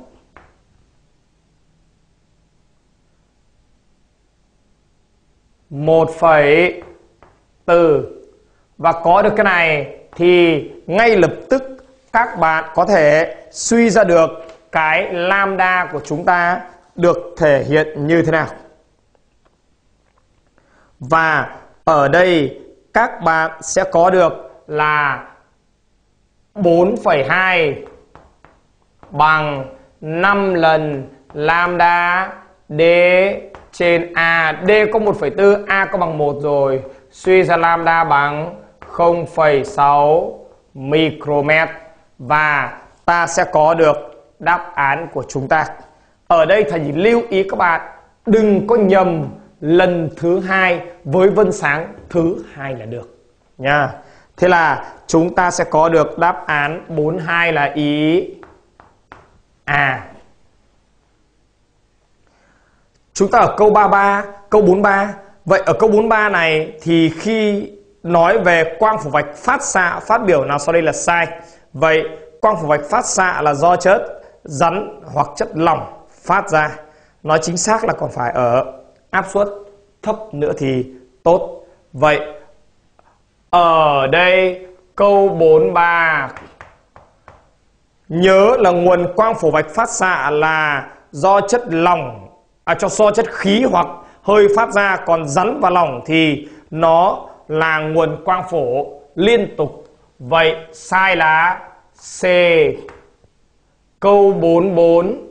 một phẩy bốn. Và có được cái này thì ngay lập tức các bạn có thể suy ra được cái lambda của chúng ta được thể hiện như thế nào. Và ở đây các bạn sẽ có được là bốn phẩy hai bằng năm lần lambda d trên A. D có một phẩy bốn, A có bằng một rồi. Suy ra lambda bằng không phẩy sáu micromet. Và ta sẽ có được đáp án của chúng ta. Ở đây thầy chỉ lưu ý các bạn đừng có nhầm lần thứ hai với vân sáng thứ hai là được nha. Thế là chúng ta sẽ có được đáp án bốn mươi hai là ý A. Chúng ta ở câu ba mươi ba, câu bốn mươi ba. Vậy ở câu bốn mươi ba này thì khi nói về quang phổ vạch phát xạ, phát biểu nào sau đây là sai. Vậy quang phổ vạch phát xạ là do chất rắn hoặc chất lỏng phát ra. Nói chính xác là còn phải ở áp suất thấp nữa thì tốt. Vậy ở đây câu bốn mươi ba, nhớ là nguồn quang phổ vạch phát xạ là do chất lỏng, à cho do chất khí hoặc hơi phát ra, còn rắn và lỏng thì nó là nguồn quang phổ liên tục. Vậy sai là C. Câu bốn mươi bốn.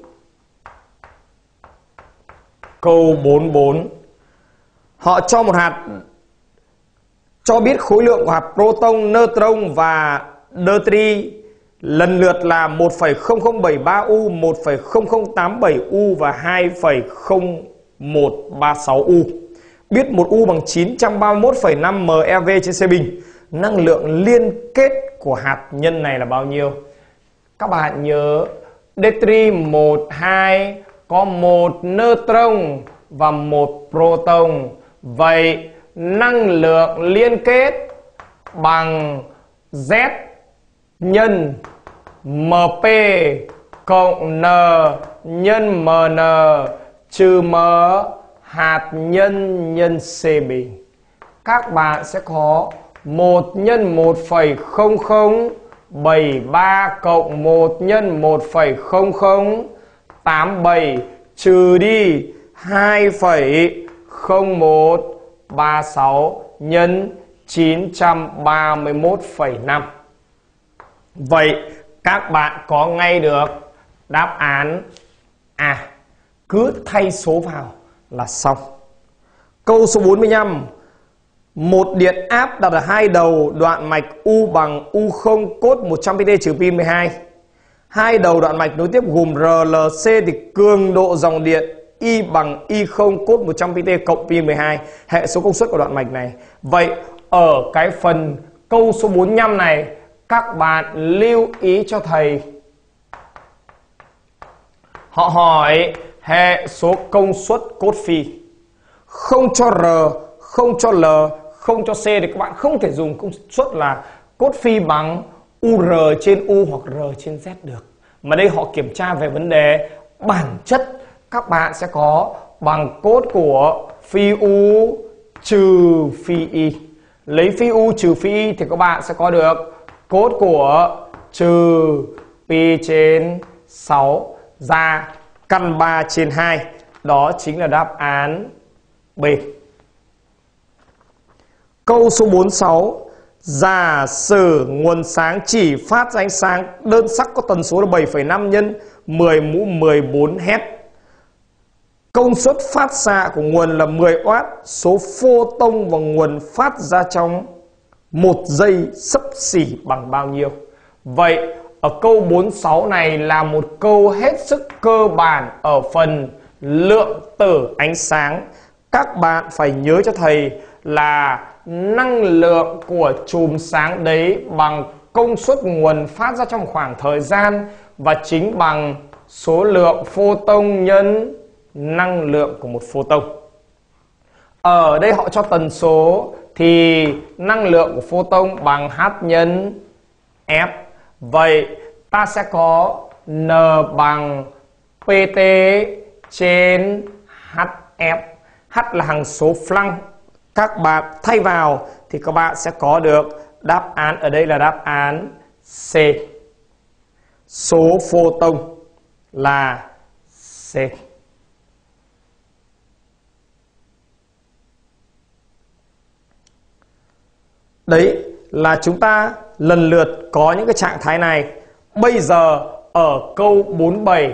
Câu bốn mươi bốn. Họ cho một hạt, cho biết khối lượng của hạt proton, neutron và deuteri lần lượt là một phẩy không không bảy ba u, một phẩy không không tám bảy u và hai phẩy không một ba sáu u. Biết một u bằng chín trăm ba mươi mốt phẩy năm MeV trên C bình. Năng lượng liên kết của hạt nhân này là bao nhiêu? Các bạn nhớ deuteri một, hai có một neutron và một proton. Vậy năng lượng liên kết bằng Z nhân em pê cộng N nhân em en trừ M hạt nhân nhân C bình. các bạn sẽ có một nhân một phẩy không không bảy ba cộng một nhân một phẩy không không tám bảy trừ đi hai phẩy không một ba sáu nhân chín trăm ba mươi mốt phẩy năm. Vậy các bạn có ngay được đáp án A. Cứ thay số vào là xong. Câu số bốn mươi lăm. Một điện áp đặt ở hai đầu đoạn mạch U bằng U không cốt một trăm pi trừ pi mười hai. Hai đầu đoạn mạch nối tiếp gồm rờ lờ xê thì cường độ dòng điện I bằng I không cốt một trăm pi cộng pi mười hai. Hệ số công suất của đoạn mạch này. Vậy ở cái phần câu số bốn mươi lăm này, các bạn lưu ý cho thầy. Họ hỏi hệ số công suất cốt phi. Không cho R, không cho L, không cho C thì các bạn không thể dùng công suất là cốt phi bằng u rờ trên U hoặc R trên Z được. Mà đây họ kiểm tra về vấn đề bản chất, các bạn sẽ có bằng cốt của phi U trừ phi Y. Lấy phi U trừ phi Y thì các bạn sẽ có được cốt của trừ pi trên sáu ra căn ba trên hai. Đó chính là đáp án B. Câu số bốn mươi sáu. Giả sử nguồn sáng chỉ phát ra ánh sáng đơn sắc có tần số là bảy phẩy năm nhân mười mũ mười bốn héc. Công suất phát xạ của nguồn là mười oát. Số photon và nguồn phát ra trong một giây xấp xỉ bằng bao nhiêu? Vậy ở câu bốn mươi sáu này là một câu hết sức cơ bản ở phần lượng tử ánh sáng. Các bạn phải nhớ cho thầy là năng lượng của chùm sáng đấy bằng công suất nguồn phát ra trong khoảng thời gian và chính bằng số lượng photon nhân năng lượng của một photon. Ở đây họ cho tần số thì năng lượng của photon bằng H nhân F. Vậy ta sẽ có N bằng Pt trên hát ép. H là hằng số Planck. Các bạn thay vào thì các bạn sẽ có được đáp án ở đây là đáp án C. Số photon là C. Đấy là chúng ta lần lượt có những cái trạng thái này. Bây giờ ở câu bốn mươi bảy.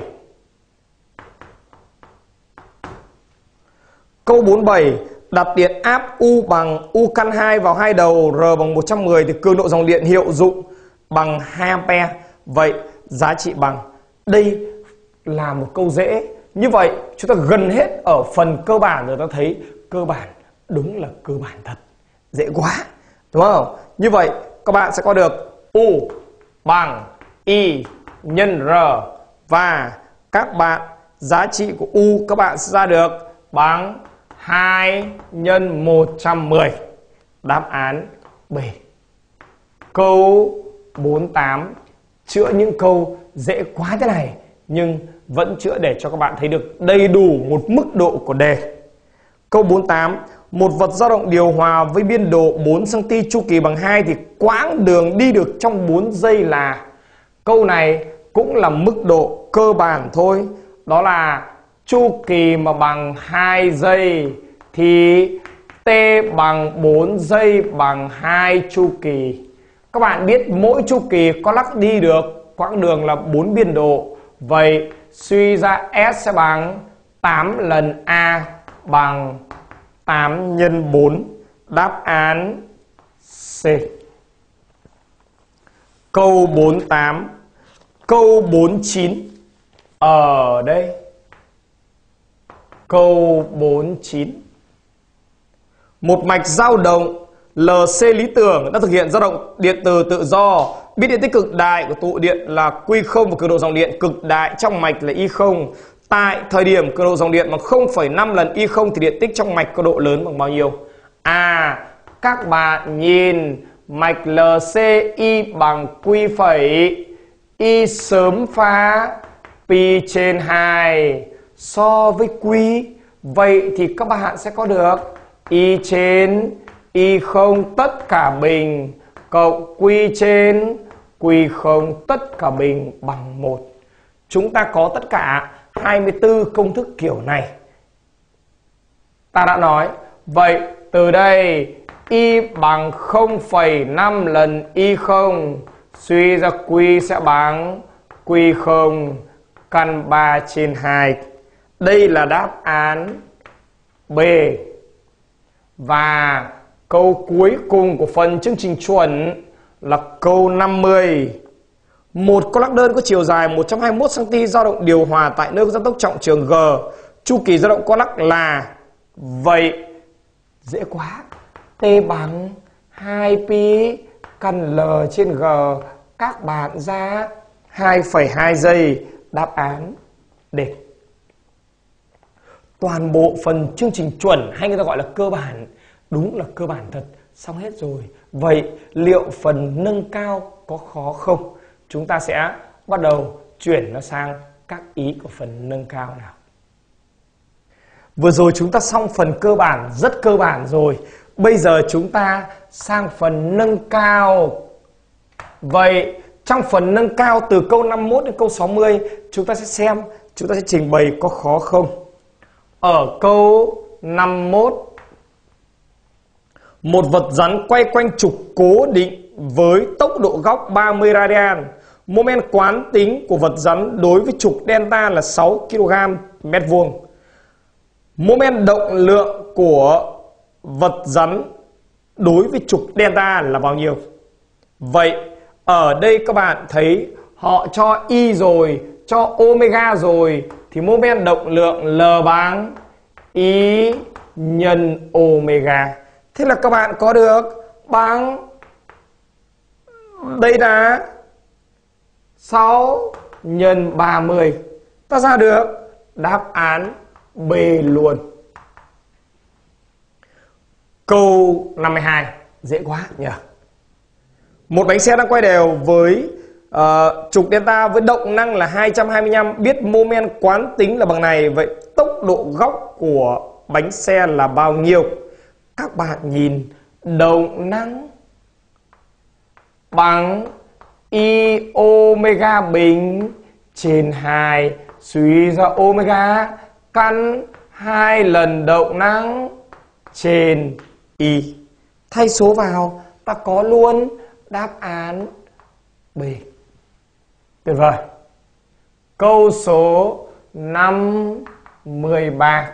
Câu bốn mươi bảy. Đặt điện áp U bằng U căn hai vào hai đầu R bằng một trăm mười thì cường độ dòng điện hiệu dụng bằng hai ampe. Vậy giá trị bằng. Đây là một câu dễ. Như vậy chúng ta gần hết ở phần cơ bản rồi, ta thấy cơ bản đúng là cơ bản thật. Dễ quá, đúng không? Như vậy các bạn sẽ có được U bằng I nhân R. Và các bạn giá trị của U các bạn sẽ ra được bằng hai nhân một trăm mười. Đáp án B. Câu bốn mươi tám chữa những câu dễ quá thế này nhưng vẫn chữa để cho các bạn thấy được đầy đủ một mức độ của đề. Câu bốn mươi tám. Một vật dao động điều hòa với biên độ bốn xăng ti mét chu kỳ bằng hai thì quãng đường đi được trong bốn giây là. Câu này cũng là mức độ cơ bản thôi. Đó là chu kỳ mà bằng hai giây thì T bằng bốn giây bằng hai chu kỳ. Các bạn biết mỗi chu kỳ có lắc đi được quãng đường là bốn biên độ. Vậy suy ra S sẽ bằng tám lần A bằng tám nhân bốn. Đáp án C. Câu bốn mươi tám. Câu bốn mươi chín. Ở đây câu bốn mươi chín. Một mạch dao động lờ xê lý tưởng đã thực hiện dao động điện từ tự do. Biết điện tích cực đại của tụ điện là Q không và cường độ dòng điện cực đại trong mạch là I không. Tại thời điểm cường độ dòng điện bằng không phẩy năm lần I không thì điện tích trong mạch có độ lớn bằng bao nhiêu? À, các bạn nhìn mạch lờ xê I bằng Q phẩy I sớm phá pi trên hai so với Q. Vậy thì các bạn sẽ có được I trên Y không tất cả bình cộng Q trên Q không tất cả bình bằng một. Chúng ta có tất cả hai mươi tư công thức kiểu này. Ta đã nói, vậy từ đây Y bằng không phẩy năm lần Y không, suy ra Q sẽ bằng Q không căn ba trên hai. Đây là đáp án B. Và câu cuối cùng của phần chương trình chuẩn là câu năm mươi. Một con lắc đơn có chiều dài một trăm hai mươi mốt xăng-ti-mét dao động điều hòa tại nơi có gia tốc trọng trường G. Chu kỳ dao động con lắc là, vậy dễ quá. T bằng hai pi căn L trên G. Các bạn ra hai phẩy hai giây. Đáp án D. Toàn bộ phần chương trình chuẩn, hay người ta gọi là cơ bản, đúng là cơ bản thật, xong hết rồi. Vậy liệu phần nâng cao có khó không? Chúng ta sẽ bắt đầu chuyển nó sang các ý của phần nâng cao nào. Vừa rồi chúng ta xong phần cơ bản, rất cơ bản rồi. Bây giờ chúng ta sang phần nâng cao. Vậy trong phần nâng cao từ câu năm mươi mốt đến câu sáu mươi, chúng ta sẽ xem, chúng ta sẽ trình bày có khó không. Ở câu năm mươi mốt, một vật rắn quay quanh trục cố định với tốc độ góc ba mươi radian. Moment quán tính của vật rắn đối với trục delta là sáu ki lô gam mét vuông. Moment động lượng của vật rắn đối với trục delta là bao nhiêu? Vậy ở đây các bạn thấy họ cho Y rồi, cho omega rồi, thì moment động lượng L bằng Y nhân omega. Thế là các bạn có được bằng, đây là sáu nhân ba mươi. Ta ra được đáp án B luôn. Câu năm mươi hai, dễ quá nhỉ. Một bánh xe đang quay đều với uh, trục delta với động năng là hai trăm hai mươi lăm, biết moment quán tính là bằng này. Vậy tốc độ góc của bánh xe là bao nhiêu? Các bạn nhìn, động năng bằng Y omega bình trên hai, suy ra omega căn hai lần động năng trên Y. Thay số vào, ta có luôn đáp án B. Tuyệt vời. Câu số năm mươi ba.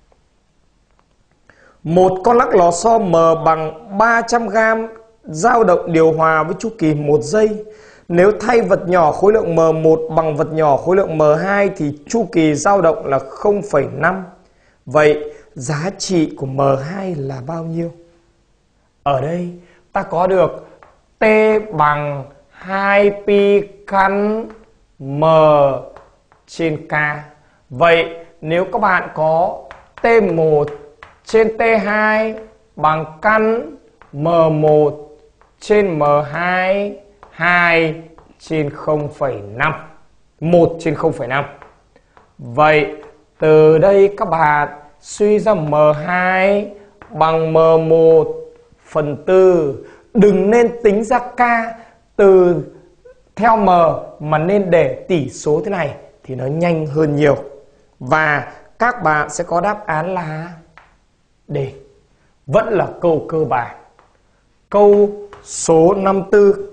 Một con lắc lò xo M bằng ba trăm gam dao động điều hòa với chu kỳ một giây. Nếu thay vật nhỏ khối lượng M một bằng vật nhỏ khối lượng M hai thì chu kỳ dao động là không phẩy năm. Vậy giá trị của M hai là bao nhiêu? Ở đây ta có được T bằng hai pi căn M trên K. Vậy nếu các bạn có T một trên T hai bằng căn M một trên M hai, hai trên không phẩy năm, một trên không phẩy năm. Vậy từ đây các bạn suy ra M hai bằng M một phần tư. Đừng nên tính ra K từ theo M mà nên để tỷ số thế này thì nó nhanh hơn nhiều. Và các bạn sẽ có đáp án là D. Vẫn là câu cơ bản. Câu số năm mươi tư.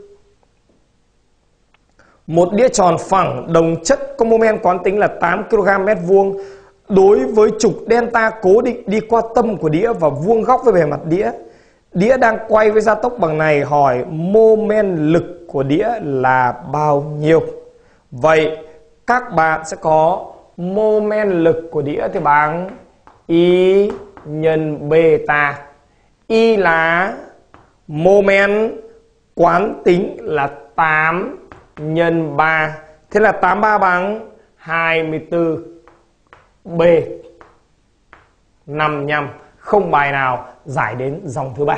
Một đĩa tròn phẳng đồng chất có moment quán tính là tám ki lô gam mét vuông. Đối với trục delta cố định đi qua tâm của đĩa và vuông góc với bề mặt đĩa. Đĩa đang quay với gia tốc bằng này, hỏi moment lực của đĩa là bao nhiêu? Vậy các bạn sẽ có moment lực của đĩa thì bằng Y nhân beta. Y là moment quán tính là tám nhân ba. Thế là tám mươi ba bằng hai mươi tư. B năm mươi lăm. Không bài nào giải đến dòng thứ ba.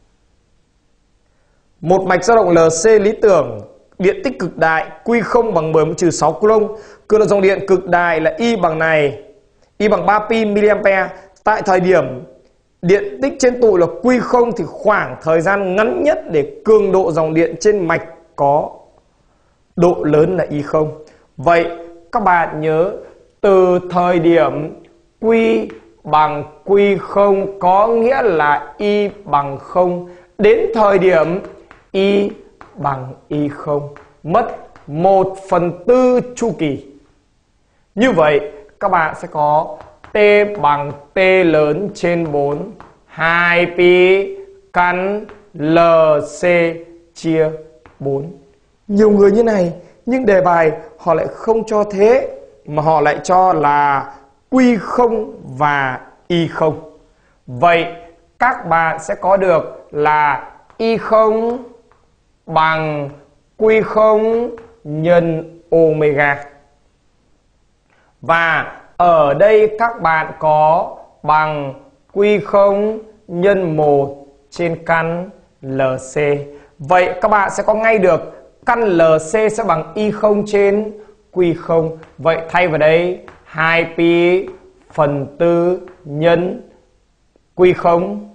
Một mạch dao động L C lý tưởng, điện tích cực đại Q không bằng mười mũ trừ sáu coulomb. Cường độ dòng điện cực đại là Y bằng này, Y bằng ba pi mA. Tại thời điểm điện tích trên tụ là Q không thì khoảng thời gian ngắn nhất để cường độ dòng điện trên mạch có độ lớn là I không. Vậy các bạn nhớ từ thời điểm Q bằng Q không có nghĩa là I bằng không đến thời điểm I bằng I không mất một phần tư chu kỳ. Như vậy các bạn sẽ có T bằng T lớn trên bốn hai pi căn lờ xê chia bốn. Nhiều người như này nhưng đề bài họ lại không cho thế mà họ lại cho là Q không và I không. Vậy các bạn sẽ có được là I không bằng Q không nhân omega. Và ở đây các bạn có bằng Q không nhân một trên căn lờ xê. Vậy các bạn sẽ có ngay được căn lờ xê sẽ bằng I không trên Q không. Vậy thay vào đây hai pi phần tư nhân Q không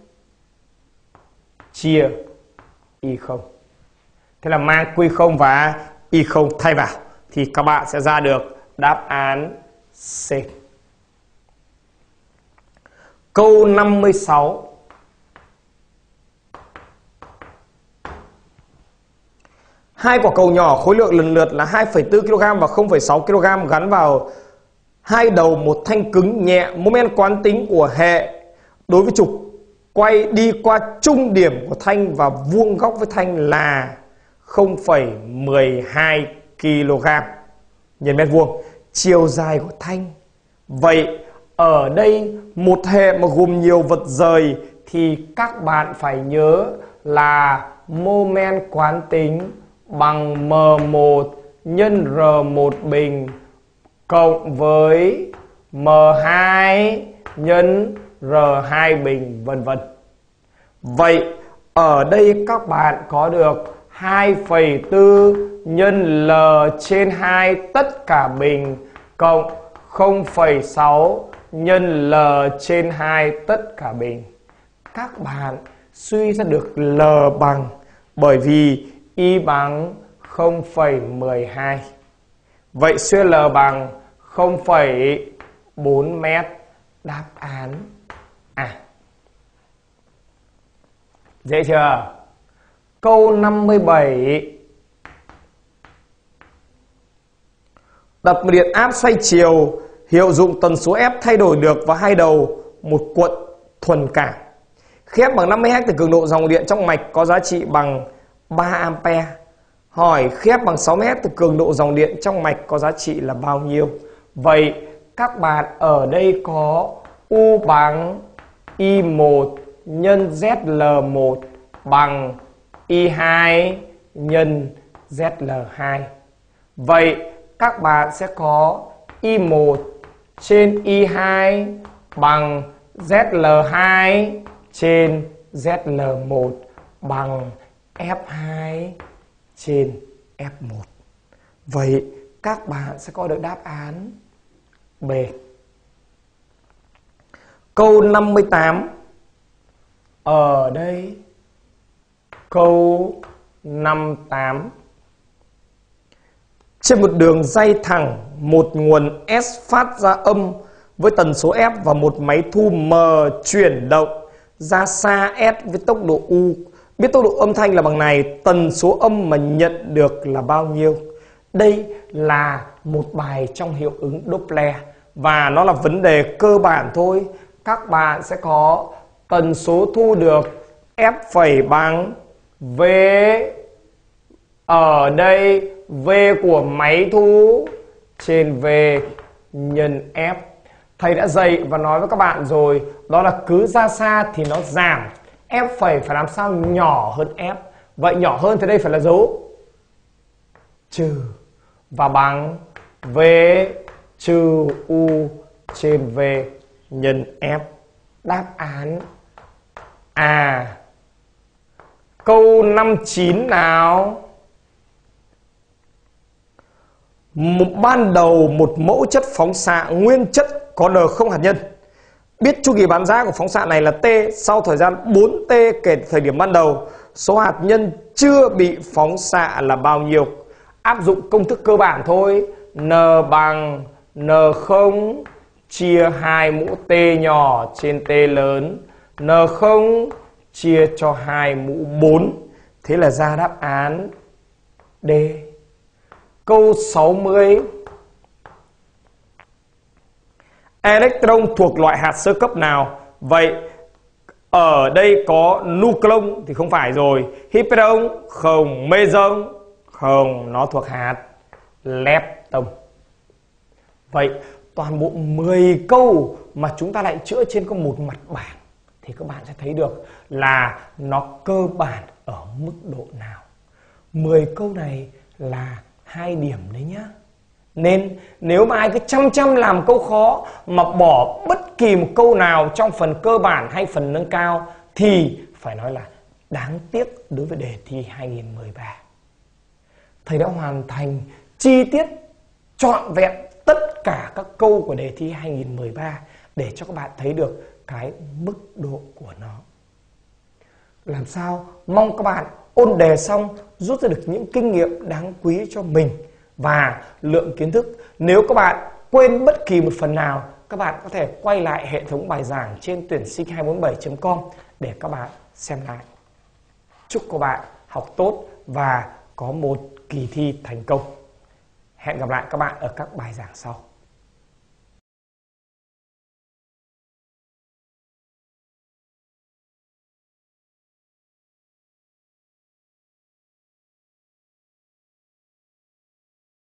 chia I không. Thế là mang Q không và I không thay vào thì các bạn sẽ ra được đáp án C. Câu năm mươi sáu. Hai quả cầu nhỏ khối lượng lần lượt là hai phẩy bốn ki lô gam và không phẩy sáu ki lô gam gắn vào hai đầu một thanh cứng nhẹ. Moment quán tính của hệ đối với trục quay đi qua trung điểm của thanh và vuông góc với thanh là không phẩy mười hai ki lô gam nhân mét vuông. Chiều dài của thanh. Vậy ở đây một hệ mà gồm nhiều vật rời thì các bạn phải nhớ là moment quán tính bằng M một nhân R một bình cộng với M hai nhân R hai bình vân vân. Vậy ở đây các bạn có được hai phẩy bốn nhân L trên hai tất cả bình cộng không phẩy sáu nhân L trên hai tất cả bình. Các bạn suy ra được L bằng bởi vì I bằng không phẩy mười hai. Vậy suy L bằng không phẩy bốn mét. Đáp án A. Dễ chưa? Câu năm mươi bảy. Đập điện áp xoay chiều, hiệu dụng tần số ép thay đổi được vào hai đầu một cuộn thuần cảm. Khi ép bằng năm mươi héc thì cường độ dòng điện trong mạch có giá trị bằng ba ampe. Hỏi khi ép bằng sáu mươi héc thì cường độ dòng điện trong mạch có giá trị là bao nhiêu? Vậy các bạn ở đây có U bằng I một nhân Z L một bằng I hai nhân Z L hai. Vậy các bạn sẽ có I một trên I hai bằng Z L hai trên Z L một bằng F hai trên F một. Vậy các bạn sẽ có được đáp án B. Câu năm mươi tám. Ở đây câu năm mươi tám. Trên một đường dây thẳng, một nguồn S phát ra âm với tần số F và một máy thu M chuyển động ra xa S với tốc độ U. Biết tốc độ âm thanh là bằng này, tần số âm mà nhận được là bao nhiêu? Đây là một bài trong hiệu ứng Doppler và nó là vấn đề cơ bản thôi. Các bạn sẽ có tần số thu được F phẩy bằng V. Ở đây V của máy thu trên V nhân F. Thầy đã dạy và nói với các bạn rồi, đó là cứ ra xa thì nó giảm. F phẩy phải làm sao nhỏ hơn F. Vậy nhỏ hơn thì đây phải là dấu trừ và bằng V trừ U trên V nhân F. Đáp án A. Câu năm mươi chín nào. Một ban đầu một mẫu chất phóng xạ nguyên chất có N không hạt nhân Biết chu kỳ bán ra của phóng xạ này là T sau thời gian bốn T kể từ thời điểm ban đầu. Số hạt nhân chưa bị phóng xạ là bao nhiêu? Áp dụng công thức cơ bản thôi. N bằng N không chia hai mũ T nhỏ trên T lớn. N không chia cho hai mũ bốn. Thế là ra đáp án D. Câu sáu mươi. Electron thuộc loại hạt sơ cấp nào? Vậy ở đây có nucleon thì không phải rồi. Hyperon không, meson không, nó thuộc hạt lepton. Vậy toàn bộ mười câu mà chúng ta lại chữa trên có một mặt bảng thì các bạn sẽ thấy được là nó cơ bản ở mức độ nào. mười câu này là hai điểm đấy nhá. Nên nếu mà ai cứ chăm chăm làm câu khó mà bỏ bất kỳ một câu nào trong phần cơ bản hay phần nâng cao thì phải nói là đáng tiếc đối với đề thi hai nghìn không trăm mười ba. Thầy đã hoàn thành chi tiết trọn vẹn tất cả các câu của đề thi hai nghìn không trăm mười ba để cho các bạn thấy được cái mức độ của nó. Làm sao mong các bạn ôn đề xong rút ra được những kinh nghiệm đáng quý cho mình và lượng kiến thức. Nếu các bạn quên bất kỳ một phần nào, các bạn có thể quay lại hệ thống bài giảng trên tuyển sinh hai bốn bảy chấm com để các bạn xem lại. Chúc các bạn học tốt và có một kỳ thi thành công. Hẹn gặp lại các bạn ở các bài giảng sau.